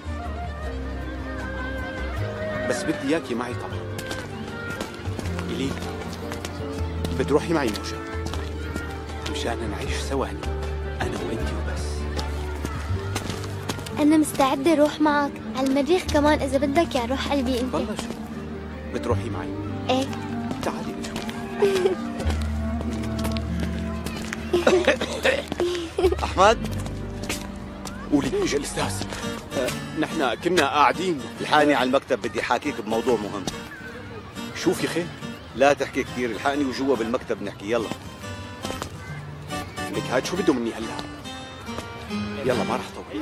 بس بدي اياكي معي طبعا. إلي بتروحي معي موجة مشان نعيش سوا هنا انا وانتي وبس. انا مستعده اروح معك على المريخ كمان اذا بدك يا روح قلبي انت. والله شو بتروحي معي؟ ايه تعالي نشوف. احمد قولي اجى الاستاذ. أه نحن كنا قاعدين. الحقني على المكتب بدي حاكيك بموضوع مهم. شوفي خير؟ لا تحكي كثير، الحقني وجوا بالمكتب نحكي. يلا لك هاد شو بده مني هلا؟ يلا ما رح طول.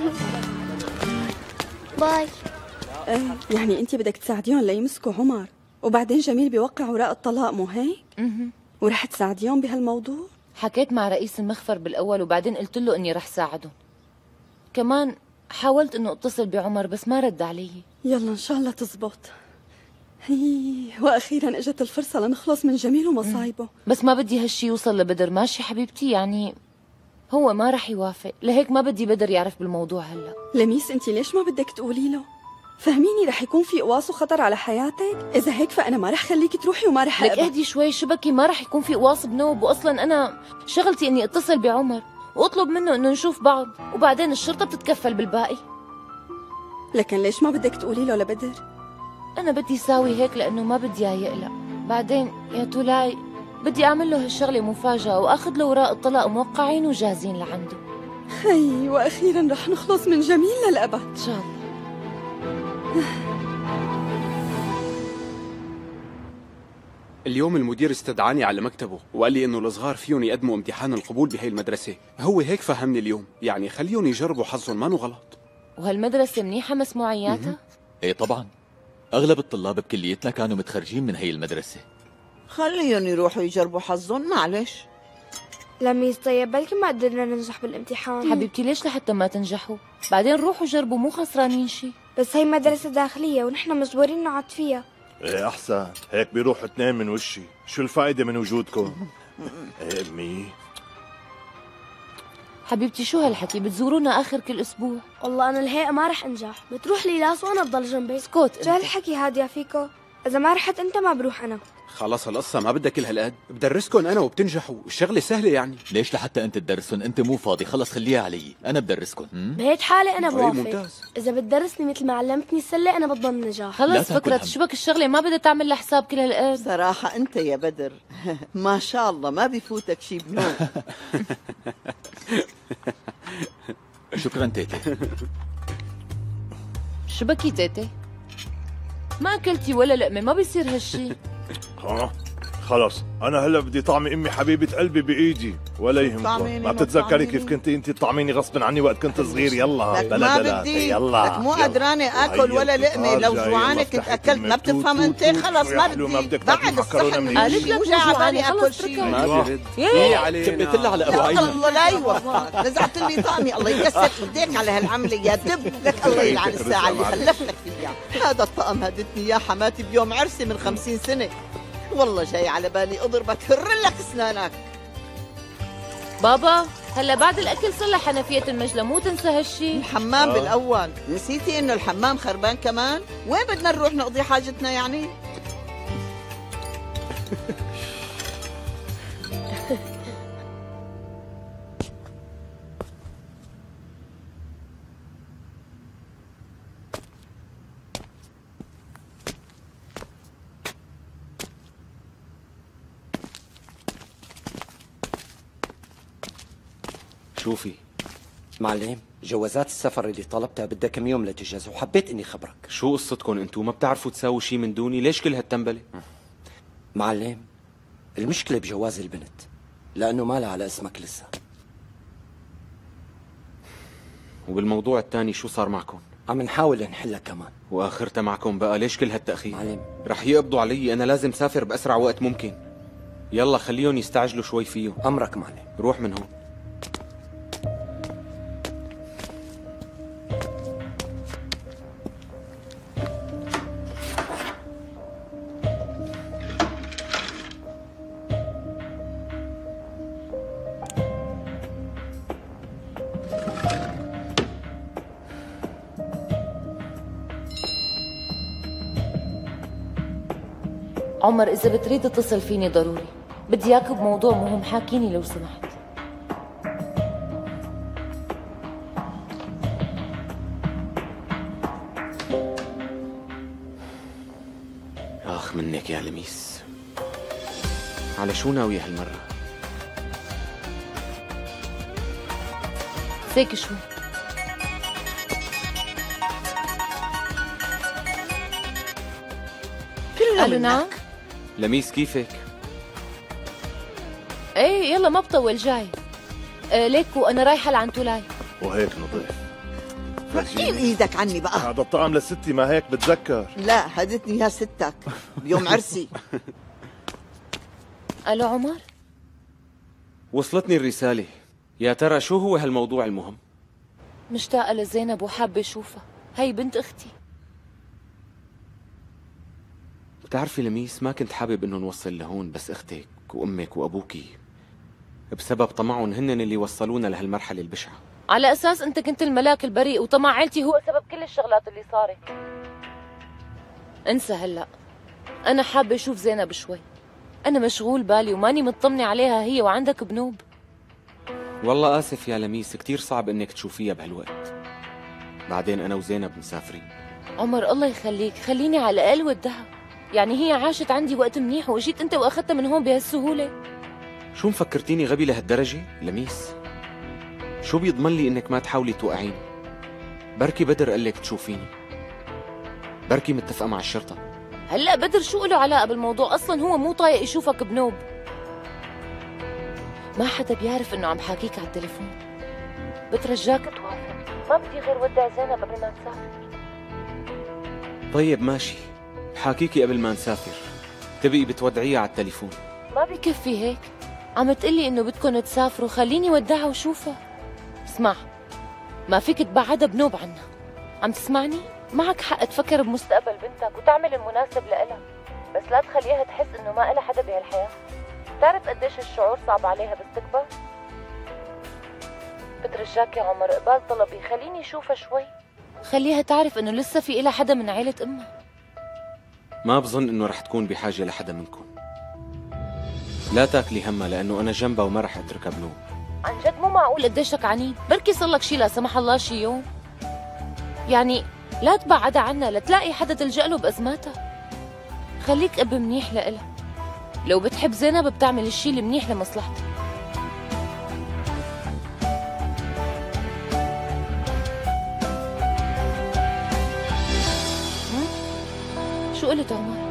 باي. آه يعني انت بدك تساعديهم ليمسكوا عمر، وبعدين جميل بيوقع اوراق الطلاق، مو هيك؟ اها. ورح تساعديهم بهالموضوع؟ حكيت مع رئيس المخفر بالاول وبعدين قلت له اني رح ساعدهم. كمان حاولت انه اتصل بعمر بس ما رد علي. يلا ان شاء الله تزبط. هي واخيرا اجت الفرصه لنخلص من جميل ومصايبه. بس ما بدي هالشي يوصل لبدر، ماشي حبيبتي؟ يعني هو ما رح يوافق، لهيك ما بدي بدر يعرف بالموضوع هلا. لميس انت ليش ما بدك تقولي له؟ فهميني رح يكون في قواص وخطر على حياتك، اذا هيك فانا ما رح خليكي تروحي وما رح لك اهدي شوي، شبكي ما رح يكون في قواص بنوب، واصلا انا شغلتي اني اتصل بعمر واطلب منه انه نشوف بعض، وبعدين الشرطه بتتكفل بالباقي. لكن ليش ما بدك تقولي له لبدر؟ انا بدي ساوي هيك لانه ما بدي اياه يقلق. بعدين يا تولاي بدي اعمل له هالشغله مفاجاه واخذ له اوراق الطلاق موقعين وجاهزين لعنده. خي واخيرا رح نخلص من جميل للابد ان شاء الله. اليوم المدير استدعاني على مكتبه وقال لي انه الصغار فيهم يقدموا امتحان القبول بهي المدرسه. هو هيك فهمني اليوم، يعني خليهم يجربوا حظهم، ما غلط. وهالمدرسه منيحه مسموعياتها؟ ايه طبعا، اغلب الطلاب بكليتنا كانوا متخرجين من هي المدرسه، خليهم يروحوا يجربوا حظهم، معلش. لميس طيب بلكي ما قدرنا ننجح بالامتحان. حبيبتي ليش لحتى ما تنجحوا؟ بعدين روحوا جربوا، مو خسرانين شي. بس هي مدرسة داخلية ونحن مجبورين نقعد فيها. ايه احسن، هيك بيروحوا اثنين من وشي، شو الفائدة من وجودكم؟ ايه امي حبيبتي شو هالحكي؟ بتزورونا اخر كل اسبوع. والله انا الهيئة ما رح انجح، بتروح ليلاس وانا بضل جنبي. اسكت. شو هالحكي هاد يا فيكو؟ اذا ما رحت انت ما بروح انا. خلص القصة ما بدها كل هالقد، بدرسكن أنا وبتنجحوا، الشغلة سهلة يعني. ليش لحتى أنت تدرسن؟ أنت مو فاضي، خلص خليها علي، أنا بدرسكن. بهيك حالة أنا طيب بوافق. ممتاز. إذا بتدرسني مثل ما علمتني السلة أنا بضمن نجاح. خلص فكرة تشبك الشغلة ما بدها تعمل لها حساب كل هالقد. صراحة أنت يا بدر ما شاء الله ما بيفوتك شي بنوم. شكرا تيتي. شو بكي تيتي؟ ما أكلتي ولا لقمة، ما بيصير هالشي. ها خلص انا هلا بدي طعمي امي حبيبه قلبي بايدي، ولا يهمكم. ما بتتذكري كيف كنتي انت تطعميني غصب عني وقت كنت صغير؟ يلا لك بلا ما دلع، بدي، يلا لك مو قدرانه اكل ولا لقمه، لو جوعانه كنت اكلت. ما بتفهم انت؟ خلص ما بدي بعد الصحن. قالت لك مو جاي على بالي خلص اكل شيء. ما برد. ايه علينا. كبت لها على أبو عيني. الله لا يوفقك، نزعت لي طعمي. الله يكسر ايديك على هالعمله يا دب. لك الله يلعن الساعه اللي خلف لك فيها. هذا الطقم هدتني اياه حماتي بيوم عرسي من خمسين سنه. والله جاي على بالي اضربك هر لك اسنانك. بابا هلا بعد الاكل صلح حنفية المجلة، مو تنسى هالشي. الحمام آه. بالاول، نسيتي انه الحمام خربان كمان؟ وين بدنا نروح نقضي حاجتنا يعني؟ شوفي معلم، جوازات السفر اللي طلبتها بدها كم يوم لتجهز، وحبيت اني خبرك. شو قصتكم انتو؟ ما بتعرفوا تساووا شي من دوني؟ ليش كل هالتنبلة؟ معلم المشكلة بجواز البنت، لأنه ما لها على اسمك لسه. وبالموضوع الثاني شو صار معكم؟ عم نحاول نحلها كمان. واخرتها معكم بقى؟ ليش كل هالتأخير؟ معلم رح يقبضوا علي، انا لازم سافر بأسرع وقت ممكن. يلا خليهم يستعجلوا شوي فيه. أمرك معلم. روح من هون. عمر إذا بتريد اتصل فيني ضروري، بدي إياك بموضوع مهم، حاكيني لو سمحت. آخ منك يا لميس، على شو ناوية هالمرة؟ سيك شوي. كله نعم؟ لميس كيفك؟ ايه يلا ما بطول جاي. آه ليكو انا رايحة لعند تولاي. وهيك نضيف. فرجين ايدك عني بقى. هذا الطعم لستي، ما هيك بتذكر. لا هدتني اياه ستك بيوم عرسي. الو عمر؟ وصلتني الرسالة. يا ترى شو هو هالموضوع المهم؟ مشتاقة لزينب وحابة اشوفها، هي بنت اختي. بتعرفي لميس، ما كنت حابب انه نوصل لهون، بس اختك وامك وابوكي بسبب طمعهم هن اللي وصلونا لهالمرحلة البشعة. على اساس انت كنت الملاك البريء وطمع عيلتي هو سبب كل الشغلات اللي صارت. انسى هلا، انا حابة اشوف زينب شوي. انا مشغول بالي وماني مطمنة عليها هي وعندك بنوب. والله اسف يا لميس، كتير صعب انك تشوفيها بهالوقت. بعدين انا وزينب مسافرين. عمر الله يخليك، خليني على الاقل ودها. يعني هي عاشت عندي وقت منيح واجيت انت واخذتها من هون بهالسهولة؟ شو مفكرتيني غبي لهالدرجة لميس؟ شو بيضمن لي انك ما تحاولي توقعيني؟ بركي بدر قال لك تشوفيني، بركي متفقة مع الشرطة. هلا بدر شو له علاقة بالموضوع؟ اصلا هو مو طايق يشوفك بنوب. ما حدا بيعرف انه عم حاكيك على التليفون. بترجاك توافق، ما بدي غير ودع زينب قبل ما نسافر. طيب ماشي، بحاكيكي قبل ما نسافر. تبقي بتودعيها على التليفون. ما بكفي هيك؟ عم تقلي انه بدكم تسافروا، خليني ودعها وشوفها. اسمع، ما فيك تبعدها بنوب عنها. عم تسمعني؟ معك حق تفكر بمستقبل بنتك وتعمل المناسب لإلها، بس لا تخليها تحس انه ما إلها حدا بهالحياة. بتعرف قديش الشعور صعب عليها بس تكبر؟ بترجاك يا عمر قبال طلبي، خليني اشوفها شوي، خليها تعرف انه لسه في إلها حدا من عيلة امها. ما بظن انه رح تكون بحاجة لحدا منكم. لا تاكلي همها لانه انا جنبها وما رح اتركها بنوب. عن جد مو معقول قديشك عنيد، بركي صار لك شي لا سمح الله شي يوم. يعني لا تبعدها عنا لتلاقي حدا تلجأ له بأزماتها. خليك اب منيح لإلها. لو بتحب زينب بتعمل الشي المنيح لمصلحتها. شو قلت عمر؟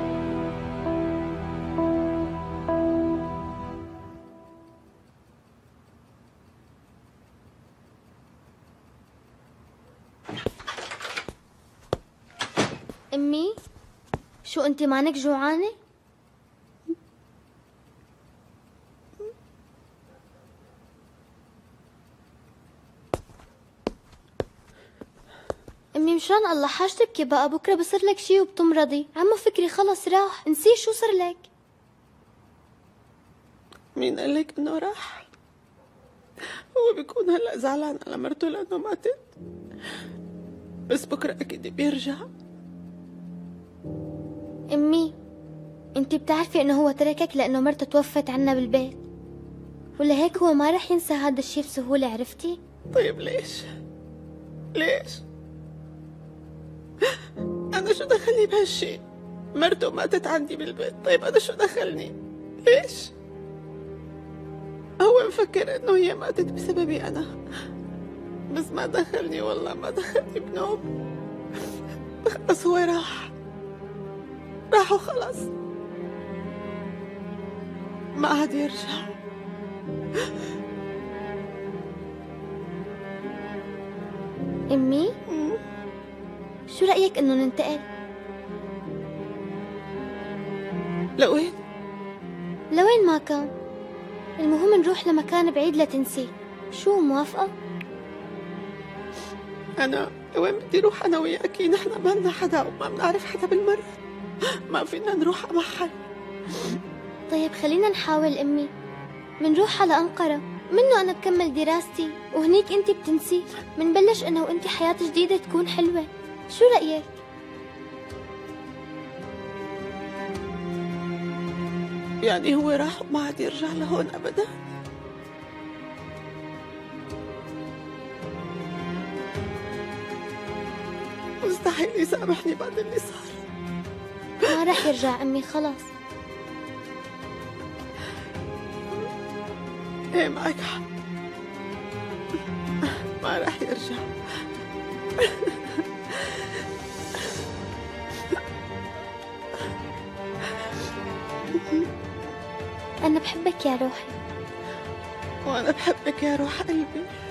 أمي، شو أنت مانك جوعانة؟ أمي مشان الله حاج تبكي بقى، بكرة بصير لك شي وبتمرضي. عمو فكري خلص راح، نسيه شو صار لك؟ مين قال لك إنه راح؟ هو بيكون هلا زعلان على مرته لأنه ماتت، بس بكرة أكيد بيرجع. أمي، أنت بتعرفي إنه هو تركك لأنه مرته توفت عنا بالبيت، ولهيك هو ما رح ينسى هذا الشي بسهولة، عرفتي؟ طيب ليش؟ ليش؟ أنا شو دخلني بهالشي؟ مرته ماتت عندي بالبيت، طيب أنا شو دخلني؟ ليش؟ هو مفكر إنه هي ماتت بسببي أنا، بس ما دخلني، والله ما دخلني بنوب. خلص هو راح راح وخلص، ما عاد يرجع. أمي، شو رأيك إنه ننتقل؟ لوين؟ لوين ما كان، المهم نروح لمكان بعيد لتنسي. شو موافقة؟ أنا وين بدي أروح أنا وياكي؟ نحن ما لنا حدا وما بنعرف حدا بالمرة، ما فينا نروح على محل. طيب خلينا نحاول أمي، منروح على أنقرة، منه أنا بكمل دراستي وهنيك أنت بتنسي، منبلش أنا وأنت حياة جديدة تكون حلوة. شو رأيك؟ يعني هو راح وما عاد يرجع لهون أبدا؟ مستحيل يسامحني بعد اللي صار. ما رح يرجع أمي، خلاص. ايه معك حق، ما رح يرجع. أنا بحبك يا روحي. وأنا بحبك يا روح قلبي.